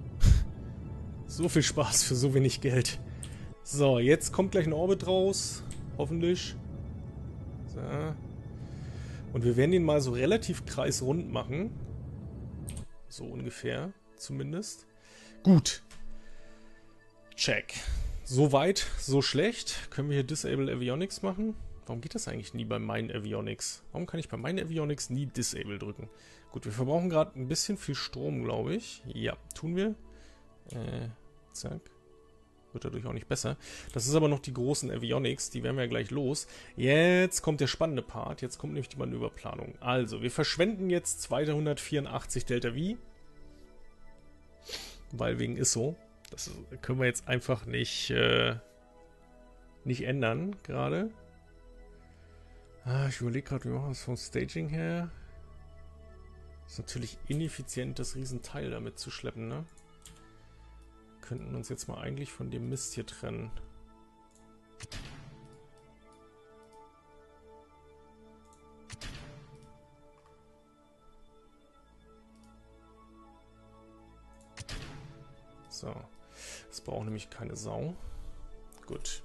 So viel Spaß für so wenig Geld. So, jetzt kommt gleich ein Orbit raus. Hoffentlich. So. Und wir werden ihn mal so relativ kreisrund machen. So ungefähr, zumindest. Gut. Check. So weit, so schlecht. Können wir hier Disable Avionics machen? Warum geht das eigentlich nie bei meinen Avionics? Warum kann ich bei meinen Avionics nie Disable drücken? Gut, wir verbrauchen gerade ein bisschen viel Strom, glaube ich. Ja, tun wir. Äh, zack. Wird dadurch auch nicht besser. Das ist aber noch die großen Avionics, die werden wir ja gleich los. Jetzt kommt der spannende Part, jetzt kommt nämlich die Manöverplanung. Also, wir verschwenden jetzt zweihundertvierundachtzig Delta V. Weil wegen I S O. Das können wir jetzt einfach nicht, äh, nicht ändern, gerade. Ah, ich überlege gerade, wie machen wir das vom Staging her? Ist natürlich ineffizient, das Riesenteil damit zu schleppen, ne? Könnten uns jetzt mal eigentlich von dem Mist hier trennen. So. Das braucht nämlich keine Sau. Gut.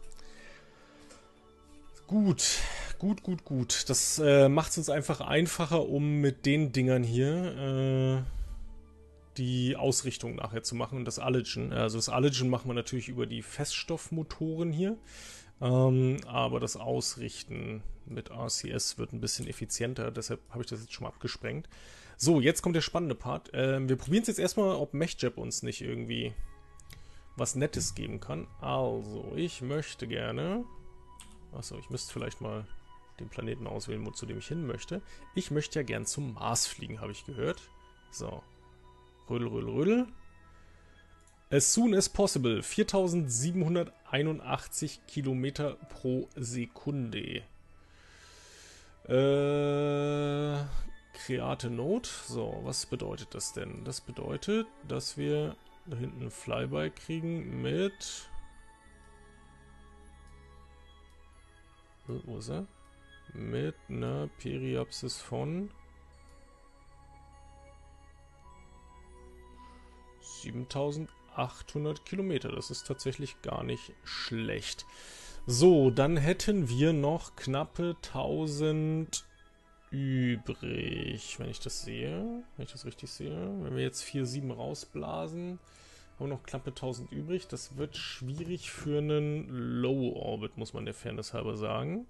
Gut. Gut, gut, gut. Das äh, macht es uns einfach einfacher, um mit den Dingern hier äh, die Ausrichtung nachher zu machen und das Allergen. Also das Allergen machen wir natürlich über die Feststoffmotoren hier. Ähm, aber das Ausrichten mit R C S wird ein bisschen effizienter, deshalb habe ich das jetzt schon mal abgesprengt. So, jetzt kommt der spannende Part. Ähm, wir probieren es jetzt erstmal, ob MechJeb uns nicht irgendwie was Nettes geben kann. Also, ich möchte gerne... Achso, ich müsste vielleicht mal den Planeten auswählen, wo, zu dem ich hin möchte. Ich möchte ja gern zum Mars fliegen, habe ich gehört. So. Rödel, rödel, rödel. As soon as possible. viertausendsiebenhunderteinundachtzig Kilometer pro Sekunde. Äh, Create Node. So, was bedeutet das denn? Das bedeutet, dass wir da hinten ein Flyby kriegen mit... Wo ist er? Mit einer Periapsis von siebentausendachthundert Kilometer. Das ist tatsächlich gar nicht schlecht. So, dann hätten wir noch knappe tausend übrig, wenn ich das sehe. Wenn ich das richtig sehe. Wenn wir jetzt vier Komma sieben rausblasen, haben wir noch knappe tausend übrig. Das wird schwierig für einen Low Orbit, muss man der Fairness halber sagen.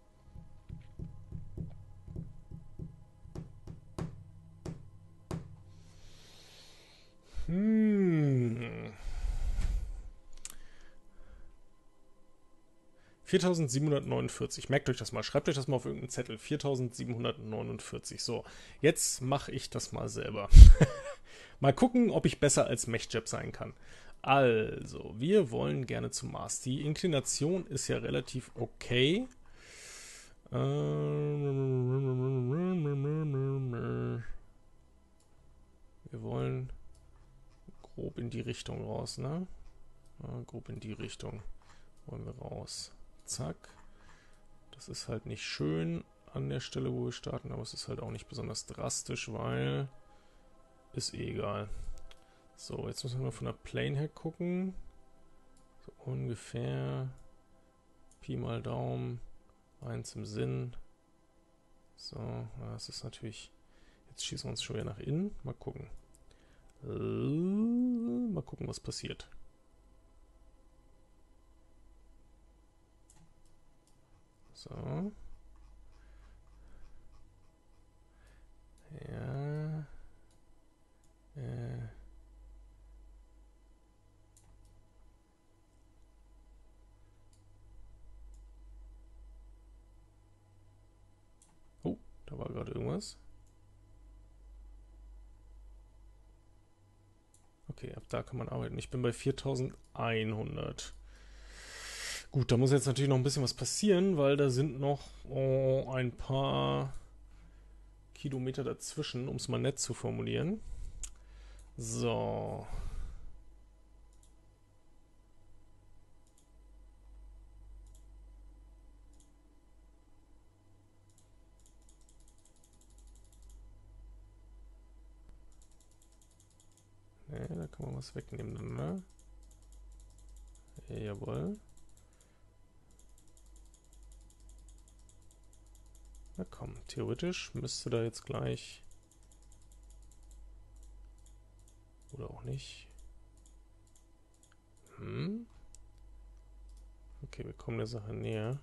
Hm. viertausendsiebenhundertneunundvierzig. Merkt euch das mal. Schreibt euch das mal auf irgendeinen Zettel. viertausendsiebenhundertneunundvierzig. So, jetzt mache ich das mal selber. Mal gucken, ob ich besser als MechJeb sein kann. Also, wir wollen gerne zum Mars. Die Inklination ist ja relativ okay. Wir wollen grob in die Richtung raus, ne? Ja, grob in die Richtung wollen wir raus. Zack. Das ist halt nicht schön an der Stelle, wo wir starten, aber es ist halt auch nicht besonders drastisch, weil ist eh egal. So, jetzt müssen wir mal von der Plane her gucken. So ungefähr Pi mal Daumen. Eins im Sinn. So, das ist natürlich... Jetzt schießen wir uns schon wieder nach innen. Mal gucken. Äh, mal gucken, was passiert. So. Ja. Äh. Oh, da war gerade irgendwas. Okay, ab da kann man arbeiten. Ich bin bei viertausendeinhundert. Gut, da muss jetzt natürlich noch ein bisschen was passieren, weil da sind noch oh, ein paar Kilometer dazwischen, um es mal nett zu formulieren. So. Ne, da kann man was wegnehmen dann, ne? Jawohl. Na komm, theoretisch müsste da jetzt gleich... Oder auch nicht. Hm? Okay, wir kommen der Sache näher.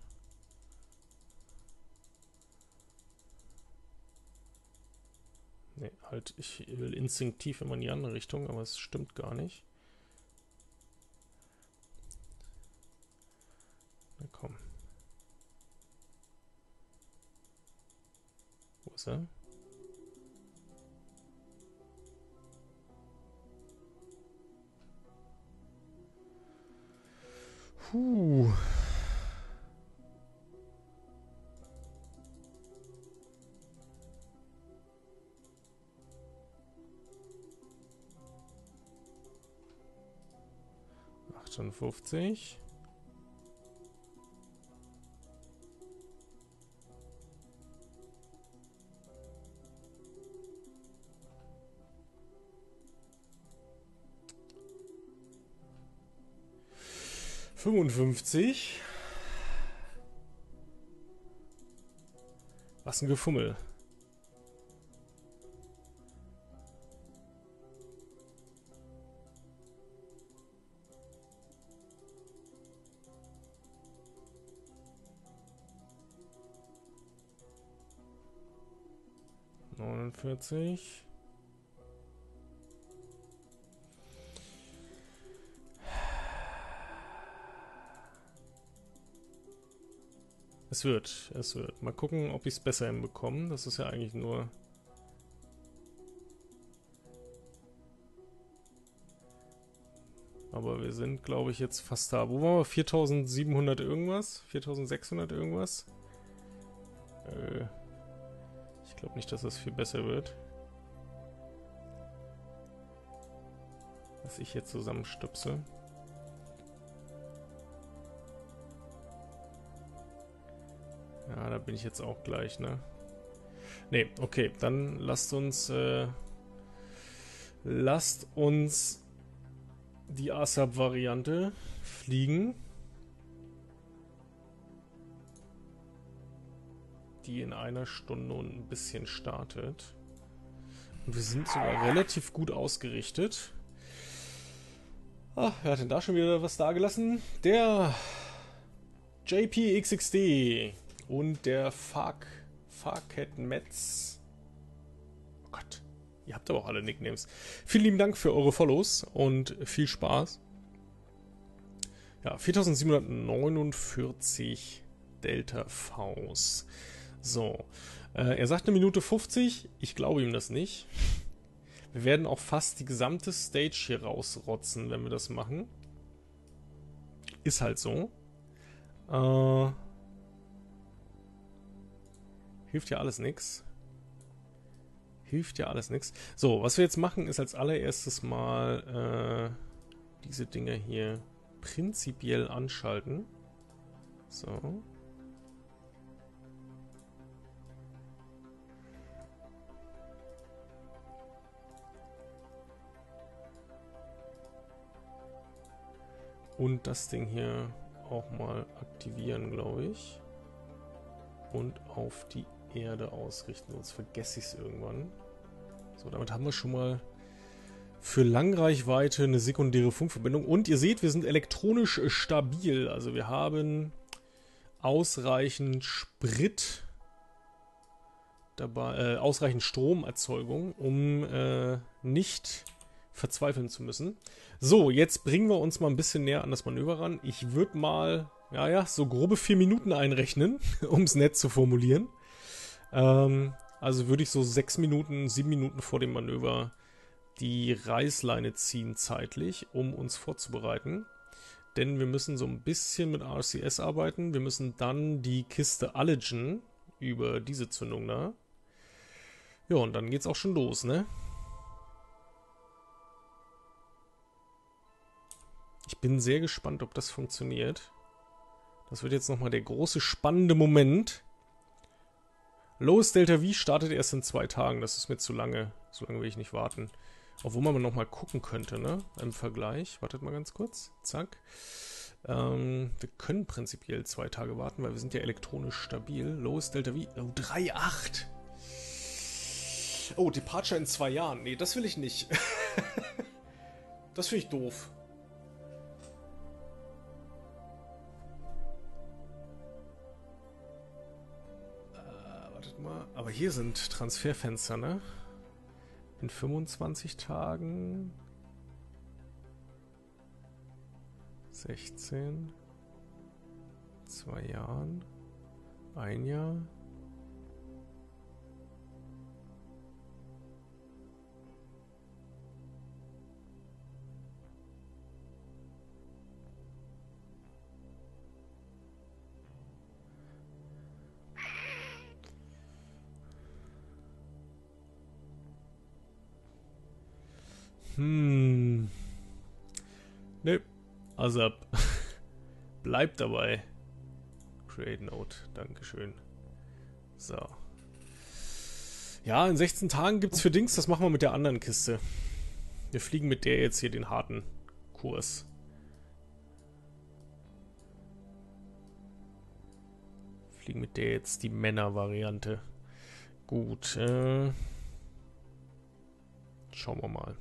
Ne, halt, ich will instinktiv immer in die andere Richtung, aber es stimmt gar nicht. Na komm. Wo ist er? Puh. achtundfünfzig. fünfundfünfzig. Was ein Gefummel. neunundvierzig. Es wird, es wird. Mal gucken, ob ich es besser hinbekomme. Das ist ja eigentlich nur... Aber wir sind, glaube ich, jetzt fast da. Wo waren wir? viertausendsiebenhundert irgendwas? viertausendsechshundert irgendwas? Äh, ich glaube nicht, dass das viel besser wird. Was ich jetzt zusammenstöpsel. Ja, da bin ich jetzt auch gleich, ne? Ne, okay, dann lasst uns, äh, lasst uns die ASAP-Variante fliegen. Die in einer Stunde und ein bisschen startet. Und wir sind sogar relativ gut ausgerichtet. Ah, wer hat denn da schon wieder was dagelassen? Der J P X X D. Und der Fark, Farket Metz. Oh Gott, ihr habt aber auch alle Nicknames. Vielen lieben Dank für eure Follows und viel Spaß. Ja, viertausendsiebenhundertneunundvierzig Delta Vs. So, äh, er sagt eine Minute fünfzig. Ich glaube ihm das nicht. Wir werden auch fast die gesamte Stage hier rausrotzen, wenn wir das machen. Ist halt so. Äh... Hilft ja alles nix. Hilft ja alles nix. So, was wir jetzt machen, ist als allererstes mal äh, diese Dinger hier prinzipiell anschalten. So. Und das Ding hier auch mal aktivieren, glaube ich. Und auf die Erde ausrichten, sonst vergesse ich es irgendwann. So, damit haben wir schon mal für Langreichweite eine sekundäre Funkverbindung. Und ihr seht, wir sind elektronisch stabil. Also wir haben ausreichend Sprit dabei, äh, ausreichend Stromerzeugung, um äh, nicht verzweifeln zu müssen. So, jetzt bringen wir uns mal ein bisschen näher an das Manöver ran. Ich würde mal, ja, ja, so grobe vier Minuten einrechnen, um es nett zu formulieren. Ähm, also würde ich so sechs Minuten, sieben Minuten vor dem Manöver die Reißleine ziehen zeitlich, um uns vorzubereiten. Denn wir müssen so ein bisschen mit R C S arbeiten. Wir müssen dann die Kiste allegen über diese Zündung da. Ja, und dann geht's auch schon los, ne? Ich bin sehr gespannt, ob das funktioniert. Das wird jetzt nochmal der große, spannende Moment. Lois Delta V startet erst in zwei Tagen. Das ist mir zu lange. So lange will ich nicht warten. Obwohl man nochmal gucken könnte, ne? Im Vergleich. Wartet mal ganz kurz. Zack. Ähm, wir können prinzipiell zwei Tage warten, weil wir sind ja elektronisch stabil. Lois Delta V. Oh, drei Komma acht. Oh, Departure in zwei Jahren. Nee, das will ich nicht. Das finde ich doof. Aber hier sind Transferfenster, ne? In fünfundzwanzig Tagen. sechzehn. Zwei Jahren. Ein Jahr. Hm. Nö. ASAP. Bleibt dabei. Create Note. Dankeschön. So. Ja, in sechzehn Tagen gibt's für Dings. Das machen wir mit der anderen Kiste. Wir fliegen mit der jetzt hier den harten Kurs. Fliegen mit der jetzt die Männer-Variante. Gut. Äh, schauen wir mal.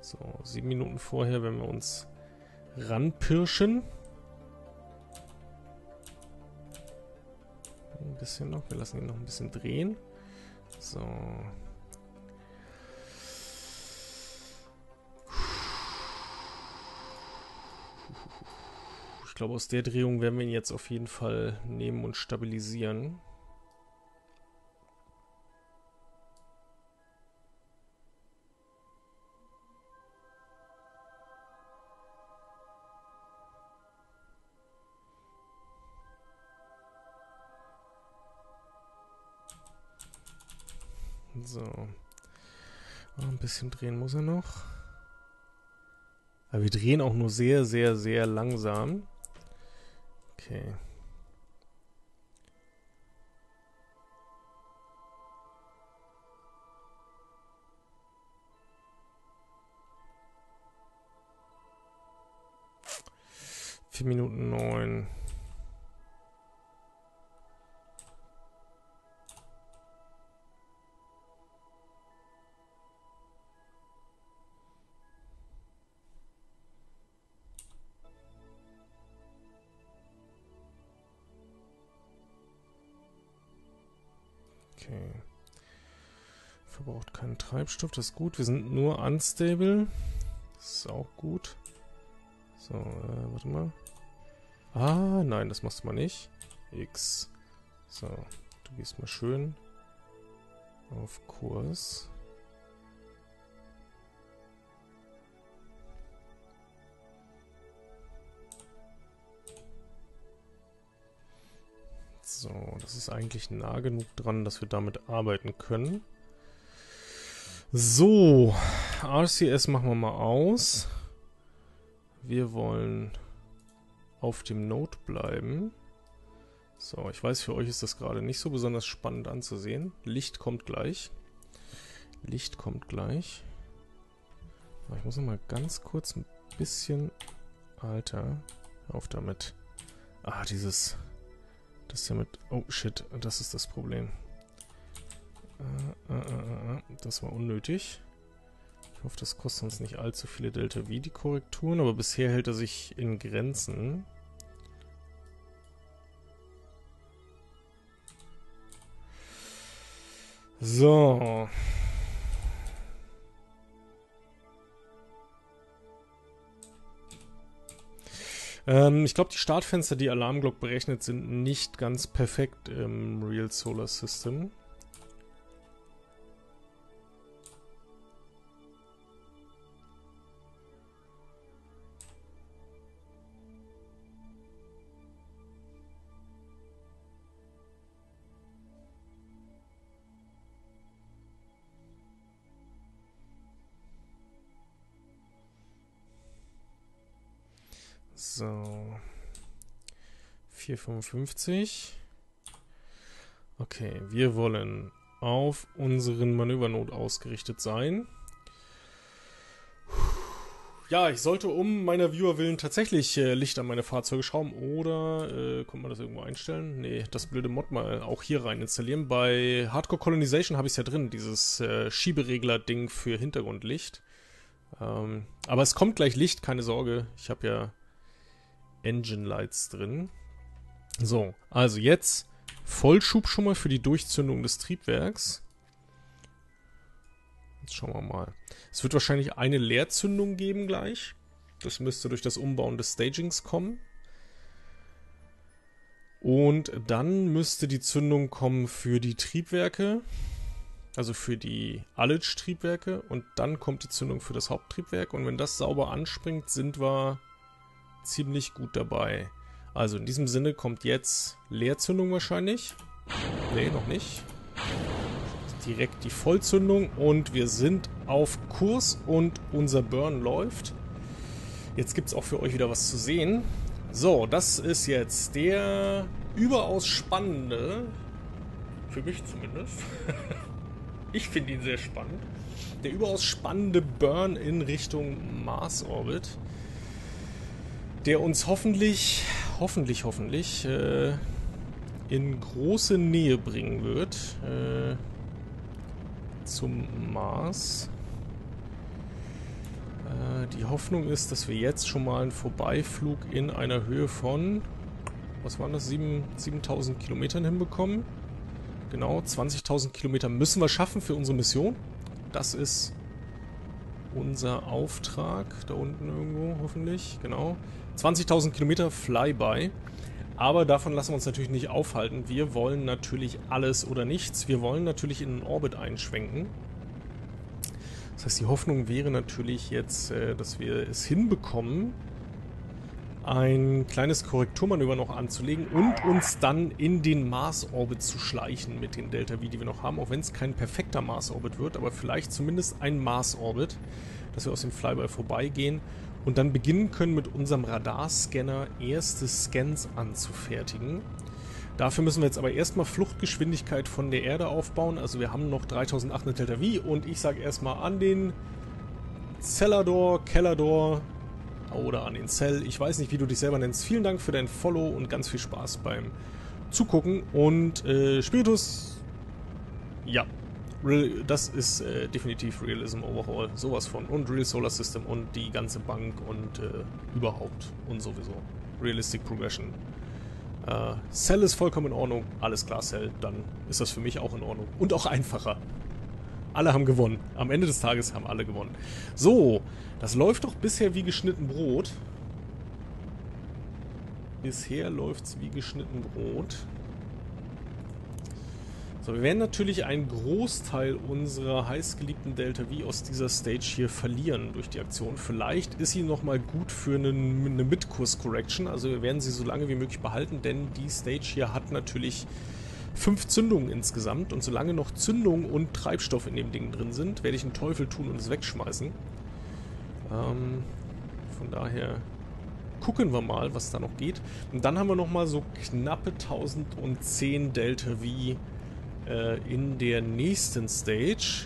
So, sieben Minuten vorher, wenn wir uns ranpirschen. Ein bisschen noch. Wir lassen ihn noch ein bisschen drehen. So. Ich glaube, aus der Drehung werden wir ihn jetzt auf jeden Fall nehmen und stabilisieren. So. Ein bisschen drehen muss er noch. Aber wir drehen auch nur sehr, sehr, sehr langsam. Okay. Vier Minuten neun. Okay. Verbraucht keinen Treibstoff, das ist gut. Wir sind nur unstable. Das ist auch gut. So, äh, warte mal. Ah, nein, das machst du mal nicht. X. So, du gehst mal schön auf Kurs. So, das ist eigentlich nah genug dran, dass wir damit arbeiten können. So, R C S machen wir mal aus. Wir wollen auf dem Node bleiben. So, ich weiß, für euch ist das gerade nicht so besonders spannend anzusehen. Licht kommt gleich. Licht kommt gleich. Aber ich muss noch mal ganz kurz ein bisschen... Alter, hör auf damit. Ah, dieses... Das ist ja mit... Oh, shit, das ist das Problem. Äh, äh, äh, äh, das war unnötig. Ich hoffe, das kostet uns nicht allzu viele Delta V, die Korrekturen, aber bisher hält er sich in Grenzen. So. Ähm, ich glaube, die Startfenster, die Alarmglock berechnet, sind nicht ganz perfekt im Real Solar System. So. vier Komma fünfundfünfzig. Okay, wir wollen auf unseren Manövernot ausgerichtet sein. Ja, ich sollte um meiner Viewer willen tatsächlich äh, Licht an meine Fahrzeuge schrauben. Oder, äh, kann man das irgendwo einstellen? Nee, das blöde Mod mal auch hier rein installieren. Bei Hardcore Colonization habe ich es ja drin, dieses äh, Schieberegler-Ding für Hintergrundlicht. Ähm, aber es kommt gleich Licht, keine Sorge. Ich habe ja Engine Lights drin. So, also jetzt Vollschub schon mal für die Durchzündung des Triebwerks. Jetzt schauen wir mal. Es wird wahrscheinlich eine Leerzündung geben gleich. Das müsste durch das Umbauen des Stagings kommen. Und dann müsste die Zündung kommen für die Triebwerke. Also für die Ullage-Triebwerke. Und dann kommt die Zündung für das Haupttriebwerk. Und wenn das sauber anspringt, sind wir ziemlich gut dabei. Also in diesem Sinne kommt jetzt Leerzündung wahrscheinlich. Nee, noch nicht. Direkt die Vollzündung und wir sind auf Kurs und unser Burn läuft. Jetzt gibt es auch für euch wieder was zu sehen. So, das ist jetzt der überaus spannende, für mich zumindest, ich finde ihn sehr spannend, der überaus spannende Burn in Richtung Mars-Orbit, der uns hoffentlich, hoffentlich, hoffentlich äh, in große Nähe bringen wird äh, zum Mars. Äh, die Hoffnung ist, dass wir jetzt schon mal einen Vorbeiflug in einer Höhe von, was waren das, siebentausend Kilometern hinbekommen. Genau, zwanzigtausend Kilometer müssen wir schaffen für unsere Mission. Das ist unser Auftrag. Da unten irgendwo, hoffentlich. Genau. zwanzigtausend Kilometer Flyby. Aber davon lassen wir uns natürlich nicht aufhalten. Wir wollen natürlich alles oder nichts. Wir wollen natürlich in den Orbit einschwenken. Das heißt, die Hoffnung wäre natürlich jetzt, dass wir es hinbekommen, ein kleines Korrekturmanöver noch anzulegen und uns dann in den Mars-Orbit zu schleichen mit den Delta-V, die wir noch haben, auch wenn es kein perfekter Mars-Orbit wird, aber vielleicht zumindest ein Mars-Orbit, dass wir aus dem Flyby vorbeigehen und dann beginnen können, mit unserem Radarscanner erste Scans anzufertigen. Dafür müssen wir jetzt aber erstmal Fluchtgeschwindigkeit von der Erde aufbauen, also wir haben noch dreitausendachthundert Delta-V und ich sage erstmal an den Cellador, Kellador, oder an den Cell. Ich weiß nicht, wie du dich selber nennst. Vielen Dank für dein Follow und ganz viel Spaß beim Zugucken. Und äh, Spiritus, ja, Real, das ist äh, definitiv Realism Overhaul. Sowas von. Und Real Solar System und die ganze Bank und äh, überhaupt und sowieso. Realistic Progression. Äh, Cell ist vollkommen in Ordnung. Alles klar, Cell. Dann ist das für mich auch in Ordnung. Und auch einfacher. Alle haben gewonnen. Am Ende des Tages haben alle gewonnen. So, das läuft doch bisher wie geschnitten Brot. Bisher läuft es wie geschnitten Brot. So, wir werden natürlich einen Großteil unserer heißgeliebten Delta-V aus dieser Stage hier verlieren durch die Aktion. Vielleicht ist sie nochmal gut für eine, eine Mid-Course-Correction. Also wir werden sie so lange wie möglich behalten, denn die Stage hier hat natürlich fünf Zündungen insgesamt und solange noch Zündung und Treibstoff in dem Ding drin sind, werde ich einen Teufel tun und es wegschmeißen. Ähm, von daher gucken wir mal, was da noch geht. Und dann haben wir nochmal so knappe tausendzehn Delta-V äh, in der nächsten Stage.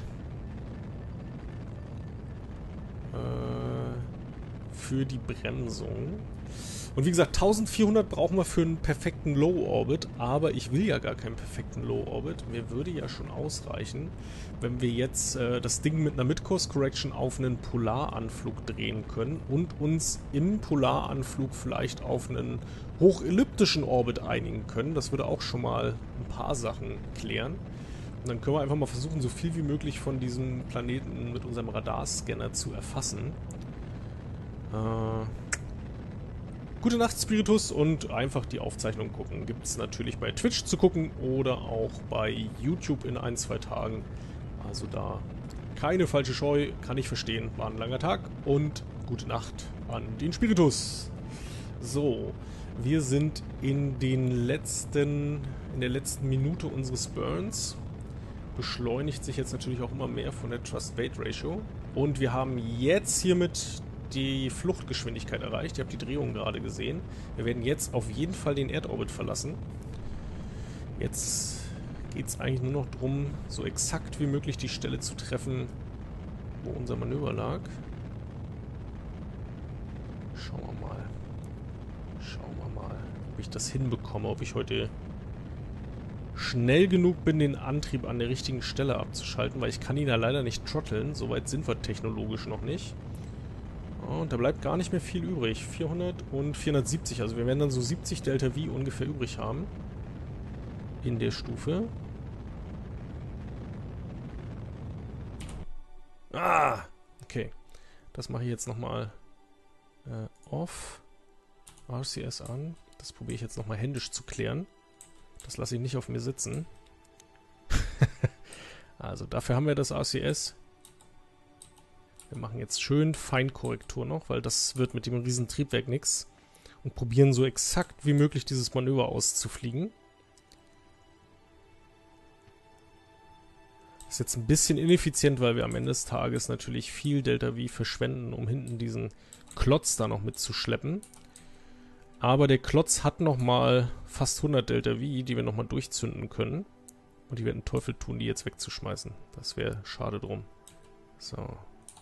Äh, für die Bremsung. Und wie gesagt, eintausendvierhundert brauchen wir für einen perfekten Low-Orbit, aber ich will ja gar keinen perfekten Low-Orbit. Mir würde ja schon ausreichen, wenn wir jetzt äh, das Ding mit einer Mid-Course-Correction auf einen Polaranflug drehen können und uns im Polaranflug vielleicht auf einen hochelliptischen Orbit einigen können. Das würde auch schon mal ein paar Sachen klären. Und dann können wir einfach mal versuchen, so viel wie möglich von diesem Planeten mit unserem Radarscanner zu erfassen. Äh... Gute Nacht, Spiritus, und einfach die Aufzeichnung gucken. Gibt es natürlich bei Twitch zu gucken oder auch bei YouTube in ein, zwei Tagen. Also da keine falsche Scheu, kann ich verstehen. War ein langer Tag und gute Nacht an den Spiritus. So, wir sind in den letzten, in der letzten Minute unseres Burns. Beschleunigt sich jetzt natürlich auch immer mehr von der Thrust-Weight-Ratio. Und wir haben jetzt hiermit die Fluchtgeschwindigkeit erreicht. Ihr habt die Drehung gerade gesehen. Wir werden jetzt auf jeden Fall den Erdorbit verlassen. Jetzt geht es eigentlich nur noch darum, so exakt wie möglich die Stelle zu treffen, wo unser Manöver lag. Schauen wir mal. Schauen wir mal, ob ich das hinbekomme, ob ich heute schnell genug bin, den Antrieb an der richtigen Stelle abzuschalten, weil ich kann ihn ja leider nicht trotteln. Soweit sind wir technologisch noch nicht. Und da bleibt gar nicht mehr viel übrig. vierhundert und vierhundertsiebzig. Also wir werden dann so siebzig Delta-V ungefähr übrig haben. In der Stufe. Ah! Okay. Das mache ich jetzt nochmal äh, off. R C S an. Das probiere ich jetzt nochmal händisch zu klären. Das lasse ich nicht auf mir sitzen. Also dafür haben wir das R C S. Wir machen jetzt schön Feinkorrektur noch, weil das wird mit dem riesen Triebwerk nichts. Und probieren so exakt wie möglich dieses Manöver auszufliegen. Das ist jetzt ein bisschen ineffizient, weil wir am Ende des Tages natürlich viel Delta-V verschwenden, um hinten diesen Klotz da noch mitzuschleppen. Aber der Klotz hat nochmal fast hundert Delta-V, die wir nochmal durchzünden können. Und die werden Teufel tun, die jetzt wegzuschmeißen. Das wäre schade drum. So.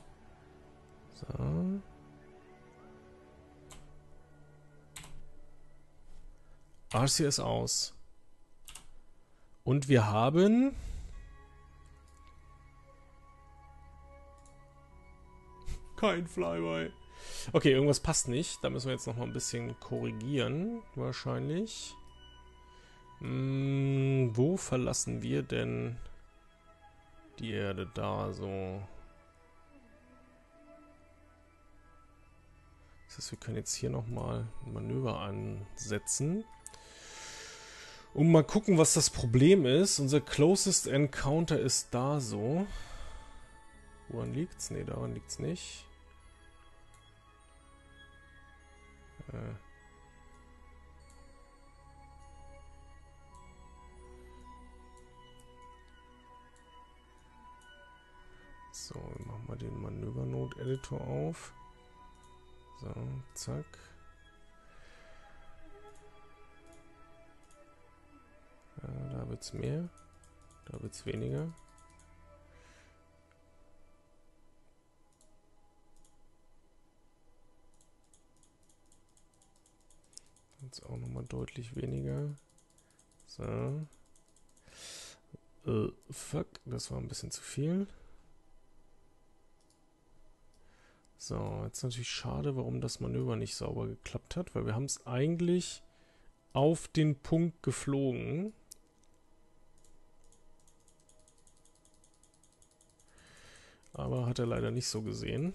So. R C S aus. Und wir haben Kein Flyby. Okay, irgendwas passt nicht. Da müssen wir jetzt noch mal ein bisschen korrigieren. Wahrscheinlich. Hm, wo verlassen wir denn die Erde? Da so. Das heißt, wir können jetzt hier nochmal ein Manöver ansetzen. Und mal gucken, was das Problem ist. Unser Closest Encounter ist da so. Woran liegt's? Ne, daran liegt's nicht. Äh. So, machen wir den Manövernode-Editor auf. So, zack. Ja, da wird es mehr. Da wird es weniger. Jetzt auch nochmal deutlich weniger. So. Äh, fuck, das war ein bisschen zu viel. So, jetzt natürlich schade, warum das Manöver nicht sauber geklappt hat, weil wir haben es eigentlich auf den Punkt geflogen. Aber hat er leider nicht so gesehen.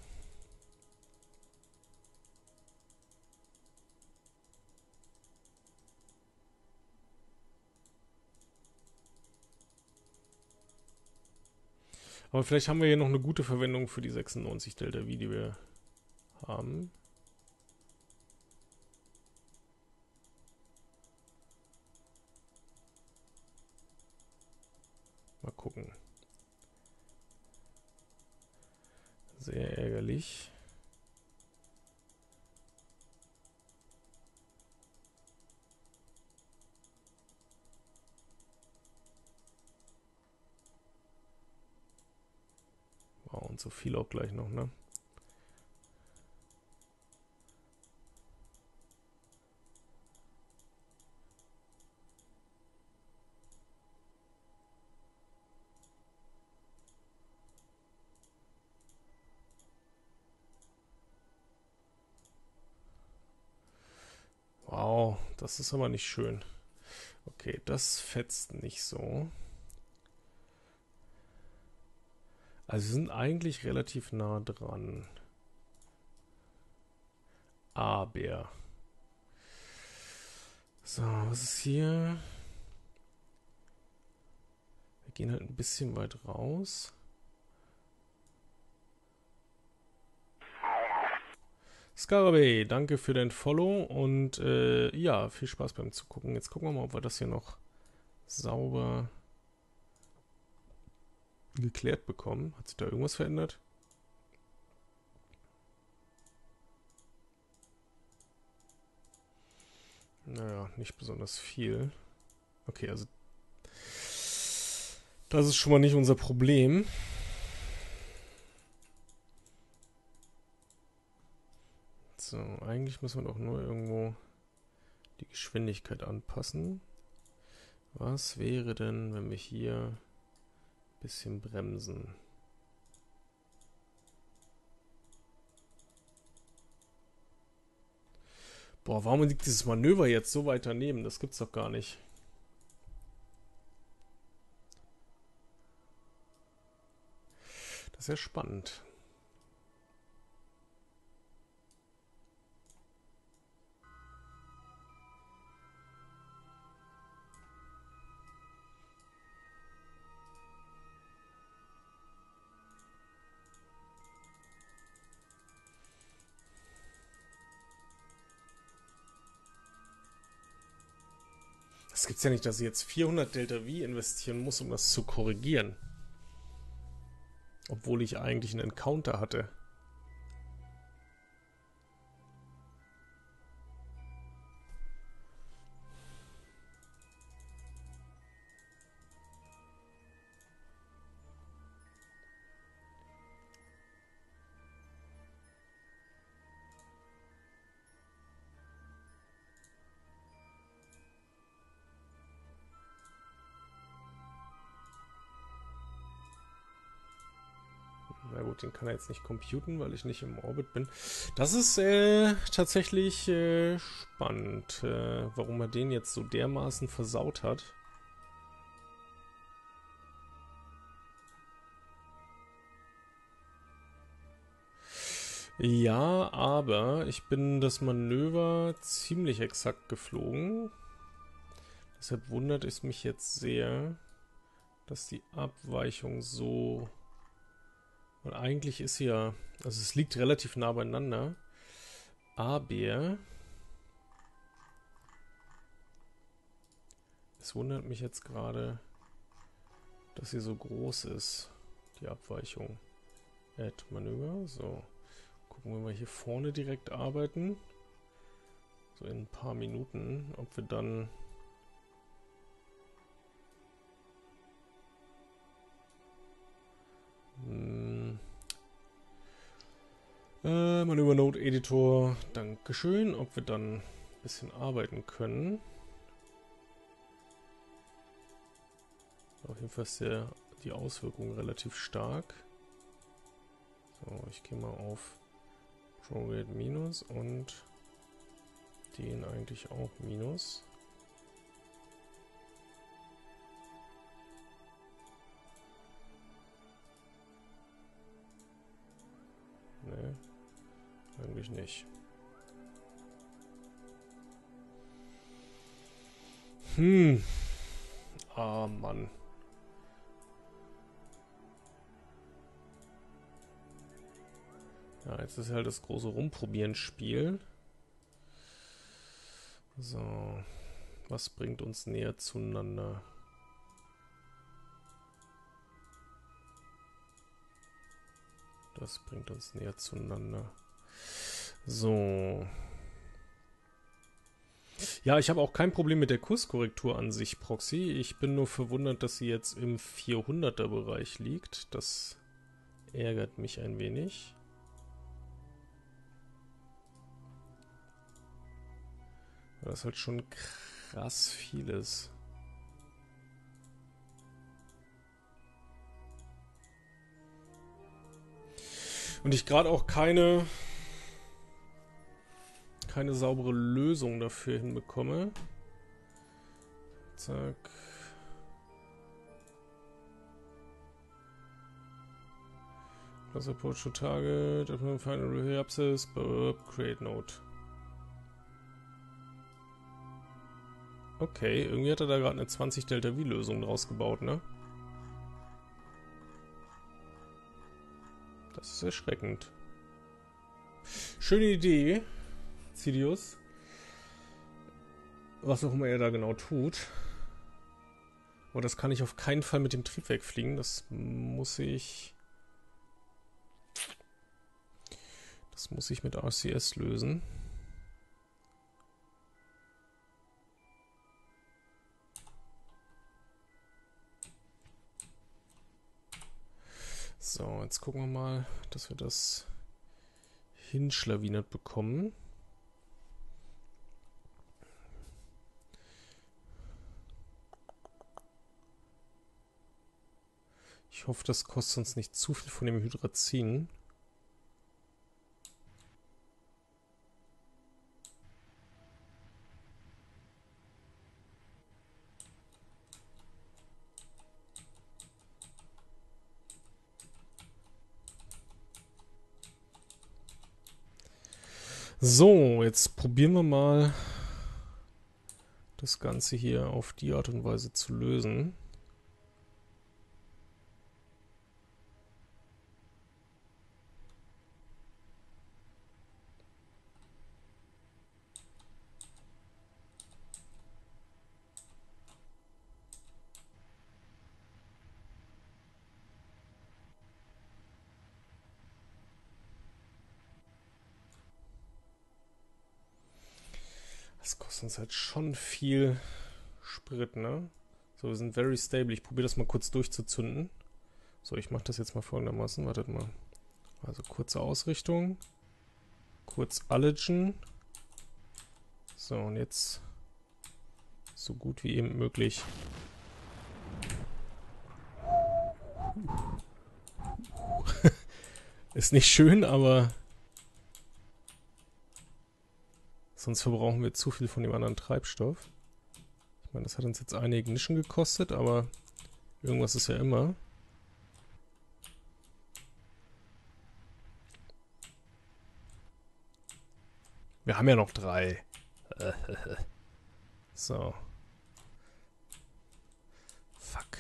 Aber vielleicht haben wir hier noch eine gute Verwendung für die sechsundneunzig Delta V, die wir haben. Mal gucken. Sehr ärgerlich. Wow, und so viel auch gleich noch, ne? Wow, das ist aber nicht schön. Okay, das fetzt nicht so. Also wir sind eigentlich relativ nah dran. Aber. So, was ist hier? Wir gehen halt ein bisschen weit raus. Scarabay, danke für dein Follow und äh, ja, viel Spaß beim Zugucken. Jetzt gucken wir mal, ob wir das hier noch sauber geklärt bekommen. Hat sich da irgendwas verändert? Naja, nicht besonders viel. Okay, also das ist schon mal nicht unser Problem. So, eigentlich müssen wir doch nur irgendwo die Geschwindigkeit anpassen. Was wäre denn, wenn wir hier ein bisschen bremsen? Boah, warum liegt dieses Manöver jetzt so weit daneben? Das gibt's doch gar nicht. Das ist ja spannend. Das gibt's ja nicht, dass ich jetzt vierhundert Delta V investieren muss, um das zu korrigieren. Obwohl ich eigentlich einen Encounter hatte. Na gut, den kann er jetzt nicht computen, weil ich nicht im Orbit bin. Das ist äh, tatsächlich äh, spannend, äh, warum er den jetzt so dermaßen versaut hat. Ja, aber ich bin das Manöver ziemlich exakt geflogen. Deshalb wundert es mich jetzt sehr, dass die Abweichung so... Und eigentlich ist sie ja... Also es liegt relativ nah beieinander. Aber... Es wundert mich jetzt gerade, dass sie so groß ist, die Abweichung. Add Manöver, so. Gucken wir mal hier vorne direkt arbeiten. So in ein paar Minuten, ob wir dann... Hm, äh, Manöver Node Editor, Dankeschön, ob wir dann ein bisschen arbeiten können. Auf jeden Fall ist der, die Auswirkung relativ stark. So, ich gehe mal auf ProRate minus und den eigentlich auch minus. Ne, eigentlich nicht. Hm. Ah, Mann. Ja, jetzt ist halt das große Rumprobieren-Spiel. So. Was bringt uns näher zueinander? Das bringt uns näher zueinander. So. Ja, ich habe auch kein Problem mit der Kurskorrektur an sich, Proxy. Ich bin nur verwundert, dass sie jetzt im vierhunderter Bereich liegt. Das ärgert mich ein wenig. Das ist halt schon krass vieles. Und ich gerade auch keine keine saubere Lösung dafür hinbekomme. Zack. Plus approach to target, final reapsis, create node. Okay, irgendwie hat er da gerade eine zwanzig Delta V Lösung draus gebaut, ne? Das ist erschreckend. Schöne Idee, Sidious. Was auch immer er da genau tut. Aber das kann ich auf keinen Fall mit dem Triebwerk fliegen. Das muss ich... Das muss ich mit R C S lösen. So, jetzt gucken wir mal, dass wir das hinschlawinert bekommen. Ich hoffe, das kostet uns nicht zu viel von dem Hydrazin. So, jetzt probieren wir mal, das Ganze hier auf die Art und Weise zu lösen. Das kostet uns halt schon viel Sprit, ne? So, wir sind very stable. Ich probiere das mal kurz durchzuzünden. So, ich mache das jetzt mal folgendermaßen. Wartet mal. Also kurze Ausrichtung. Kurz Allergen. So, und jetzt so gut wie eben möglich. Ist nicht schön, aber sonst verbrauchen wir zu viel von dem anderen Treibstoff. Ich meine, das hat uns jetzt eine Ignition gekostet, aber irgendwas ist ja immer. Wir haben ja noch drei. So. Fuck.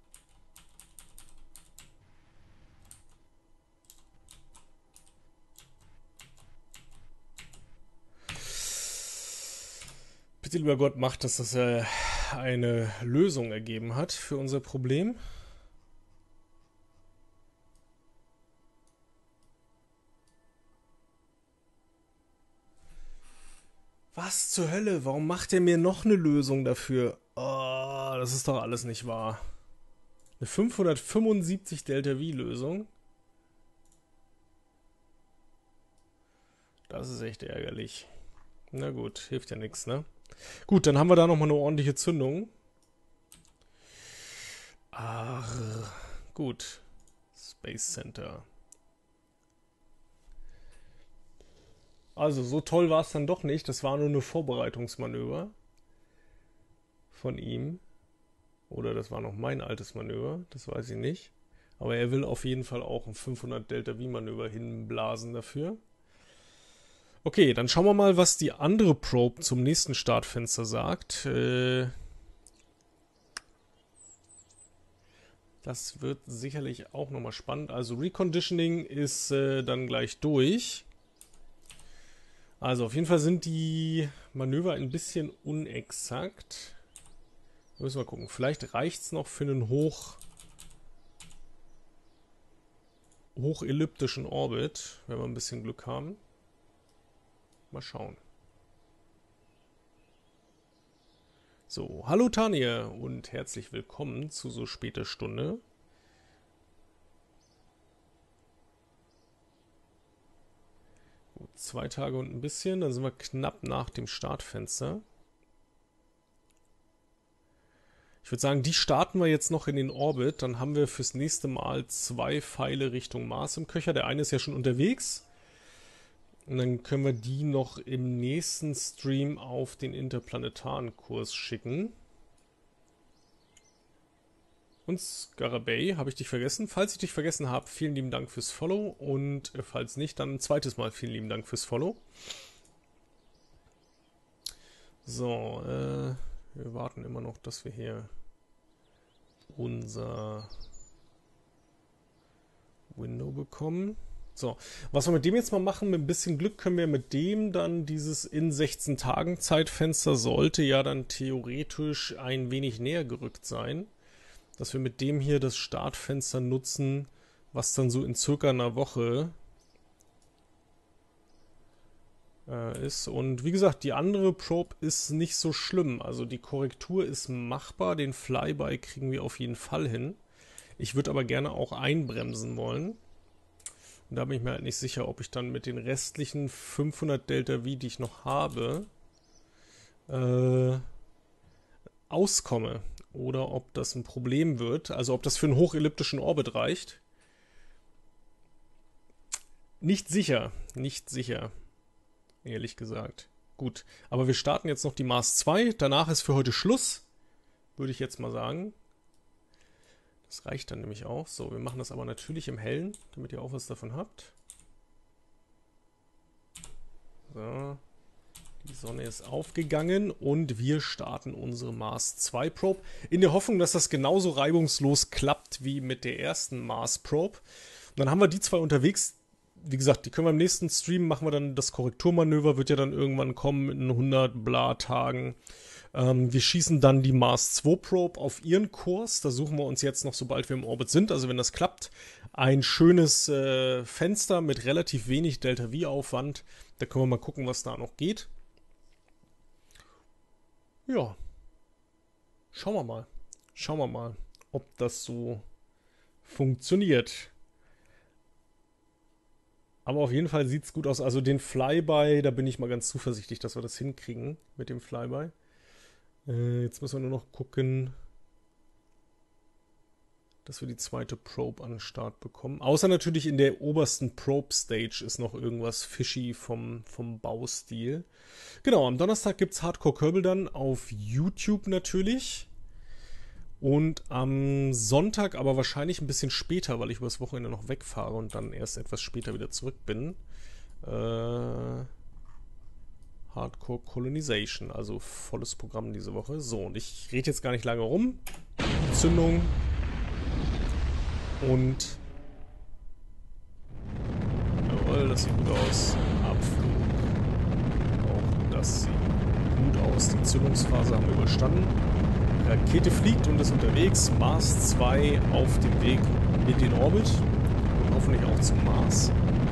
Bitte, lieber Gott, macht, dass das äh, eine Lösung ergeben hat für unser Problem. Was zur Hölle? Warum macht er mir noch eine Lösung dafür? Oh, das ist doch alles nicht wahr. Eine fünfhundertfünfundsiebzig Delta V-Lösung. Das ist echt ärgerlich. Na gut, hilft ja nichts, ne? Gut, dann haben wir da nochmal eine ordentliche Zündung. Ach, gut. Space Center. Also, so toll war es dann doch nicht. Das war nur eine Vorbereitungsmanöver von ihm. Oder das war noch mein altes Manöver, das weiß ich nicht. Aber er will auf jeden Fall auch ein fünfhundert Delta V-Manöver hinblasen dafür. Okay, dann schauen wir mal, was die andere Probe zum nächsten Startfenster sagt. Äh, das wird sicherlich auch nochmal spannend. Also Reconditioning ist äh, dann gleich durch. Also auf jeden Fall sind die Manöver ein bisschen unexakt. Müssen wir gucken. Vielleicht reicht es noch für einen hoch hochelliptischen Orbit, wenn wir ein bisschen Glück haben. Mal schauen. So, hallo Tanja und herzlich willkommen zu so später Stunde. Gut, zwei Tage und ein bisschen, dann sind wir knapp nach dem Startfenster. Ich würde sagen, die starten wir jetzt noch in den Orbit. Dann haben wir fürs nächste Mal zwei Pfeile Richtung Mars im Köcher. Der eine ist ja schon unterwegs. Und dann können wir die noch im nächsten Stream auf den interplanetaren Kurs schicken. Und Scarabay, habe ich dich vergessen? Falls ich dich vergessen habe, vielen lieben Dank fürs Follow. Und falls nicht, dann ein zweites Mal vielen lieben Dank fürs Follow. So, äh, wir warten immer noch, dass wir hier unser Window bekommen. So, was wir mit dem jetzt mal machen, mit ein bisschen Glück können wir mit dem dann dieses in sechzehn Tagen Zeitfenster sollte ja dann theoretisch ein wenig näher gerückt sein, dass wir mit dem hier das Startfenster nutzen, was dann so in circa einer Woche äh, ist. Und wie gesagt, die andere Probe ist nicht so schlimm, also die Korrektur ist machbar, den Flyby kriegen wir auf jeden Fall hin. Ich würde aber gerne auch einbremsen wollen. Und da bin ich mir halt nicht sicher, ob ich dann mit den restlichen fünfhundert Delta V, die ich noch habe, äh, auskomme. Oder ob das ein Problem wird. Also ob das für einen hochelliptischen Orbit reicht. Nicht sicher. Nicht sicher. Ehrlich gesagt. Gut. Aber wir starten jetzt noch die Mars zwei. Danach ist für heute Schluss. Würde ich jetzt mal sagen. Das reicht dann nämlich auch. So, wir machen das aber natürlich im Hellen, damit ihr auch was davon habt. So. Die Sonne ist aufgegangen und wir starten unsere Mars zwei Probe. In der Hoffnung, dass das genauso reibungslos klappt wie mit der ersten Mars Probe. Und dann haben wir die zwei unterwegs. Wie gesagt, die können wir im nächsten Stream, machen wir dann das Korrekturmanöver, wird ja dann irgendwann kommen in hundert bla Tagen. Ähm, wir schießen dann die Mars zwei Probe auf ihren Kurs. Da suchen wir uns jetzt noch, sobald wir im Orbit sind, also wenn das klappt, ein schönes äh, Fenster mit relativ wenig Delta V-Aufwand. Da können wir mal gucken, was da noch geht. Ja. Schauen wir mal. Schauen wir mal, ob das so funktioniert. Aber auf jeden Fall sieht es gut aus. Also den Flyby, da bin ich mal ganz zuversichtlich, dass wir das hinkriegen mit dem Flyby. Äh, jetzt müssen wir nur noch gucken, dass wir die zweite Probe an den Start bekommen. Außer natürlich in der obersten Probe-Stage ist noch irgendwas fishy vom, vom Baustil. Genau, am Donnerstag gibt es Hardcore Kerbal dann auf YouTube natürlich. Und am Sonntag aber wahrscheinlich ein bisschen später, weil ich übers Wochenende noch wegfahre und dann erst etwas später wieder zurück bin. Äh, Hardcore Colonization, also volles Programm diese Woche. So, und ich rede jetzt gar nicht lange rum. Zündung. Und jawohl, das sieht gut aus. Abflug. Auch das sieht gut aus. Die Zündungsphase haben wir überstanden. Rakete fliegt und ist unterwegs. Mars zwei auf dem Weg in den Orbit. Und hoffentlich auch zum Mars.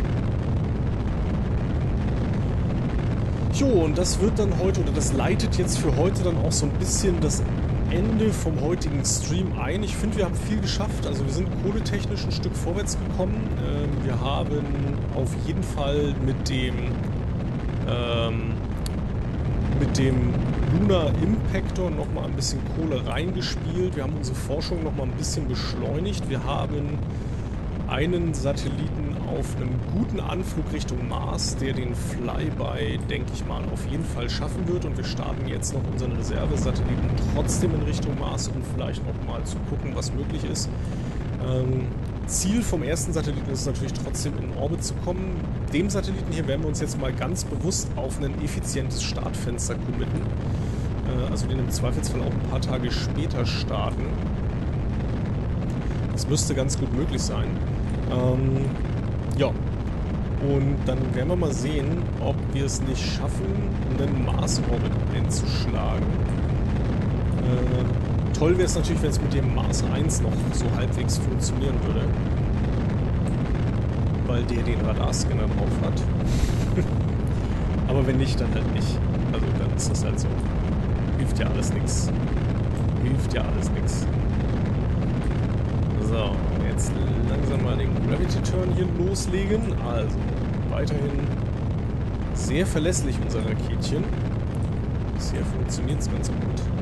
Jo, und das wird dann heute, oder das leitet jetzt für heute dann auch so ein bisschen das Ende vom heutigen Stream ein. Ich finde, wir haben viel geschafft. Also wir sind kohletechnisch ein Stück vorwärts gekommen. Ähm, wir haben auf jeden Fall mit dem ähm, mit dem Lunar Impactor nochmal ein bisschen Kohle reingespielt. Wir haben unsere Forschung nochmal ein bisschen beschleunigt. Wir haben einen Satelliten auf einem guten Anflug Richtung Mars, der den Flyby, denke ich mal, auf jeden Fall schaffen wird. Und wir starten jetzt noch unseren Reservesatelliten trotzdem in Richtung Mars, um vielleicht nochmal zu gucken, was möglich ist. Ähm, Ziel vom ersten Satelliten ist es natürlich trotzdem in Orbit zu kommen. Dem Satelliten hier werden wir uns jetzt mal ganz bewusst auf ein effizientes Startfenster committen. Äh, also den im Zweifelsfall auch ein paar Tage später starten. Das müsste ganz gut möglich sein. Ähm, ja, und dann werden wir mal sehen, ob wir es nicht schaffen, einen Mars-Orbit einzuschlagen. Äh, toll wäre es natürlich, wenn es mit dem Mars eins noch so halbwegs funktionieren würde. Weil der den Radarscanner drauf hat. Aber wenn nicht, dann halt nicht. Also dann ist das halt so. Hilft ja alles nix. Hilft ja alles nix. So, jetzt langsam mal den Gravity Turn hier loslegen. Also, weiterhin sehr verlässlich unser Raketchen. Bisher funktioniert es ganz gut.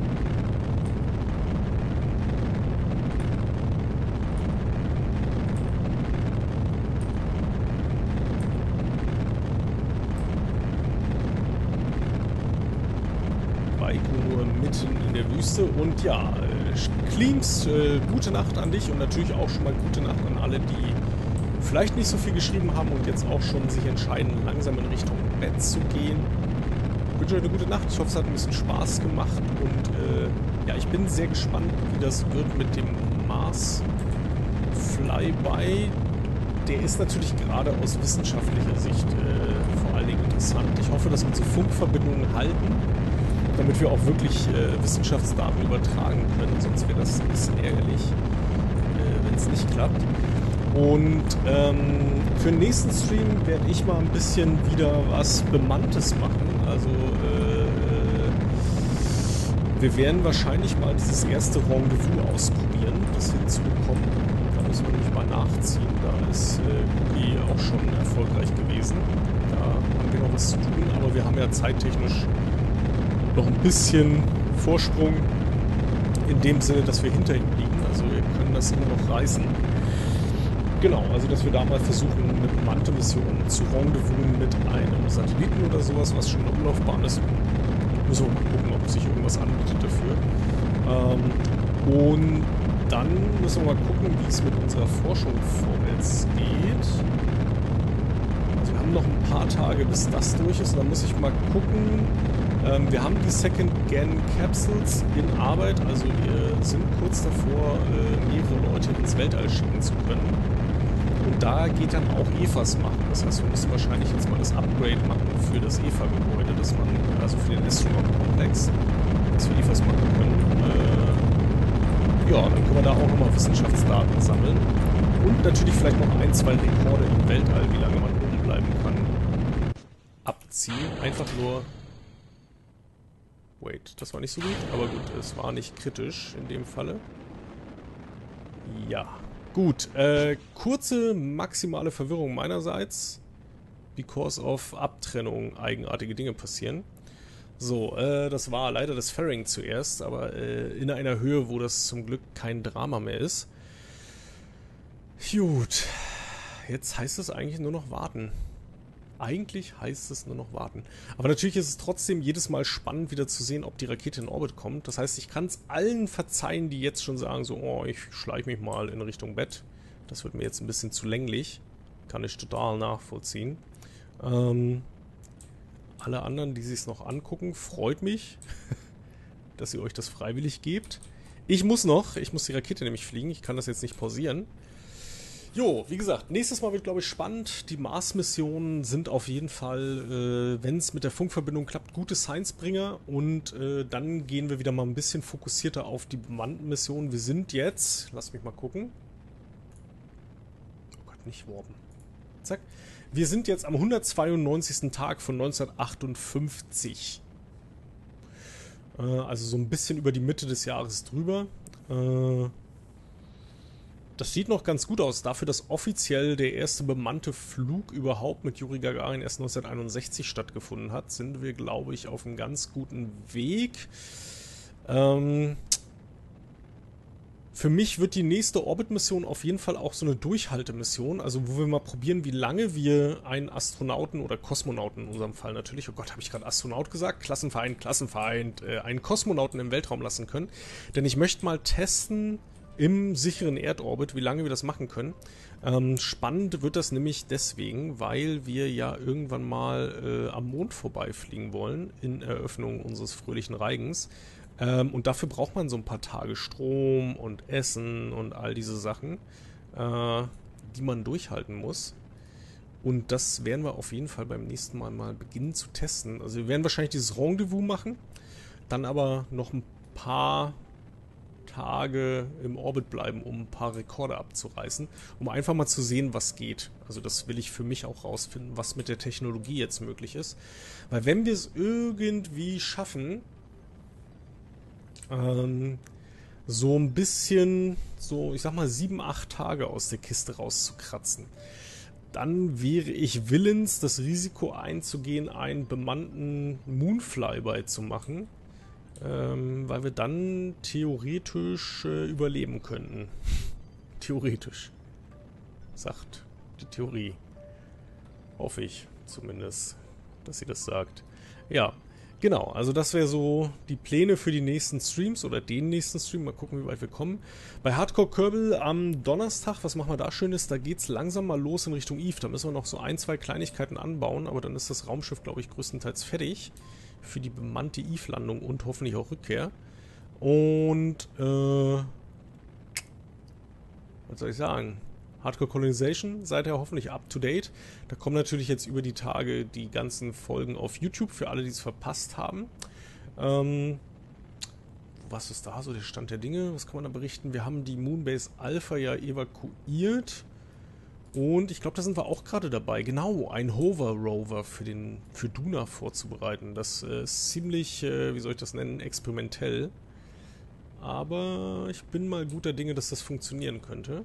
Baikonur mitten in der Wüste und ja, Cleams, äh, gute Nacht an dich und natürlich auch schon mal gute Nacht an alle, die vielleicht nicht so viel geschrieben haben und jetzt auch schon sich entscheiden, langsam in Richtung Bett zu gehen. Ich wünsche euch eine gute Nacht, ich hoffe, es hat ein bisschen Spaß gemacht und äh, ja, ich bin sehr gespannt, wie das wird mit dem Mars Flyby. Der ist natürlich gerade aus wissenschaftlicher Sicht äh, vor allen Dingen interessant. Ich hoffe, dass unsere Funkverbindungen halten, damit wir auch wirklich äh, Wissenschaftsdaten übertragen können, sonst wäre das ein bisschen ärgerlich, äh, wenn es nicht klappt. Und ähm, für den nächsten Stream werde ich mal ein bisschen wieder was Bemanntes machen. Also äh, wir werden wahrscheinlich mal dieses erste Rendezvous ausprobieren, das hinzubekommen. Da müssen wir nämlich mal nachziehen. Da ist äh, Cookie auch schon erfolgreich gewesen. Da haben wir noch was zu tun, aber wir haben ja zeittechnisch noch ein bisschen Vorsprung in dem Sinne, dass wir hinter ihm liegen. Also wir können das immer noch reißen. Genau, also dass wir da mal versuchen, eine bemannte Mission zu rendezvousen mit einem Satelliten oder sowas, was schon in der Umlaufbahn ist. Müssen wir mal gucken, ob sich irgendwas anbietet dafür. Ähm, und dann müssen wir mal gucken, wie es mit unserer Forschung vorwärts geht. Also wir haben noch ein paar Tage, bis das durch ist. Und dann muss ich mal gucken. Ähm, wir haben die Second-Gen-Capsules in Arbeit. Also wir sind kurz davor, äh, mehrere Leute ins Weltall schicken zu können. Und da geht dann auch E F As machen. Das heißt, wir müssen wahrscheinlich jetzt mal das Upgrade machen für das E F A-Gebäude, dass man, also für den Astronaut-Komplex, dass wir E F As machen können. Äh, ja, dann können wir da auch nochmal Wissenschaftsdaten sammeln. Und natürlich vielleicht noch ein, zwei Rekorde im Weltall, wie lange man oben bleiben kann, abziehen. Einfach nur... Wait, das war nicht so gut, aber gut, es war nicht kritisch in dem Falle. Ja. Gut, äh, kurze maximale Verwirrung meinerseits, because of Abtrennung eigenartige Dinge passieren. So, äh, das war leider das Fairing zuerst, aber äh, in einer Höhe, wo das zum Glück kein Drama mehr ist. Gut. Jetzt heißt es eigentlich nur noch warten. Eigentlich heißt es nur noch warten. Aber natürlich ist es trotzdem jedes Mal spannend, wieder zu sehen, ob die Rakete in Orbit kommt. Das heißt, ich kann es allen verzeihen, die jetzt schon sagen, so, oh, ich schleiche mich mal in Richtung Bett. Das wird mir jetzt ein bisschen zu länglich. Kann ich total nachvollziehen. Ähm, alle anderen, die sich es noch angucken, freut mich, dass ihr euch das freiwillig gebt. Ich muss noch, ich muss die Rakete nämlich fliegen. Ich kann das jetzt nicht pausieren. Jo, wie gesagt, nächstes Mal wird, glaube ich, spannend. Die Mars-Missionen sind auf jeden Fall, äh, wenn es mit der Funkverbindung klappt, gute Science-Bringer. Und äh, dann gehen wir wieder mal ein bisschen fokussierter auf die bemannten Missionen. Wir sind jetzt, lass mich mal gucken. Oh Gott, nicht warpen. Zack. Wir sind jetzt am hundertzweiundneunzigsten Tag von neunzehnhundertachtundfünfzig. Äh, also so ein bisschen über die Mitte des Jahres drüber. Äh... Das sieht noch ganz gut aus. Dafür, dass offiziell der erste bemannte Flug überhaupt mit Juri Gagarin erst neunzehnhunderteinundsechzig stattgefunden hat, sind wir, glaube ich, auf einem ganz guten Weg. Ähm, für mich wird die nächste Orbit-Mission auf jeden Fall auch so eine Durchhaltemission, also wo wir mal probieren, wie lange wir einen Astronauten oder Kosmonauten in unserem Fall natürlich, oh Gott, habe ich gerade Astronaut gesagt? Klassenfeind, Klassenfeind, äh, einen Kosmonauten im Weltraum lassen können. Denn ich möchte mal testen, im sicheren Erdorbit, wie lange wir das machen können. Ähm, spannend wird das nämlich deswegen, weil wir ja irgendwann mal äh, am Mond vorbeifliegen wollen, in Eröffnung unseres fröhlichen Reigens. Ähm, und dafür braucht man so ein paar Tage Strom und Essen und all diese Sachen, äh, die man durchhalten muss. Und das werden wir auf jeden Fall beim nächsten Mal mal beginnen zu testen. Also wir werden wahrscheinlich dieses Rendezvous machen, dann aber noch ein paar Tage im Orbit bleiben, um ein paar Rekorde abzureißen, um einfach mal zu sehen, was geht. Also das will ich für mich auch rausfinden, was mit der Technologie jetzt möglich ist. Weil wenn wir es irgendwie schaffen, ähm, so ein bisschen, so ich sag mal sieben, acht Tage aus der Kiste rauszukratzen, dann wäre ich willens, das Risiko einzugehen, einen bemannten Moonflyby zu machen. Ähm, weil wir dann theoretisch äh, überleben könnten. Theoretisch. Sagt die Theorie. Hoffe ich zumindest, dass sie das sagt. Ja, genau. Also das wäre so die Pläne für die nächsten Streams oder den nächsten Stream. Mal gucken, wie weit wir kommen. Bei Hardcore Kerbal am Donnerstag, was machen wir da Schönes? Da geht es langsam mal los in Richtung Eve. Da müssen wir noch so ein, zwei Kleinigkeiten anbauen, aber dann ist das Raumschiff, glaube ich, größtenteils fertig. Für die bemannte Eve-Landung und hoffentlich auch Rückkehr. Und, äh, was soll ich sagen? Hardcore Colonization, seid ihr hoffentlich up to date. Da kommen natürlich jetzt über die Tage die ganzen Folgen auf YouTube, für alle, die es verpasst haben. Ähm, was ist da so der Stand der Dinge? Was kann man da berichten? Wir haben die Moonbase Alpha ja evakuiert. Und ich glaube, da sind wir auch gerade dabei, genau, ein Hover-Rover für den für Duna vorzubereiten. Das äh, ist ziemlich, äh, wie soll ich das nennen, experimentell. Aber ich bin mal guter Dinge, dass das funktionieren könnte.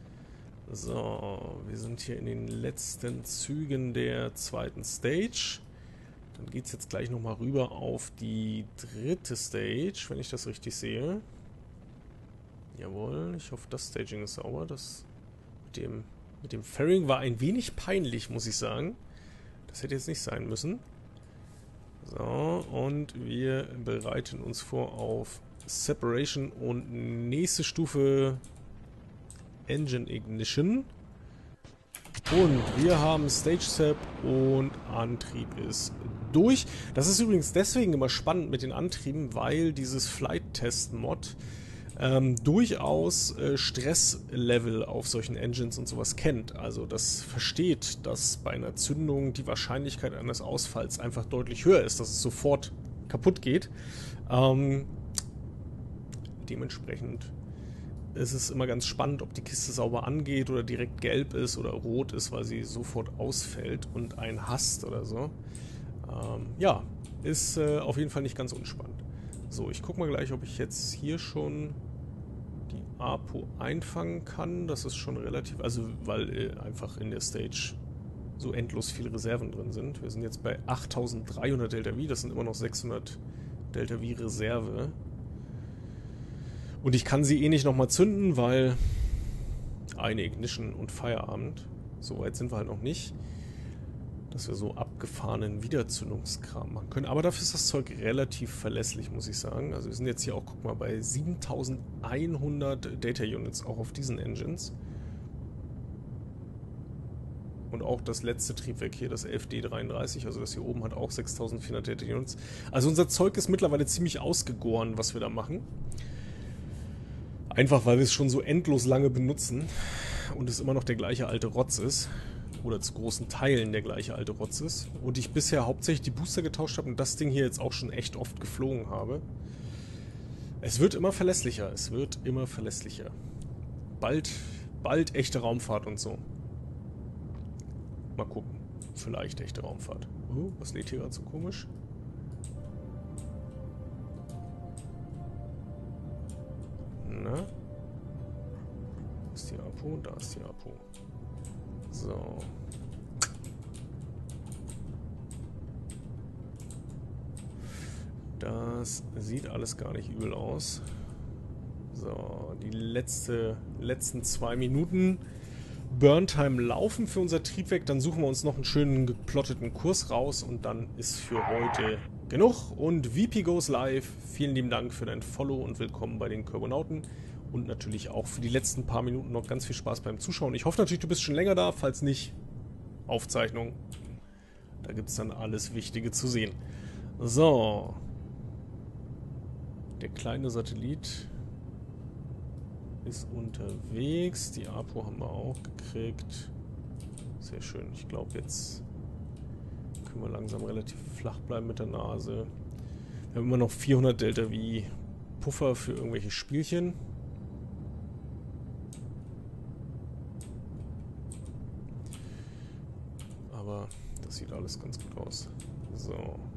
So, wir sind hier in den letzten Zügen der zweiten Stage. Dann geht es jetzt gleich nochmal rüber auf die dritte Stage, wenn ich das richtig sehe. Jawohl, ich hoffe, das Staging ist sauber. Das mit dem... Mit dem Fairing war ein wenig peinlich, muss ich sagen. Das hätte jetzt nicht sein müssen. So, und wir bereiten uns vor auf Separation und nächste Stufe Engine Ignition. Und wir haben Stage Sep und Antrieb ist durch. Das ist übrigens deswegen immer spannend mit den Antrieben, weil dieses Flight Test Mod Ähm, durchaus äh, Stresslevel auf solchen Engines und sowas kennt. Also das versteht, dass bei einer Zündung die Wahrscheinlichkeit eines Ausfalls einfach deutlich höher ist, dass es sofort kaputt geht. Ähm, dementsprechend ist es immer ganz spannend, ob die Kiste sauber angeht oder direkt gelb ist oder rot ist, weil sie sofort ausfällt und einen hasst oder so. Ähm, ja, ist äh, auf jeden Fall nicht ganz unspannend. So, ich gucke mal gleich, ob ich jetzt hier schon die A P O einfangen kann. Das ist schon relativ, also weil äh, einfach in der Stage so endlos viele Reserven drin sind. Wir sind jetzt bei achttausenddreihundert Delta V, das sind immer noch sechshundert Delta V Reserve. Und ich kann sie eh nicht nochmal zünden, weil eine Ignition und Feierabend. So weit sind wir halt noch nicht, dass wir so abgefahrenen Wiederzündungskram machen können. Aber dafür ist das Zeug relativ verlässlich, muss ich sagen. Also wir sind jetzt hier auch, guck mal, bei siebentausendeinhundert Data Units auch auf diesen Engines. Und auch das letzte Triebwerk hier, das elf D dreiunddreißig, also das hier oben hat auch sechstausendvierhundert Data Units. Also unser Zeug ist mittlerweile ziemlich ausgegoren, was wir da machen. Einfach, weil wir es schon so endlos lange benutzen und es immer noch der gleiche alte Rotz ist. Oder zu großen Teilen der gleiche alte Rotz ist. Und ich bisher hauptsächlich die Booster getauscht habe und das Ding hier jetzt auch schon echt oft geflogen habe. Es wird immer verlässlicher, es wird immer verlässlicher. Bald, bald echte Raumfahrt und so. Mal gucken. Vielleicht echte Raumfahrt. Oh, was lädt hier gerade so komisch? Na? Wo ist die Apo? Da ist die Apo. So. Das sieht alles gar nicht übel aus. So, die letzte, letzten zwei Minuten Burntime laufen für unser Triebwerk. Dann suchen wir uns noch einen schönen geplotteten Kurs raus und dann ist für heute genug. Und V P Goes Live, vielen lieben Dank für dein Follow und willkommen bei den Körbonauten. Und natürlich auch für die letzten paar Minuten noch ganz viel Spaß beim Zuschauen. Ich hoffe natürlich, du bist schon länger da, falls nicht, Aufzeichnung. Da gibt es dann alles Wichtige zu sehen. So. Der kleine Satellit ist unterwegs. Die Apo haben wir auch gekriegt. Sehr schön. Ich glaube, jetzt können wir langsam relativ flach bleiben mit der Nase. Wir haben immer noch vierhundert Delta V Puffer für irgendwelche Spielchen. Aber das sieht alles ganz gut aus. So.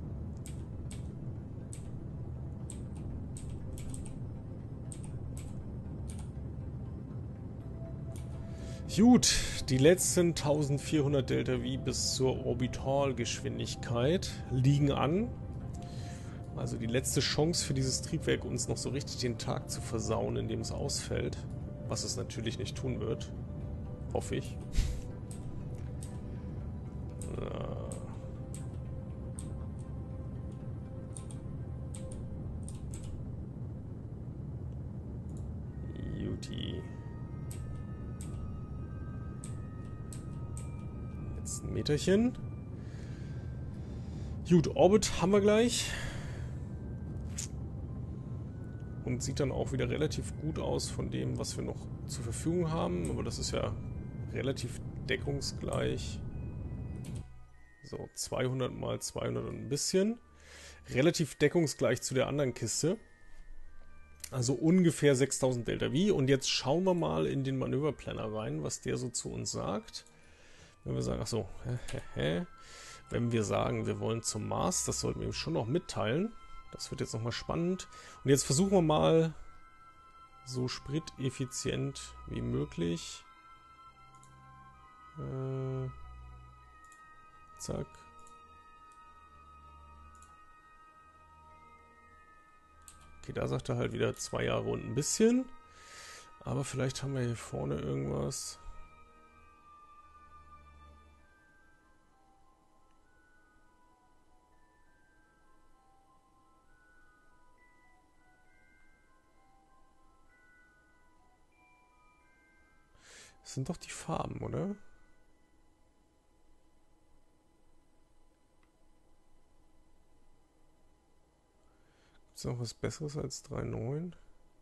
Gut, die letzten eintausendvierhundert Delta V bis zur Orbitalgeschwindigkeit liegen an. Also die letzte Chance für dieses Triebwerk, uns noch so richtig den Tag zu versauen, indem es ausfällt. Was es natürlich nicht tun wird. Hoffe ich. Juti. Jetzt ein Meterchen. Gut, Orbit haben wir gleich. Und sieht dann auch wieder relativ gut aus von dem, was wir noch zur Verfügung haben. Aber das ist ja relativ deckungsgleich. So, zweihundert mal zweihundert und ein bisschen. Relativ deckungsgleich zu der anderen Kiste. Also ungefähr sechstausend Delta V. Und jetzt schauen wir mal in den Manöverplanner rein, was der so zu uns sagt. Wenn wir sagen, achso, wenn wir sagen, wir wollen zum Mars, das sollten wir ihm schon noch mitteilen. Das wird jetzt nochmal spannend. Und jetzt versuchen wir mal so spriteffizient wie möglich. Äh, zack. Okay, da sagt er halt wieder zwei Jahre und ein bisschen. Aber vielleicht haben wir hier vorne irgendwas. Das sind doch die Farben, oder? Gibt es noch was Besseres als drei Komma neun?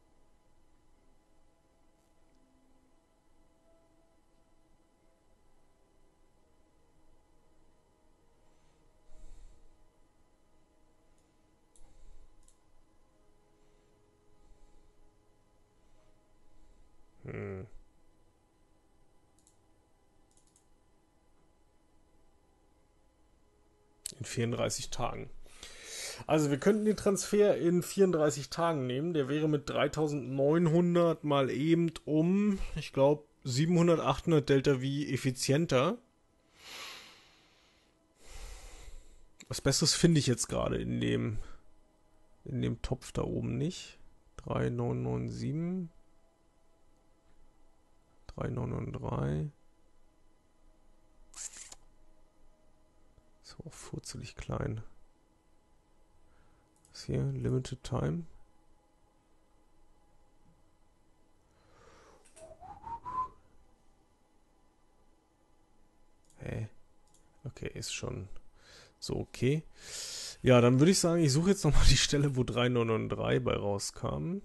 Hm. In vierunddreißig Tagen. Also wir könnten den Transfer in vierunddreißig Tagen nehmen. Der wäre mit dreitausendneunhundert mal eben um, ich glaube, siebenhundert, achthundert Delta V effizienter. Was Besseres finde ich jetzt gerade in dem in dem Topf da oben nicht. drei neun neun sieben. drei neun drei. Ist auch furzelig klein. Was hier? Limited Time. Hey. Okay, ist schon so okay. Ja, dann würde ich sagen, ich suche jetzt nochmal die Stelle, wo drei neun drei bei rauskam.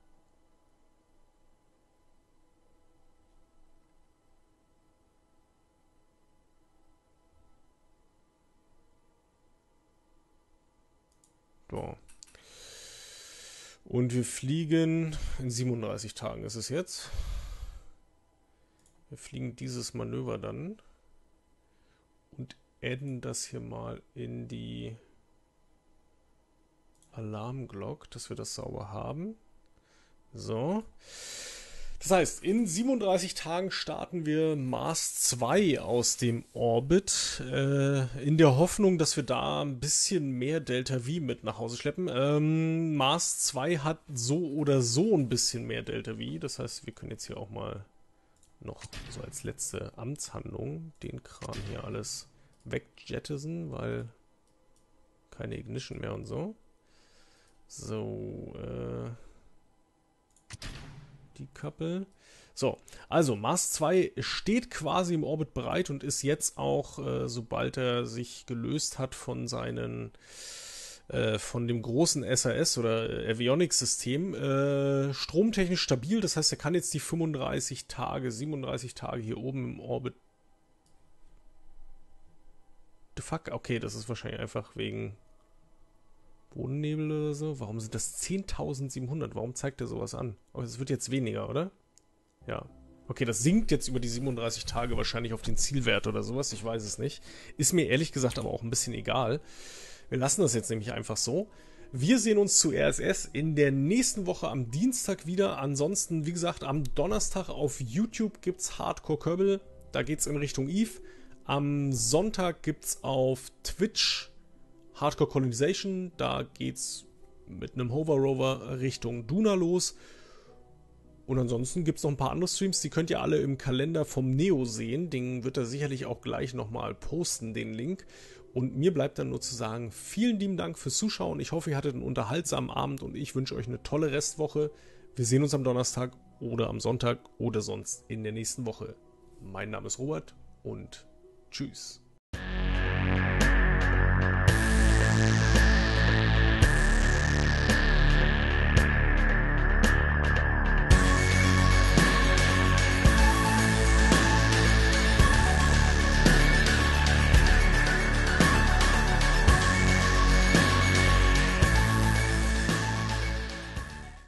So. Und wir fliegen in siebenunddreißig Tagen ist es jetzt. Wir fliegen dieses Manöver dann und adden das hier mal in die Alarmglock, dass wir das sauber haben. So. Das heißt, in siebenunddreißig Tagen starten wir Mars zwei aus dem Orbit, äh, in der Hoffnung, dass wir da ein bisschen mehr Delta V mit nach Hause schleppen. Ähm, Mars zwei hat so oder so ein bisschen mehr Delta V, das heißt, wir können jetzt hier auch mal noch so als letzte Amtshandlung den Kram hier alles wegjettisen, weil keine Ignition mehr und so. So, äh... die Kappel. So, also Mars zwei steht quasi im Orbit bereit und ist jetzt auch, äh, sobald er sich gelöst hat von seinen, äh, von dem großen S A S oder Avionics-System, äh, stromtechnisch stabil. Das heißt, er kann jetzt die fünfunddreißig Tage, siebenunddreißig Tage hier oben im Orbit. The fuck? Okay, das ist wahrscheinlich einfach wegen Bodennebel oder so. Warum sind das zehntausendsiebenhundert? Warum zeigt er sowas an? Aber es wird jetzt weniger, oder? Ja. Okay, das sinkt jetzt über die siebenunddreißig Tage wahrscheinlich auf den Zielwert oder sowas. Ich weiß es nicht. Ist mir ehrlich gesagt aber auch ein bisschen egal. Wir lassen das jetzt nämlich einfach so. Wir sehen uns zu R S S in der nächsten Woche am Dienstag wieder. Ansonsten, wie gesagt, am Donnerstag auf YouTube gibt es Hardcore Kerbal. Da geht es in Richtung Eve. Am Sonntag gibt es auf Twitch Hardcore Colonization, da geht's mit einem Hover Rover Richtung Duna los. Und ansonsten gibt es noch ein paar andere Streams, die könnt ihr alle im Kalender vom Neo sehen. Den wird er sicherlich auch gleich nochmal posten, den Link. Und mir bleibt dann nur zu sagen, vielen lieben Dank fürs Zuschauen. Ich hoffe, ihr hattet einen unterhaltsamen Abend und ich wünsche euch eine tolle Restwoche. Wir sehen uns am Donnerstag oder am Sonntag oder sonst in der nächsten Woche. Mein Name ist Robert und tschüss.